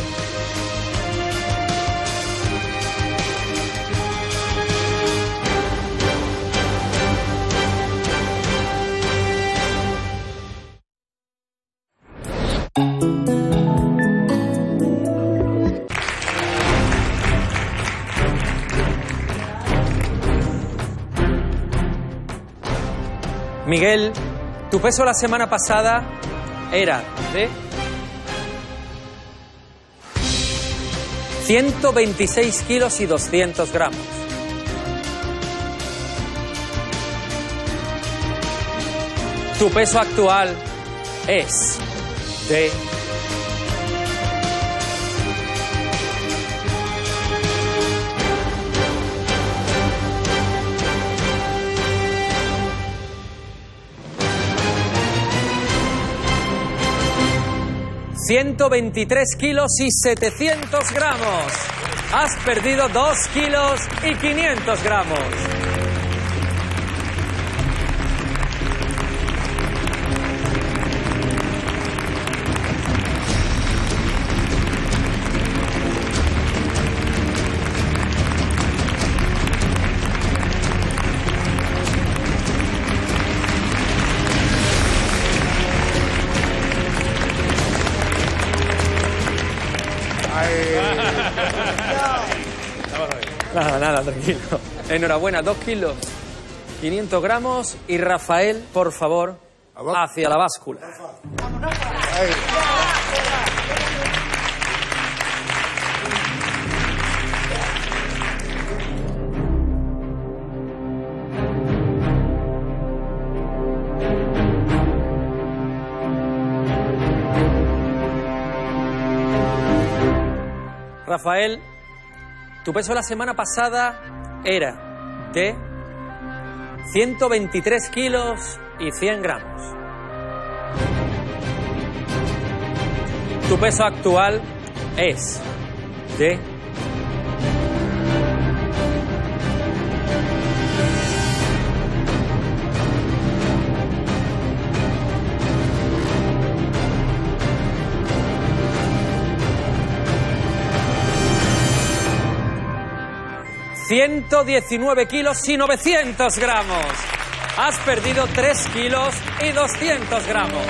Miguel, tu peso la semana pasada era de ciento veintiséis kilos y doscientos gramos. Tu peso actual es de ciento veintitrés kilos y setecientos gramos. Has perdido dos kilos y quinientos gramos. Nada, nada, tranquilo. Enhorabuena, dos kilos, quinientos gramos. Y Rafael, por favor, hacia la báscula. Rafael, tu peso la semana pasada era de ciento veintitrés kilos y cien gramos. Tu peso actual es de ciento diecinueve kilos y novecientos gramos. Has perdido tres kilos y doscientos gramos.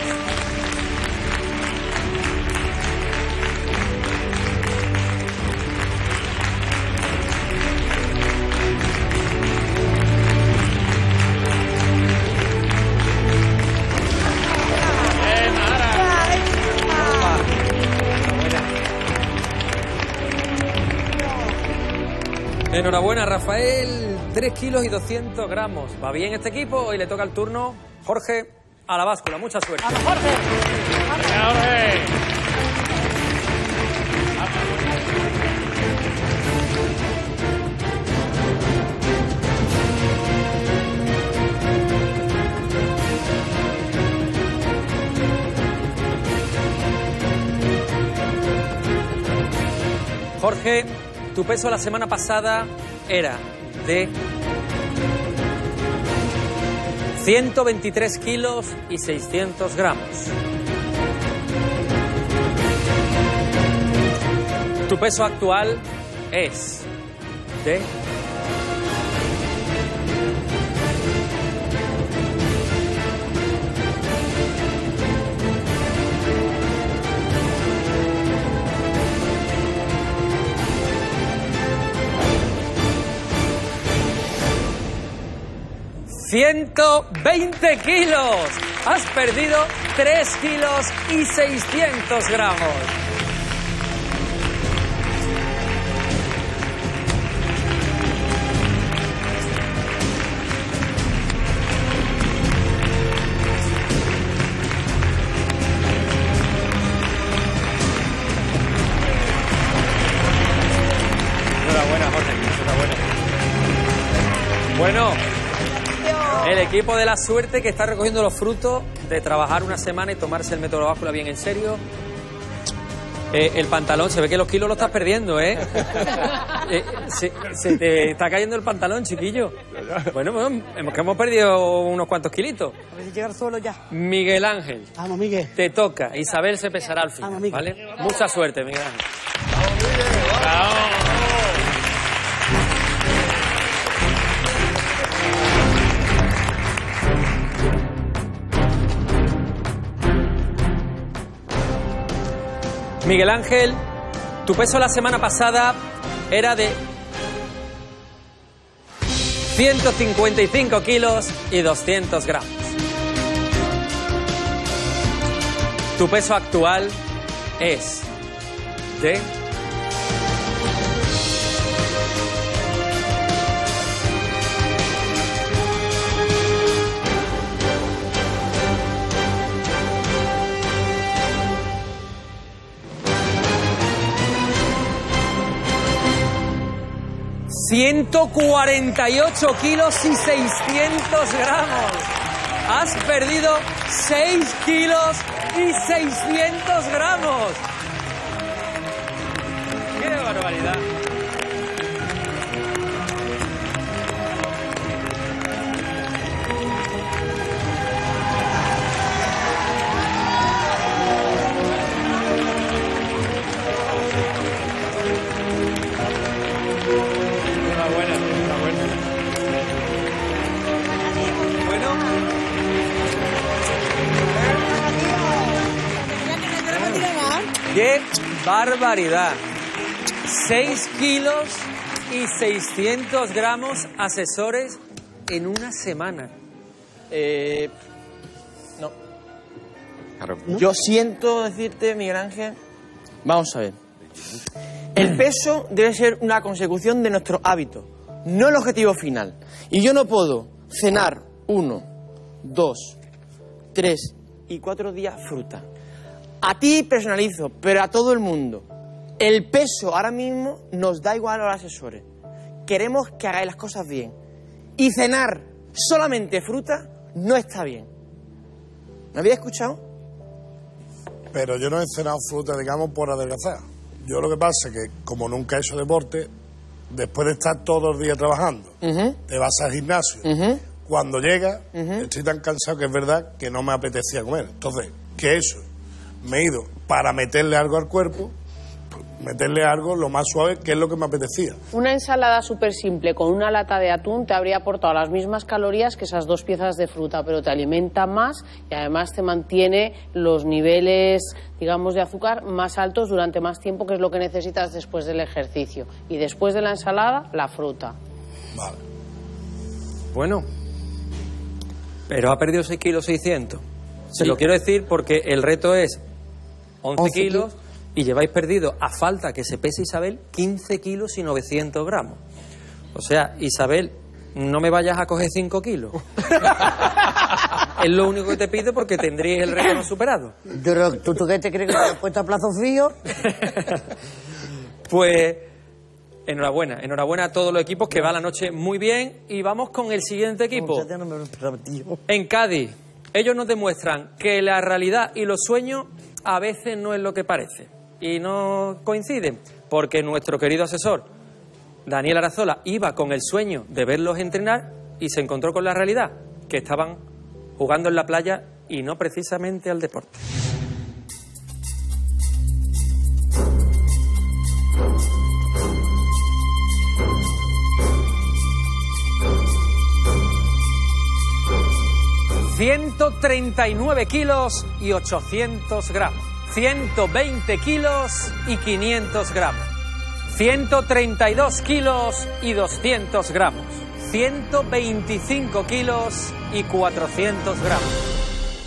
Enhorabuena, Rafael. tres kilos y doscientos gramos. ¿Va bien este equipo? Hoy le toca el turno, Jorge, a la báscula. Mucha suerte. ¡Vamos, Jorge! ¡Venga, Jorge! Jorge, tu peso la semana pasada era de ciento veintitrés kilos y seiscientos gramos. Tu peso actual es de ciento veinte kilos. Has perdido tres kilos y seiscientos gramos. Enhorabuena, Jorge. Enhorabuena. Bueno, el equipo de la suerte que está recogiendo los frutos de trabajar una semana y tomarse el método báscula bien en serio. Eh, el pantalón, se ve que los kilos lo estás perdiendo, ¿eh? eh se, se te está cayendo el pantalón, chiquillo. Bueno, bueno, hemos, que hemos perdido unos cuantos kilitos. A ver si llega al suelo ya. Miguel Ángel. Vamos, Miguel. Te toca. Isabel se pesará al final, Vamos, ¿vale? Mucha suerte, Miguel Ángel. ¡Bravo! Miguel Ángel, tu peso la semana pasada era de ciento cincuenta y cinco kilos y doscientos gramos. Tu peso actual es de ciento cuarenta y ocho kilos y seiscientos gramos. Has perdido seis kilos y seiscientos gramos. ¡Qué barbaridad! ¡Qué barbaridad! seis kilos y seiscientos gramos, asesores, en una semana. Eh, no. Yo siento decirte, Miguel Ángel, vamos a ver. El peso debe ser una consecución de nuestros hábitos, no el objetivo final. Y yo no puedo cenar uno, dos, tres y cuatro días fruta. A ti personalizo, pero a todo el mundo. El peso ahora mismo nos da igual a los asesores. Queremos que hagáis las cosas bien. Y cenar solamente fruta no está bien. ¿Me habéis escuchado? Pero yo no he cenado fruta, digamos, por adelgazar. Yo lo que pasa es que, como nunca he hecho deporte, después de estar todos los días trabajando, uh-huh. te vas al gimnasio. Uh-huh. Cuando llegas, uh-huh. estoy tan cansado que es verdad que no me apetecía comer. Entonces, ¿qué he hecho? Me he ido para meterle algo al cuerpo, meterle algo lo más suave, que es lo que me apetecía. Una ensalada súper simple con una lata de atún te habría aportado las mismas calorías que esas dos piezas de fruta, pero te alimenta más y además te mantiene los niveles, digamos, de azúcar más altos durante más tiempo, que es lo que necesitas después del ejercicio. Y después de la ensalada, la fruta. Vale. Bueno, pero ha perdido seis kilos seiscientos. Se Sí. lo quiero decir porque el reto es once, once kilos y lleváis perdido, a falta que se pese Isabel, quince kilos y novecientos gramos. O sea, Isabel, no me vayas a coger cinco kilos. Es lo único que te pido porque tendríais el reto no superado. ¿Tú, tú qué te crees que te has puesto a plazo frío? Pues enhorabuena, enhorabuena a todos los equipos, que va la noche muy bien. Y vamos con el siguiente equipo. En Cádiz, ellos nos demuestran que la realidad y los sueños a veces no es lo que parece. Y no coinciden, porque nuestro querido asesor, Daniel Arazola, iba con el sueño de verlos entrenar y se encontró con la realidad, que estaban jugando en la playa y no precisamente al deporte. ciento treinta y nueve kilos y ochocientos gramos. ciento veinte kilos y quinientos gramos. ciento treinta y dos kilos y doscientos gramos. ciento veinticinco kilos y cuatrocientos gramos.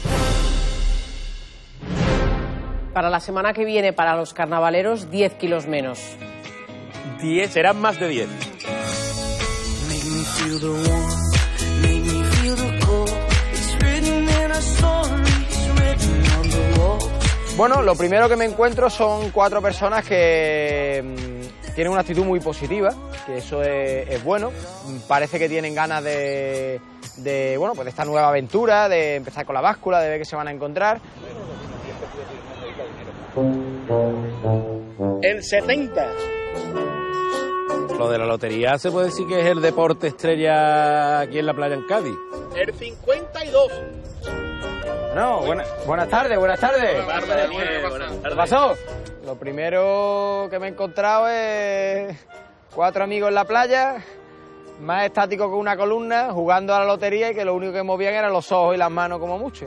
Para la semana que viene, para los carnavaleros, diez kilos menos. diez, serán más de diez. Bueno, lo primero que me encuentro son cuatro personas que mmm, tienen una actitud muy positiva, que eso es, es bueno. Parece que tienen ganas de, de, bueno, pues de esta nueva aventura, de empezar con la báscula, de ver qué se van a encontrar. el setenta. Lo de la lotería se puede decir que es el deporte estrella aquí en la playa en Cádiz. El cincuenta y dos. No, buena, buenas tardes, buenas tardes. Buenas tardes, Daniel, buenas tardes. ¿Qué pasó? Lo primero que me he encontrado es cuatro amigos en la playa, más estáticos que una columna, jugando a la lotería y que lo único que movían eran los ojos y las manos como mucho.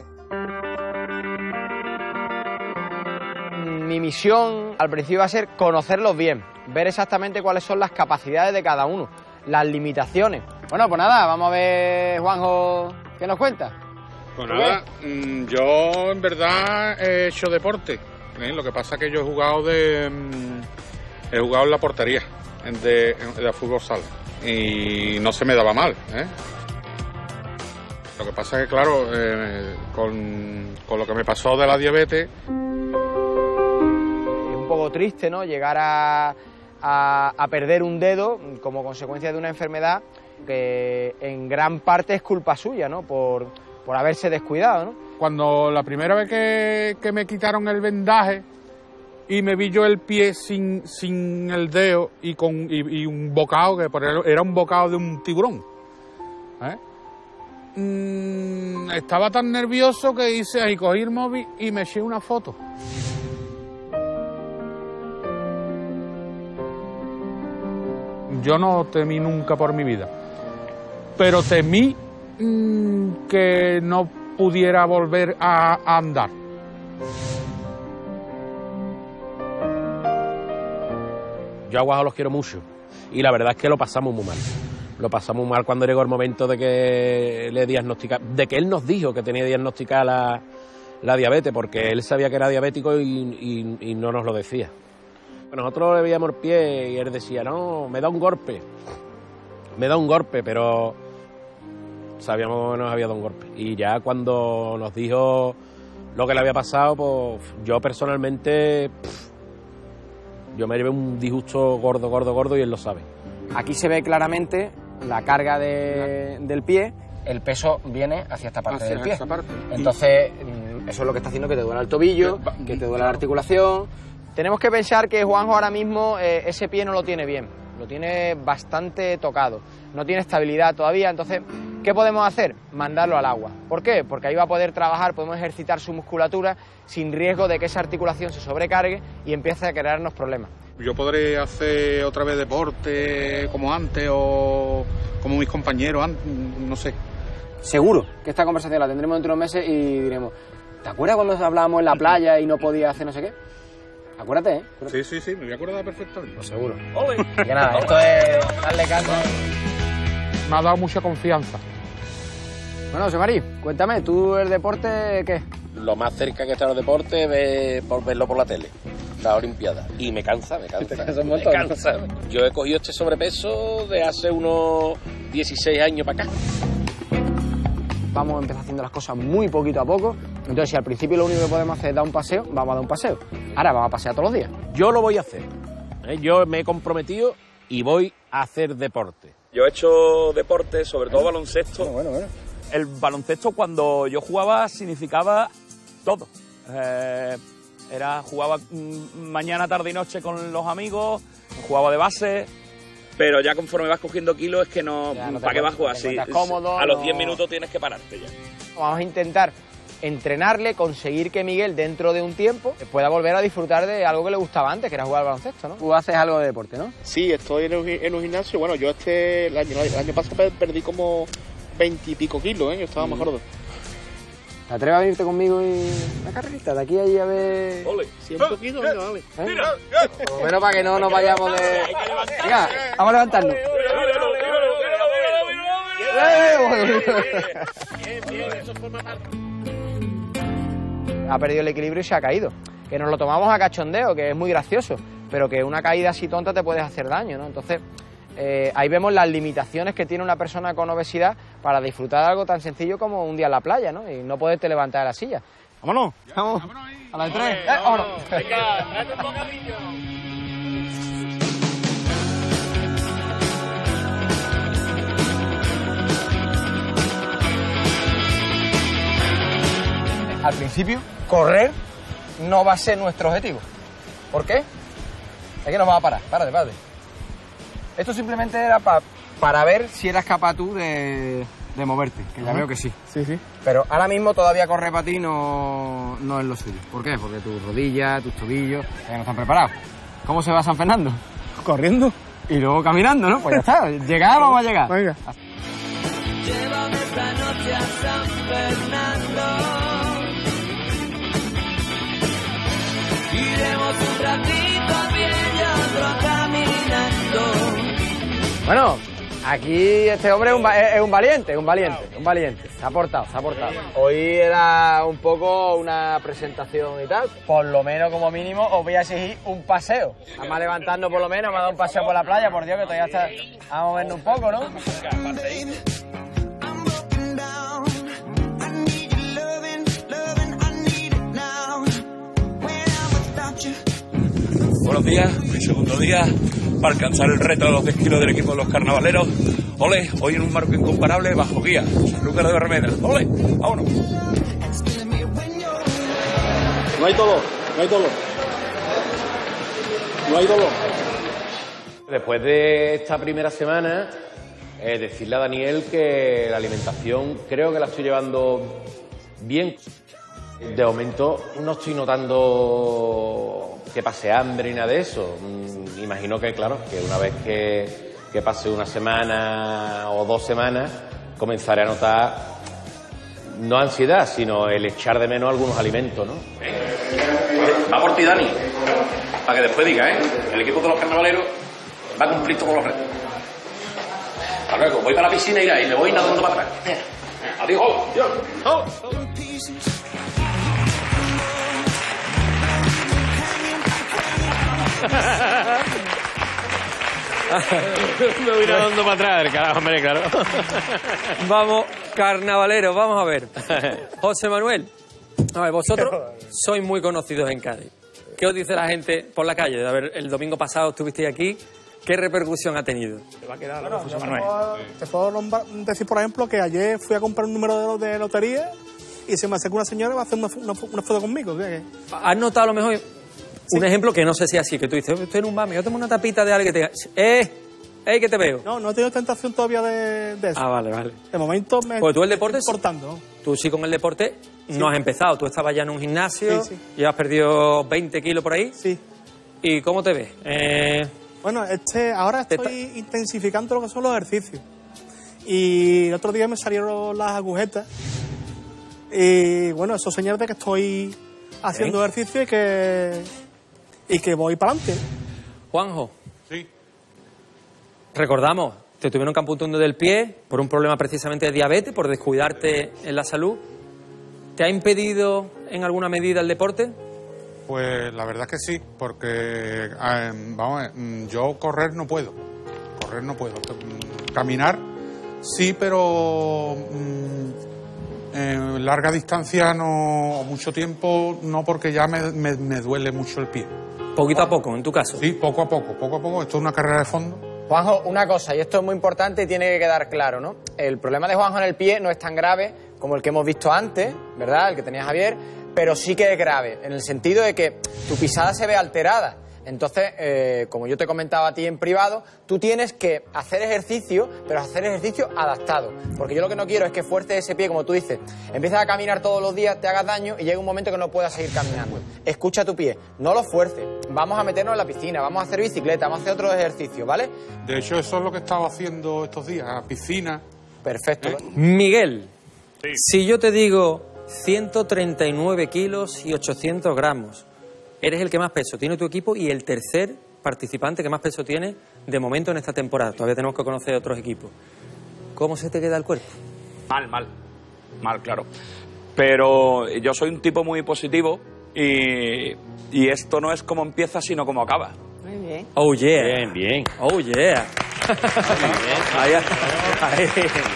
Mi misión al principio va a ser conocerlos bien, ver exactamente cuáles son las capacidades de cada uno, las limitaciones. Bueno, pues nada, vamos a ver, Juanjo, ¿qué nos cuenta? Pues nada, mmm, yo en verdad he hecho deporte, ¿eh? Lo que pasa es que yo he jugado de mmm, he jugado en la portería de, de fútbol sala y no se me daba mal, ¿eh? Lo que pasa es que claro, eh, con, con lo que me pasó de la diabetes, es un poco triste, ¿no? Llegar a, a, a perder un dedo como consecuencia de una enfermedad que en gran parte es culpa suya, ¿no? Por por haberse descuidado, ¿no? Cuando la primera vez que, que me quitaron el vendaje y me vi yo el pie sin, sin el dedo y con y, y un bocado, que era un bocado de un tiburón, ¿eh? mm, estaba tan nervioso que hice ahí, cogí el móvil y me eché una foto. Yo no temí nunca por mi vida, pero temí que no pudiera volver a, a andar. Yo a Guajo los quiero mucho y la verdad es que lo pasamos muy mal. Lo pasamos mal cuando llegó el momento de que le diagnostica, de que él nos dijo que tenía diagnosticada la, la diabetes, porque él sabía que era diabético y, y, y no nos lo decía. Nosotros le veíamos el pie y él decía, no, me da un golpe, me da un golpe, pero sabíamos que nos había dado un golpe. Y ya cuando nos dijo lo que le había pasado, pues yo personalmente, pff, yo me llevé un disgusto gordo, gordo, gordo y él lo sabe. Aquí se ve claramente la carga de, del pie, el peso viene hacia esta parte hacia del pie. Esta parte. Entonces, eso es lo que está haciendo que te duela el tobillo, que te duela la articulación. Tenemos que pensar que Juanjo ahora mismo eh, ese pie no lo tiene bien, lo tiene bastante tocado, no tiene estabilidad todavía, entonces, ¿qué podemos hacer? Mandarlo al agua. ¿Por qué? Porque ahí va a poder trabajar, podemos ejercitar su musculatura sin riesgo de que esa articulación se sobrecargue y empiece a crearnos problemas. Yo podré hacer otra vez deporte como antes o como mis compañeros, no sé. Seguro que esta conversación la tendremos dentro de unos meses y diremos, ¿te acuerdas cuando hablábamos en la playa y no podía hacer no sé qué? Acuérdate, ¿eh? Sí, sí, sí, me voy a acordar perfectamente. Pues seguro. Que nada, esto es darle caso. Me ha dado mucha confianza. Bueno, José Mari, cuéntame, ¿tú el deporte qué? Lo más cerca que está el deporte es por verlo por la tele, la Olimpiada. Y me cansa, me cansa. ¿Te cansa un me montón? cansa. Yo he cogido este sobrepeso de hace unos dieciséis años para acá. Vamos a empezar haciendo las cosas muy poquito a poco. Entonces, si al principio lo único que podemos hacer es dar un paseo, vamos a dar un paseo. Ahora vamos a pasear todos los días. Yo lo voy a hacer. ¿eh? Yo me he comprometido y voy a hacer deporte. Yo he hecho deporte, sobre todo baloncesto. Bueno, bueno. El baloncesto cuando yo jugaba significaba todo. Eh, era jugaba mm, mañana, tarde y noche con los amigos, jugaba de base. Pero ya conforme vas cogiendo kilos es que no... Ya, no ¿para qué vas a jugar? te Si, cómodo, a los no... diez minutos tienes que pararte ya. Vamos a intentar entrenarle, conseguir que Miguel dentro de un tiempo pueda volver a disfrutar de algo que le gustaba antes, que era jugar al baloncesto, ¿no? Tú haces algo de deporte, ¿no? Sí, estoy en un, en un gimnasio. Bueno, yo este el año, el año pasado perdí como veintipico kilos, ¿eh? Yo estaba más gordo. ¿Te atreves a venirte conmigo y una carrerita de aquí a allí a ver...? Ole, cien kilos, venga, vale. ¿Eh? Por lo menos para que no nos vayamos de... Venga, vamos a levantarnos. Ha perdido el equilibrio y se ha caído. Que nos lo tomamos a cachondeo, que es muy gracioso, pero que una caída así tonta te puedes hacer daño, ¿no? Entonces, eh, ahí vemos las limitaciones que tiene una persona con obesidad para disfrutar de algo tan sencillo como un día en la playa, ¿no? Y no poderte levantar de la silla. ¡Vámonos! ¡Vamos! ¡A la de tres! ¡Eh, vámonos! Venga, tráete un bocadillo. Al principio, correr no va a ser nuestro objetivo. ¿Por qué? Es que nos va a parar. Párate, párate. Esto simplemente era pa, para ver si eras capaz tú de, de moverte, que ya Ajá. veo que sí. Sí, sí. Pero ahora mismo todavía correr para ti no, no es lo suyo. ¿Por qué? Porque tus rodillas, tus tobillos ya no están preparados. ¿Cómo se va a San Fernando? Corriendo. Y luego caminando, ¿no? Pues ya está. Llegar vamos a llegar. Venga. Llévame esta noche a San Fernando. Iremos un ratito a pie y otro caminando. Bueno, aquí este hombre es un, va- es un valiente, es un valiente, es un valiente. Se ha portado, se ha portado. Hoy era un poco una presentación y tal. Por lo menos, como mínimo, os voy a exigir un paseo. Vamos levantando por lo menos, me ha dado un paseo por la playa, por Dios, que todavía está... Vamos a movernos un poco, ¿no? Buenos días, mi segundo día para alcanzar el reto de los diez kilos del equipo de los carnavaleros. Ole, hoy en un marco incomparable bajo guía, Sanlúcar de Bermeda. Ole, vámonos. No hay dolor, no hay dolor. No hay dolor. Después de esta primera semana, eh, decirle a Daniel que la alimentación creo que la estoy llevando bien. De momento no estoy notando que pase hambre ni nada de eso. Mm, imagino que, claro, que una vez que, que pase una semana o dos semanas, comenzaré a notar no ansiedad, sino el echar de menos algunos alimentos, ¿no? Va por ti, Dani, para que después diga, ¿eh? El equipo de los carnavaleros va a cumplir todos los retos. Hasta luego, voy para la piscina y me voy nadando para atrás. Adiós, adiós. ¡Oh! Me voy nadando para atrás, carajo, hombre, claro. Vamos, carnavaleros, vamos a ver. José Manuel, a ver, vosotros sois muy conocidos en Cádiz. ¿Qué os dice la gente por la calle? A ver, el domingo pasado estuvisteis aquí. ¿Qué repercusión ha tenido? Te va a quedar bueno, José Manuel. Te puedo nombrar- decir, por ejemplo, que ayer fui a comprar un número de, de lotería y se me acercó una señora y va a hacer una, una, una foto conmigo. ¿Qué? ¿Has notado a lo mejor un ejemplo que no sé si es así? Que tú dices, estoy en un bar, yo tengo una tapita de algo que te diga, ¡eh! ¡Eh, que te veo! No, no he tenido tentación todavía de, de eso. Ah, vale, vale. De momento me Pues tú el deporte, estoy cortando, ¿no? tú sí con el deporte Sí. no has empezado. Tú estabas ya en un gimnasio, Sí, sí. y has perdido veinte kilos por ahí. Sí. ¿Y cómo te ves? Eh, Bueno, este, ahora estoy intensificando lo que son los ejercicios. Y el otro día me salieron las agujetas. Y bueno, eso es señal de que estoy haciendo ¿Eh? ejercicio y que, y que voy para adelante. Juanjo. Sí. Recordamos, te tuvieron que amputar del pie por un problema precisamente de diabetes, por descuidarte en la salud. ¿Te ha impedido en alguna medida el deporte? Pues la verdad que sí, porque eh, vamos, a ver, mm, yo correr no puedo, correr no puedo. Mm, Caminar sí, pero mm, en larga distancia no, o mucho tiempo no, porque ya me, me, me duele mucho el pie. Poquito a poco, en tu caso. Sí, poco a poco, poco a poco. Esto es una carrera de fondo. Juanjo, una cosa, y esto es muy importante y tiene que quedar claro, ¿no? El problema de Juanjo en el pie no es tan grave como el que hemos visto antes, ¿verdad? El que tenía Javier, pero sí que es grave, en el sentido de que tu pisada se ve alterada. Entonces, eh, como yo te comentaba a ti en privado, tú tienes que hacer ejercicio, pero hacer ejercicio adaptado. Porque yo lo que no quiero es que fuerces ese pie, como tú dices, empiezas a caminar todos los días, te hagas daño y llega un momento que no puedas seguir caminando. Escucha tu pie, no lo fuerces. Vamos a meternos en la piscina, vamos a hacer bicicleta, vamos a hacer otros ejercicios, ¿vale? De hecho, eso es lo que he estado haciendo estos días, a piscina. Perfecto. Miguel, si yo te digo ciento treinta y nueve kilos y ochocientos gramos, eres el que más peso tiene tu equipo y el tercer participante que más peso tiene de momento en esta temporada. Todavía tenemos que conocer otros equipos. ¿Cómo se te queda el cuerpo? Mal, mal. Mal, claro. Pero yo soy un tipo muy positivo y, y esto no es como empieza, sino como acaba. Muy bien. Oh, yeah. Bien, bien. Oh, yeah. Ahí, ahí.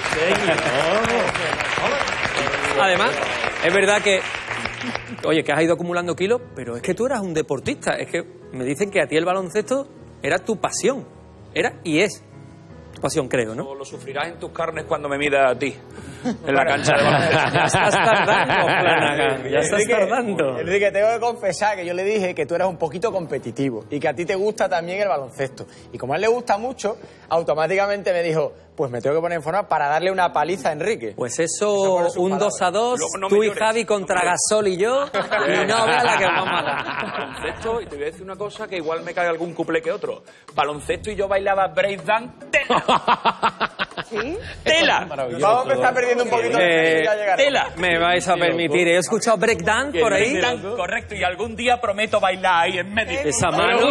Además, es verdad que, oye, que has ido acumulando kilos, pero es que tú eras un deportista. Es que me dicen que a ti el baloncesto era tu pasión. Era y es. pasión, creo, ¿no? O lo sufrirás en tus carnes cuando me midas a ti, en la cancha de baloncesto. Ya estás tardando, Flanagan, ya estás Enrique, tardando. Enrique, tengo que confesar que yo le dije que tú eras un poquito competitivo y que a ti te gusta también el baloncesto. Y como a él le gusta mucho, automáticamente me dijo, pues me tengo que poner en forma para darle una paliza a Enrique. Pues eso, un dos a dos, no tú me y llores. Javi contra Gasol y yo, y no veas la que vamos a dar. Baloncesto, y te voy a decir una cosa que igual me cae algún cuplé que otro. Baloncesto y yo bailaba breakdance, tela. ¿Sí? ¡Tela! Vamos a empezar perdiendo un poquito Eh, de ya llegaremos. ¡Tela! Me vais a permitir, he escuchado breakdance por ahí. Breakdance, correcto, y algún día prometo bailar ahí en medio. Esa mano.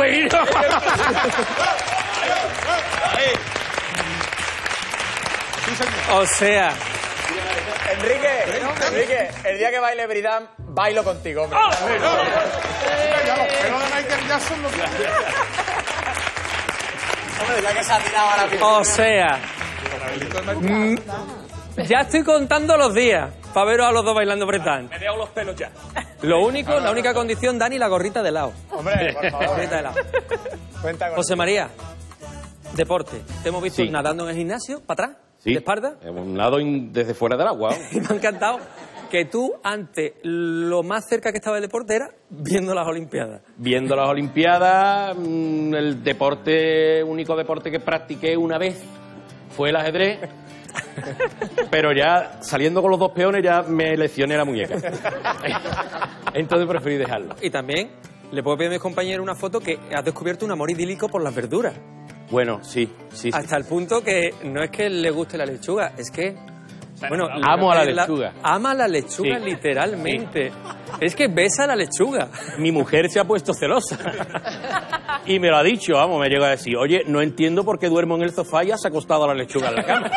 O sea, Enrique, Enrique, el día que baile Bridán, bailo contigo, hombre. Ya los pelos de Michael Jackson no Hombre, ya que se ha tirado ahora mismo. o sea, mm, ya estoy contando los días para veros a los dos bailando breakdance. Me he dejado los pelos ya. Lo único, la única condición, Dani, la gorrita de lado. Hombre, por La favor. gorrita de lado. Cuenta con José María, deporte. Te hemos visto Sí. nadando en el gimnasio, para atrás, Sí. de espalda. Un lado in- desde fuera del agua. Y me ha encantado que tú, antes, lo más cerca que estaba del deporte era viendo las Olimpiadas. Viendo las Olimpiadas, mm, el deporte, único deporte que practiqué una vez fue el ajedrez. Pero ya saliendo con los dos peones ya me lesioné la muñeca. Entonces preferí dejarlo. Y también le puedo pedir a mis compañeros una foto que has descubierto un amor idílico por las verduras. Bueno, sí, sí. sí. Hasta el punto que no es que le guste la lechuga, es que... Bueno, Amo a la lechuga. ama la lechuga, Sí. literalmente. Es que besa la lechuga. Mi mujer se ha puesto celosa. Y me lo ha dicho, vamos, me llega a decir, oye, no entiendo por qué duermo en el sofá y has acostado a la lechuga en la cama.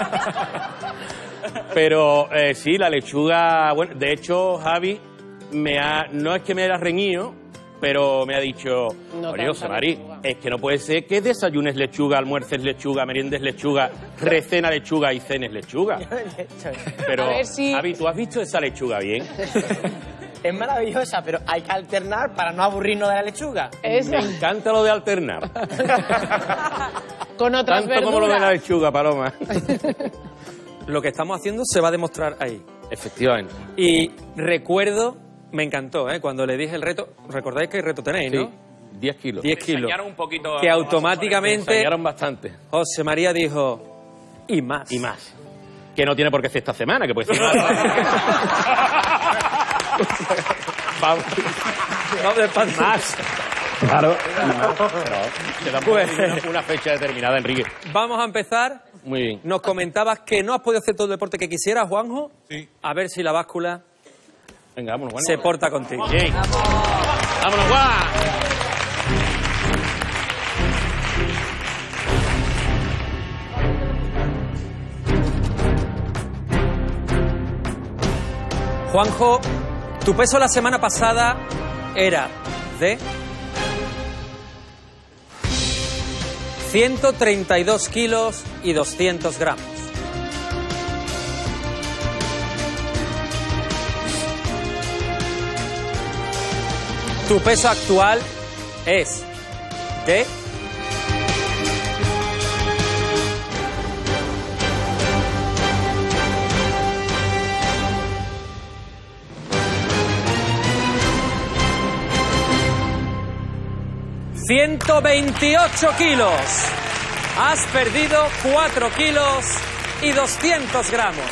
Pero eh, sí, la lechuga, bueno, de hecho, Javi, me ha, no es que me haya reñido, pero me ha dicho, No oye, tanta José Mari, lechuga. es que no puede ser que desayunes lechuga, almuerces lechuga, meriendes lechuga, recena lechuga y cenes lechuga. Pero, A ver si- Javi, ¿tú has visto esa lechuga bien? Es maravillosa, pero hay que alternar para no aburrirnos de la lechuga. Eso. Me encanta lo de alternar. Con otras Tanto como lo de la verduras. lechuga, Paloma. Lo que estamos haciendo se va a demostrar ahí. Efectivamente. Y recuerdo, me encantó, ¿eh? Cuando le dije el reto, recordáis qué reto tenéis, ¿no? Sí, diez kilos. diez kilos. Enseñaron un poquito a- Que a- automáticamente Enseñaron bastante. José María dijo, y más. Y más. Que no tiene por qué ser esta semana, que puede ser más. Vamos. No, despacio. Más. Claro. Te dan Pues- una, una fecha determinada, Enrique. Vamos a empezar. Muy bien. Nos comentabas que no has podido hacer todo el deporte que quisieras, Juanjo. Sí. A ver si la báscula Venga, vámonos, bueno. se porta contigo. Bien. Vámonos, guau. Juanjo, tu peso la semana pasada era de ciento treinta y dos kilos y doscientos gramos. Tu peso actual es de ciento veintiocho kilos. Has perdido cuatro kilos y doscientos gramos.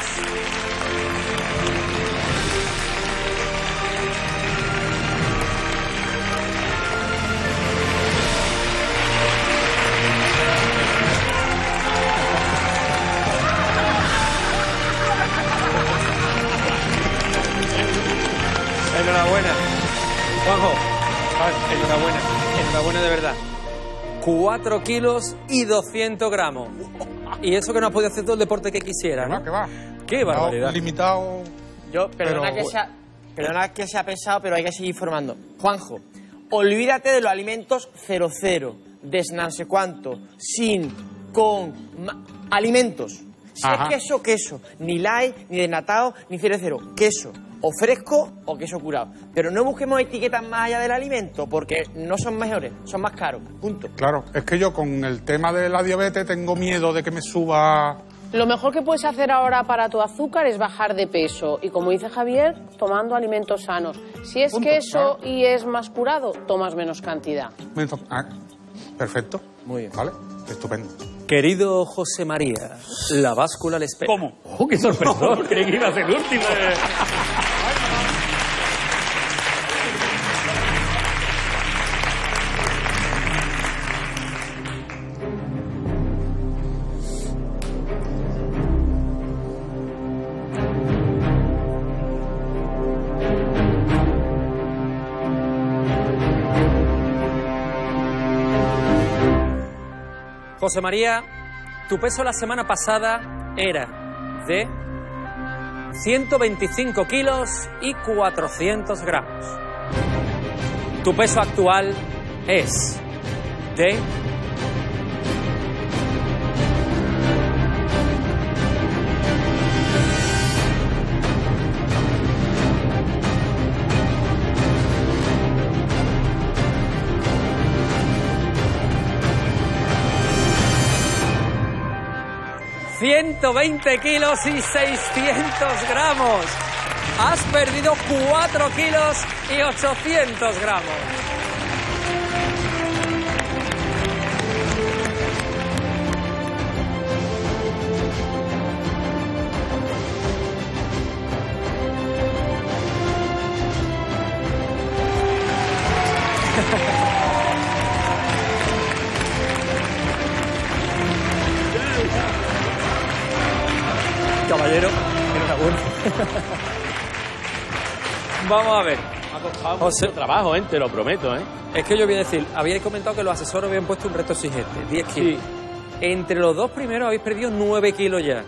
Enhorabuena. Juanjo, enhorabuena. Enhorabuena de verdad. cuatro kilos y doscientos gramos. Y eso que no has podido hacer todo el deporte que quisiera, ¿no? ¿Qué va? Qué barbaridad. Limitado. Yo, perdona, Pero- que sea, perdona que sea pesado, pero hay que seguir formando. Juanjo, olvídate de los alimentos cero cero, de no sé cuánto, sin, con, ma- alimentos. Si Ajá. es queso, queso. Ni light, ni desnatado, ni cero cero. Queso. o fresco o queso curado. Pero no busquemos etiquetas más allá del alimento, porque no son mejores, son más caros. Punto. Claro, es que yo con el tema de la diabetes tengo miedo de que me suba... Lo mejor que puedes hacer ahora para tu azúcar es bajar de peso. Y como dice Javier, tomando alimentos sanos. Si es Punto, queso claro. y es más curado, tomas menos cantidad. Ah, perfecto. Muy bien. Vale, estupendo. Querido José María, la báscula le espera. ¿Cómo? ¡Oh, qué sorpresa! Creí que iba a ser el último. José María, tu peso la semana pasada era de ciento veinticinco kilos y cuatrocientos gramos. Tu peso actual es de ciento veinte kilos y seiscientos gramos. Has perdido cuatro kilos y ochocientos gramos. Caballero, enhorabuena. Vamos a ver. Ha costado mucho trabajo, ¿eh? Te lo prometo, ¿eh? Es que yo voy a decir, habíais comentado que los asesores habían puesto un reto exigente, diez kilos. Entre los dos primeros habéis perdido nueve kilos ya.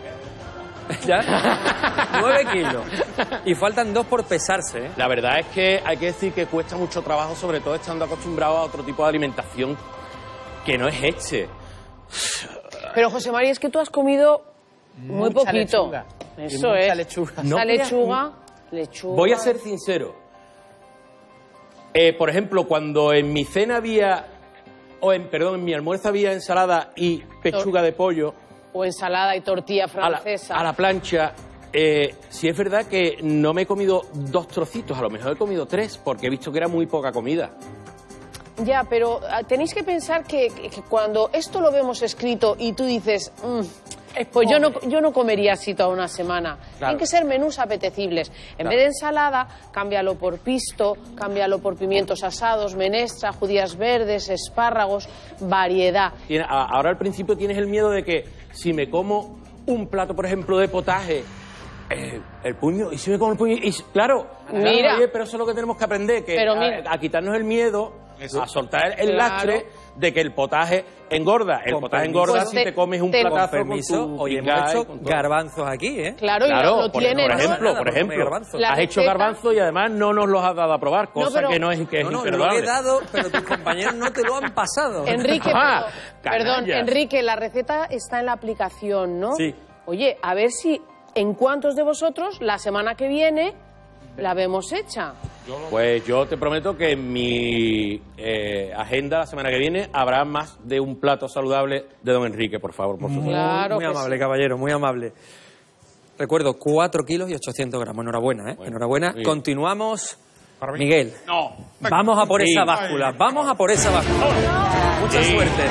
¿Ya? nueve kilos. Y faltan dos por pesarse, ¿eh? La verdad es que hay que decir que cuesta mucho trabajo, sobre todo estando acostumbrado a otro tipo de alimentación que no es este. Pero José María, es que tú has comido muy Mucha poquito. lechuga. Y Eso mucha es. lechuga. No, No, lechuga, lechuga. Voy a ser sincero. Eh, por ejemplo, cuando en mi cena había, o en, perdón, en mi almuerzo había ensalada y pechuga de pollo O ensalada y tortilla a la, francesa. a la plancha, eh, sí es verdad que no me he comido dos trocitos, a lo mejor he comido tres, porque he visto que era muy poca comida. Ya, pero ah, tenéis que pensar que, que- que cuando esto lo vemos escrito y tú dices, "Mm, pues yo no, yo no comería así toda una semana". Claro. Tienen que ser menús apetecibles. En Claro. vez de ensalada, cámbialo por pisto, cámbialo por pimientos asados, menestra, judías verdes, espárragos, variedad. Tiene- a- ahora al principio tienes el miedo de que si me como un plato, por ejemplo, de potaje, eh, el puño, y si me como el puño, y si- claro, claro, Mira. oye, pero eso es lo que tenemos que aprender, que Pero a, mira. a quitarnos el miedo, a soltar el Claro. lastre de que el potaje engorda. El Con potaje permiso. engorda Pues si te- te comes un te- platazo Con permiso, con tu hoy hemos picada y hecho con todo. garbanzos aquí, ¿eh? Claro, y Claro, lo, lo por, tienes, por ¿no? ejemplo, Nada, por por ejemplo, comer garbanzo. La has hecho receta- garbanzo y además no nos los has dado a probar, cosa pero- que no es, que es No, no, lo imperdonable. he dado, pero tus compañeros no te lo han pasado. Enrique, Ah, pero- perdón, canalla. Enrique, la receta está en la aplicación, ¿no? Sí. Oye, a ver si en cuántos de vosotros la semana que viene la vemos hecha. Pues yo te prometo que en mi eh, agenda la semana que viene habrá más de un plato saludable de don Enrique, por favor, por favor. Claro muy que amable, sí. caballero, muy amable. Recuerdo, cuatro kilos y ochocientos gramos. Enhorabuena, ¿eh? Enhorabuena. muy bien. Continuamos. Miguel, No. vamos a por Sí. esa báscula. Vamos a por esa báscula. Mucha Sí, suerte.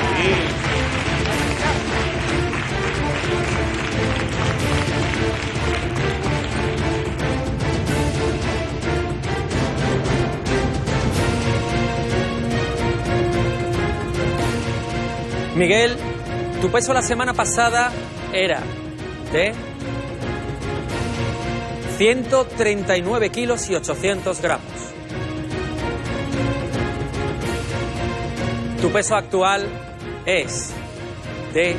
Miguel, tu peso la semana pasada era de ciento treinta y nueve kilos y ochocientos gramos. Tu peso actual es de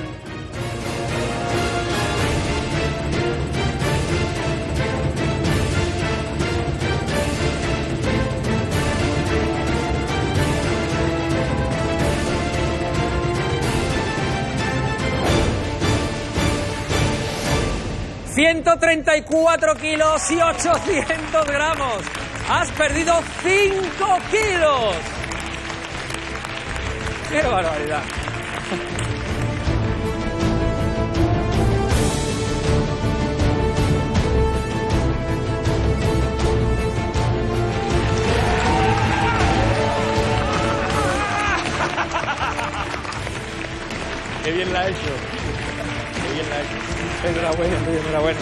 ciento treinta y cuatro kilos y ochocientos gramos. Has perdido cinco kilos. ¡Qué barbaridad! Qué bien la ha hecho. Qué bien la ha hecho. Enhorabuena, enhorabuena.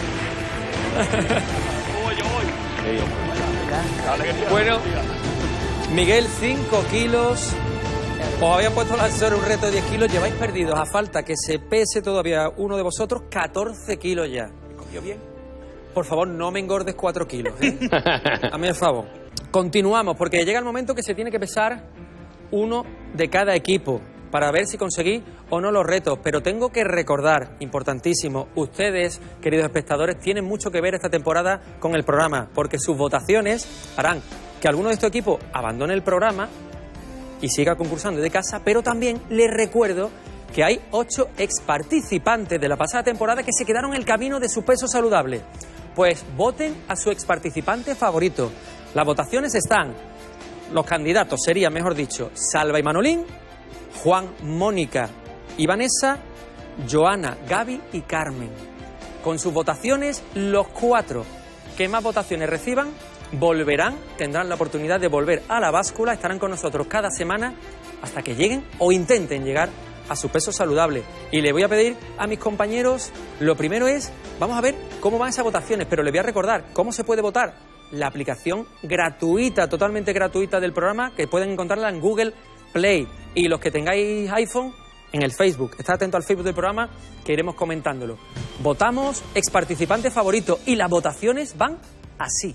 Voy, yo voy. Bueno, Miguel, cinco kilos. Os habían puesto al asesor un reto de diez kilos. Lleváis perdidos, a falta que se pese todavía uno de vosotros, catorce kilos ya. ¿Me cogió bien? Por favor, no me engordes cuatro kilos, ¿eh? Hazme el favor. Continuamos, porque llega el momento que se tiene que pesar uno de cada equipo para ver si conseguís o no los retos. Pero tengo que recordar, importantísimo, ustedes, queridos espectadores, tienen mucho que ver esta temporada con el programa, porque sus votaciones harán que alguno de estos equipos abandone el programa y siga concursando de casa, pero también les recuerdo que hay ocho ex participantes de la pasada temporada que se quedaron en el camino de su peso saludable. Pues voten a su ex participante favorito. Las votaciones están, los candidatos serían, mejor dicho, Salva y Manolín, Juan, Mónica y Vanessa, Joana, Gaby y Carmen. Con sus votaciones, los cuatro que más votaciones reciban volverán, tendrán la oportunidad de volver a la báscula, estarán con nosotros cada semana hasta que lleguen o intenten llegar a su peso saludable. Y le voy a pedir a mis compañeros, lo primero es, vamos a ver cómo van esas votaciones, pero les voy a recordar cómo se puede votar. La aplicación gratuita, totalmente gratuita del programa, que pueden encontrarla en Google Play. Y los que tengáis iPhone, en el Facebook. Estad atento al Facebook del programa, que iremos comentándolo. Votamos ex participante favorito y las votaciones van así.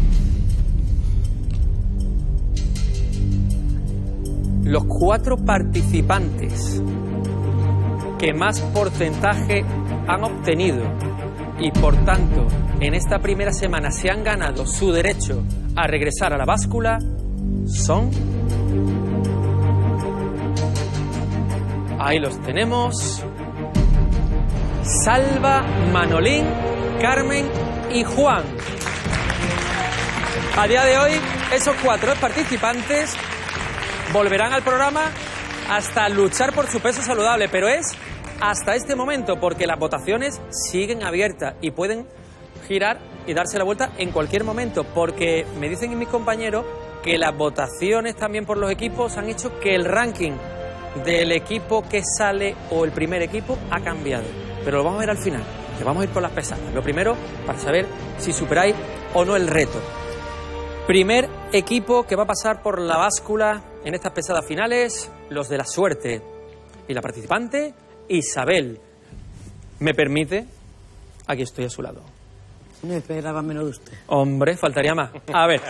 Los cuatro participantes que más porcentaje han obtenido y por tanto en esta primera semana se han ganado su derecho a regresar a la báscula son... Ahí los tenemos. Salva, Manolín, Carmen y Juan. A día de hoy, esos cuatro participantes volverán al programa hasta luchar por su peso saludable, pero es hasta este momento, porque las votaciones siguen abiertas y pueden girar y darse la vuelta en cualquier momento, porque me dicen mis compañeros que las votaciones también por los equipos han hecho que el ranking del equipo que sale o el primer equipo ha cambiado. Pero lo vamos a ver al final, que vamos a ir por las pesadas. Lo primero, para saber si superáis o no el reto. Primer equipo que va a pasar por la báscula en estas pesadas finales, los de la suerte. Y la participante, Isabel. ¿Me permite? Aquí estoy a su lado. Me esperaba menos de usted. Hombre, faltaría más. A ver.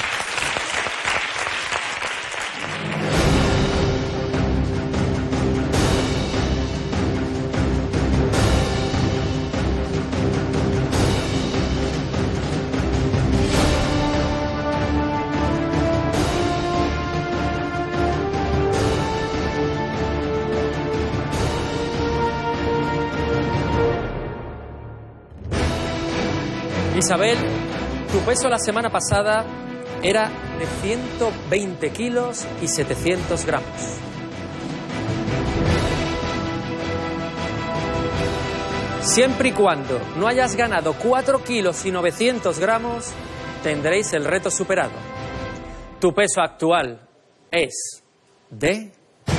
Isabel, tu peso la semana pasada era de ciento veinte kilos y setecientos gramos. Siempre y cuando no hayas ganado cuatro kilos y novecientos gramos, tendréis el reto superado. Tu peso actual es de...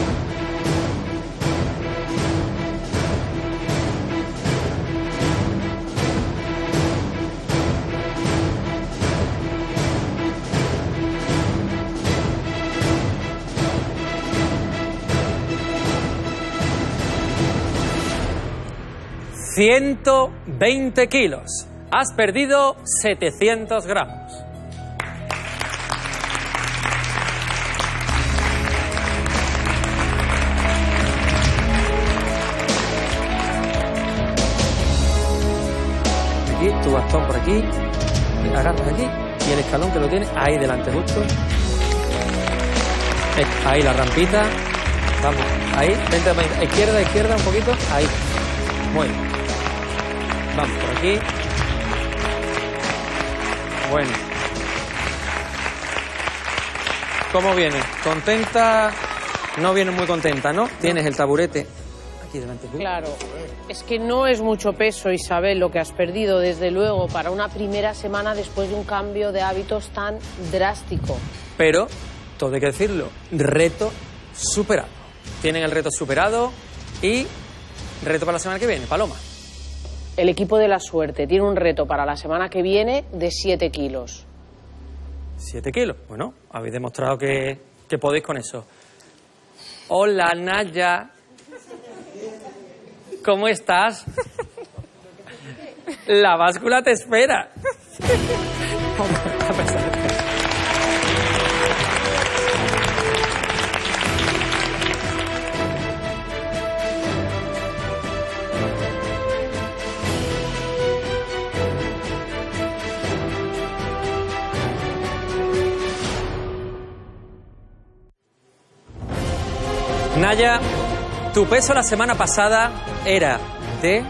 ciento veinte kilos. Has perdido setecientos gramos. Aquí, tu bastón por aquí. Y agarras aquí. Y el escalón que lo tiene ahí delante justo. Ahí la rampita. Vamos, ahí. Vente, izquierda, izquierda un poquito. Ahí. Muy bien. Vamos por aquí. Bueno. ¿Cómo viene? ¿Contenta? No viene muy contenta, ¿no? Tienes el taburete aquí delante tú. Claro, es que no es mucho peso, Isabel, lo que has perdido, desde luego, para una primera semana después de un cambio de hábitos tan drástico. Pero, todo hay que decirlo, reto superado. Tienen el reto superado y reto para la semana que viene, Paloma. El equipo de la suerte tiene un reto para la semana que viene de siete kilos. ¿Siete kilos? Bueno, habéis demostrado que, que podéis con eso. Hola, Naya. ¿Cómo estás? La báscula te espera. Naya, tu peso la semana pasada era de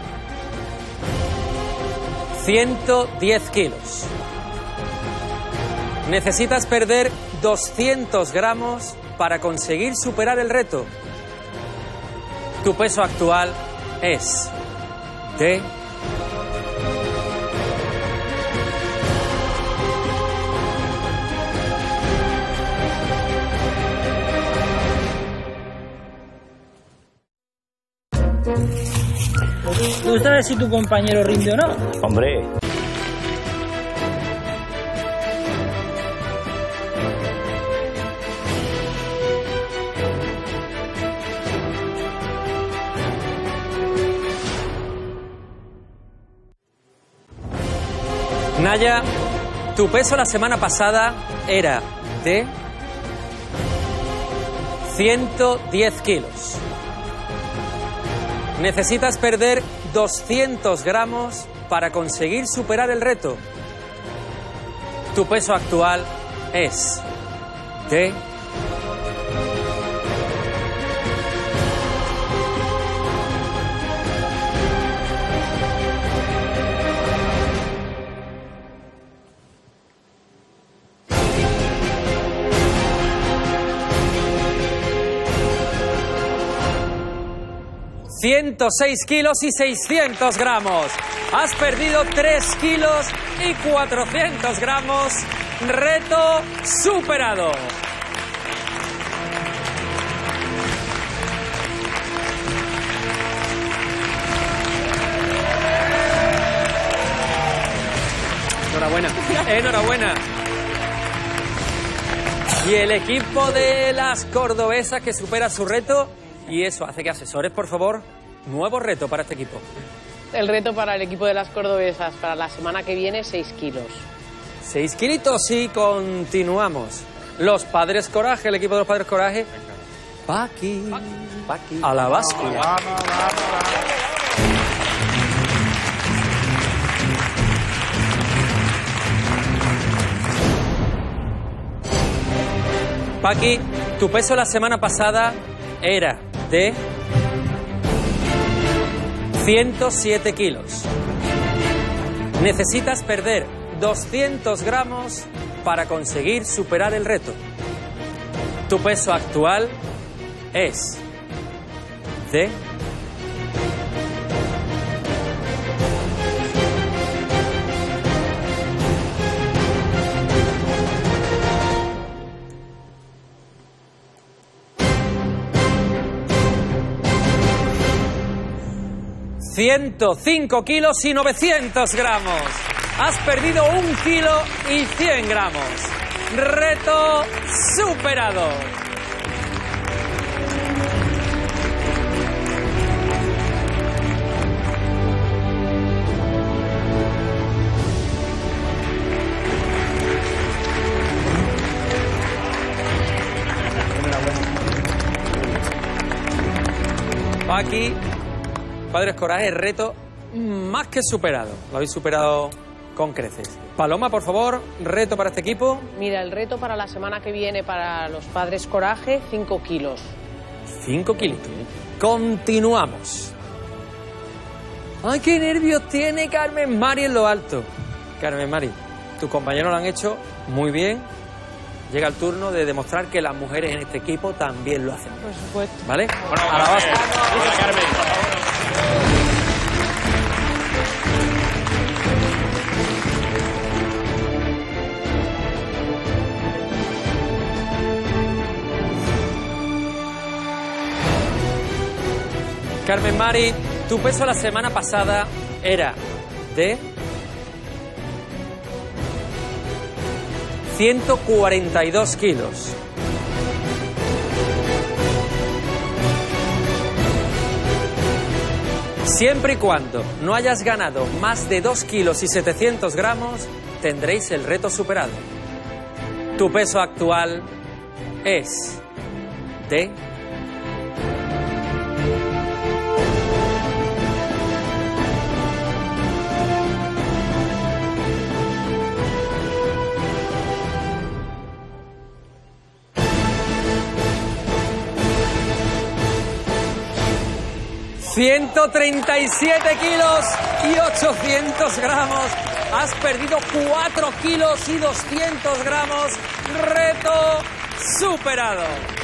ciento diez kilos. Necesitas perder doscientos gramos para conseguir superar el reto. Tu peso actual es de... ¿Tú sabes si tu compañero rinde o no? Hombre. Naya, tu peso la semana pasada era de ciento diez kilos. Necesitas perder doscientos gramos para conseguir superar el reto. Tu peso actual es de... ciento seis kilos y seiscientos gramos. Has perdido tres kilos y cuatrocientos gramos. Reto superado. Enhorabuena. Enhorabuena. Y el equipo de las cordobesas que supera su reto. Y eso hace que, asesores, por favor, nuevo reto para este equipo. El reto para el equipo de las cordobesas para la semana que viene, seis kilos. Seis kilitos y continuamos. Los Padres Coraje, el equipo de los Padres Coraje. Paqui. Paqui. A la báscula. Paqui, tu peso la semana pasada era de ciento siete kilos. Necesitas perder doscientos gramos para conseguir superar el reto. Tu peso actual es de... ciento cinco kilos y novecientos gramos. Has perdido un kilo y cien gramos. Reto superado. Paqui, Padres Coraje, reto más que superado. Lo habéis superado con creces. Paloma, por favor, reto para este equipo. Mira, el reto para la semana que viene para los Padres Coraje, cinco kilos. cinco kilitos. Continuamos. ¡Ay, qué nervios tiene Carmen Mari en lo alto! Carmen Mari, tus compañeros lo han hecho muy bien. Llega el turno de demostrar que las mujeres en este equipo también lo hacen. Por supuesto. ¿Vale? Bueno, a la base. Hola, Carmen. Carmen Mari, tu peso la semana pasada era de ciento cuarenta y dos kilos. Siempre y cuando no hayas ganado más de dos kilos y setecientos gramos, tendréis el reto superado. Tu peso actual es de ciento treinta y siete kilos y ochocientos gramos. Has perdido cuatro kilos y doscientos gramos. Reto superado.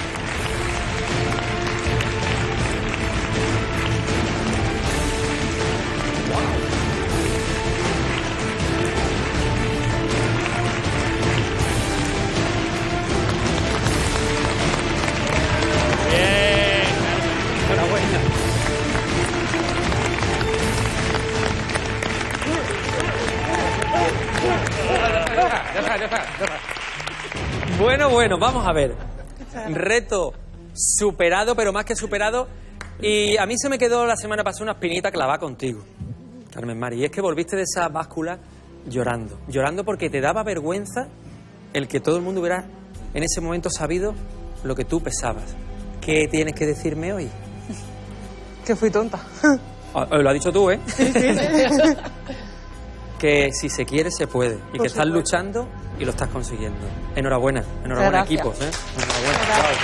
Bien. Enhorabuena. Bueno, bueno, vamos a ver. Reto superado, pero más que superado. Y a mí se me quedó la semana pasada una espinita clavada contigo, Carmen Mari. Y es que volviste de esa báscula llorando. Llorando porque te daba vergüenza el que todo el mundo hubiera en ese momento sabido lo que tú pesabas. ¿Qué tienes que decirme hoy? Que fui tonta. Ah, lo has dicho tú, ¿eh? Sí, sí, sí. Que si se quiere, se puede. Y Por que estás supuesto. luchando y lo estás consiguiendo. Enhorabuena. Enhorabuena, Gracias. equipos. ¿eh? Enhorabuena. Gracias.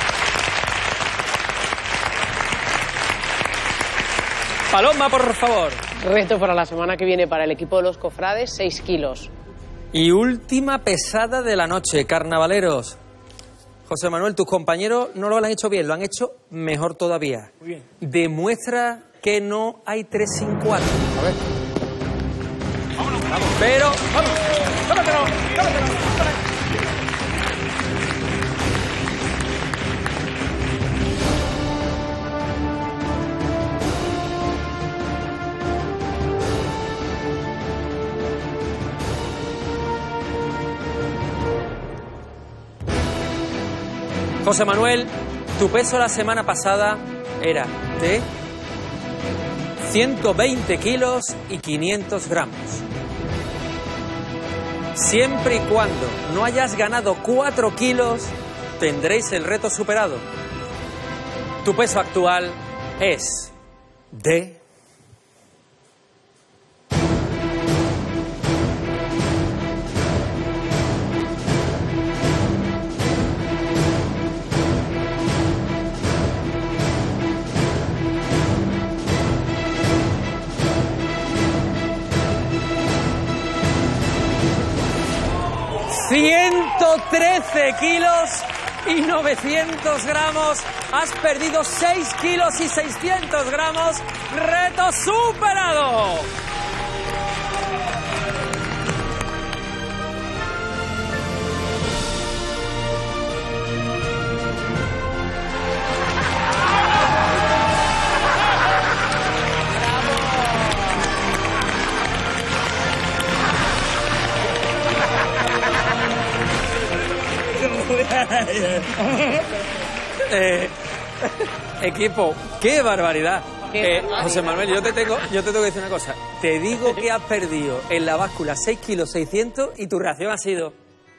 Paloma, por favor. Reto para la semana que viene para el equipo de los cofrades, seis kilos. Y última pesada de la noche, carnavaleros. José Manuel, tus compañeros no lo han hecho bien, lo han hecho mejor todavía. Muy bien. Demuestra que no hay tres sin cuatro. A ver. Vamos, pero... ¡Vamos! ¡Cómetelo! ¡Cómetelo! José Manuel, tu peso la semana pasada era de ciento veinte kilos y quinientos gramos. Siempre y cuando no hayas ganado cuatro kilos, tendréis el reto superado. Tu peso actual es de... ciento trece kilos y novecientos gramos. Has perdido seis kilos y seiscientos gramos. Reto superado. Eh, equipo, qué barbaridad. Qué Eh, José Manuel, yo te tengo, yo te tengo que decir una cosa. Te digo que has perdido en la báscula seis kilos seiscientos y tu reacción ha sido...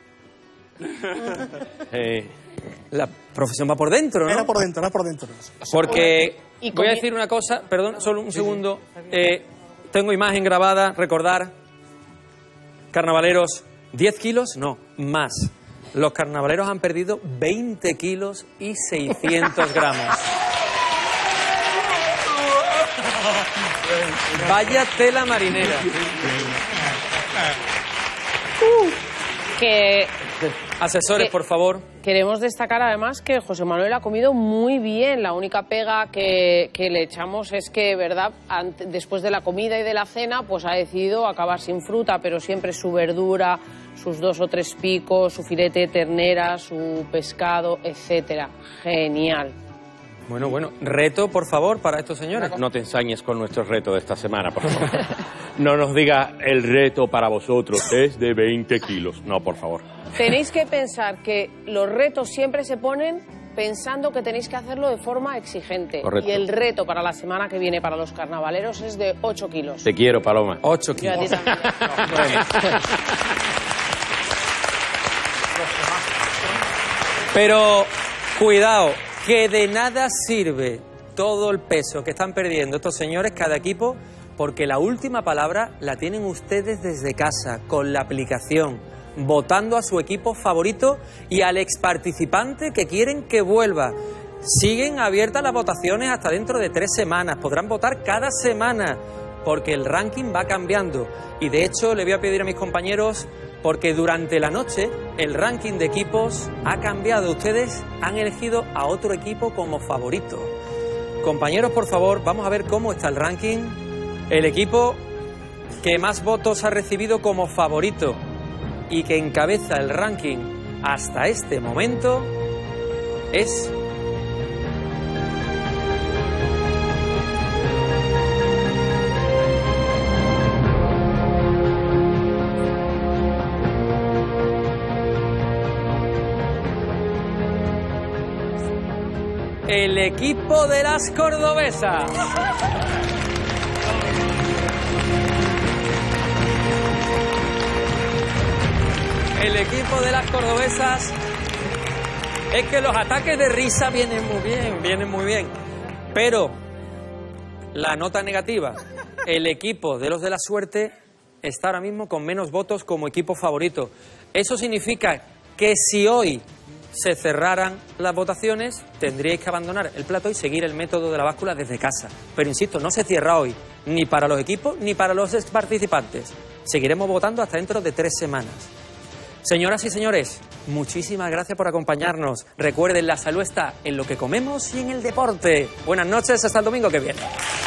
Eh, La profesión va por dentro, ¿no? Era por dentro, era por dentro. Porque Y voy a comi- decir una cosa, perdón, solo un segundo. Eh, tengo imagen grabada, recordar, carnavaleros, diez kilos, no, más. Los carnavaleros han perdido veinte kilos y seiscientos gramos. Vaya tela marinera. Que Asesores, que- por favor. Queremos destacar además que José Manuel ha comido muy bien. La única pega que, que le echamos es que, verdad, ante- después de la comida y de la cena, pues ha decidido acabar sin fruta, pero siempre su verdura, sus dos o tres picos, su filete de ternera, su pescado, etcétera. Genial. Bueno, bueno, reto, por favor, para estos señores. No te ensañes con nuestro reto de esta semana, por favor. No nos digas el reto para vosotros es de veinte kilos. No, por favor. Tenéis que pensar que los retos siempre se ponen pensando que tenéis que hacerlo de forma exigente. Correcto. Y el reto para la semana que viene para los carnavaleros es de ocho kilos. Te quiero, Paloma. ocho Yo a ti también. Pero cuidado, que de nada sirve todo el peso que están perdiendo estos señores, cada equipo, porque la última palabra la tienen ustedes desde casa, con la aplicación, votando a su equipo favorito y al exparticipante que quieren que vuelva. Siguen abiertas las votaciones hasta dentro de tres semanas, podrán votar cada semana, porque el ranking va cambiando. Y de hecho le voy a pedir a mis compañeros, porque durante la noche el ranking de equipos ha cambiado. Ustedes han elegido a otro equipo como favorito. Compañeros, por favor, vamos a ver cómo está el ranking. El equipo que más votos ha recibido como favorito y que encabeza el ranking hasta este momento es... el equipo de las cordobesas. El equipo de las cordobesas. Es que los ataques de risa vienen muy bien, vienen muy bien. Pero la nota negativa, el equipo de los de la suerte está ahora mismo con menos votos como equipo favorito. Eso significa que si hoy se cerraran las votaciones, tendríais que abandonar el plato y seguir el método de la báscula desde casa. Pero insisto, no se cierra hoy, ni para los equipos ni para los participantes. Seguiremos votando hasta dentro de tres semanas. Señoras y señores, muchísimas gracias por acompañarnos. Recuerden, la salud está en lo que comemos y en el deporte. Buenas noches, hasta el domingo que viene.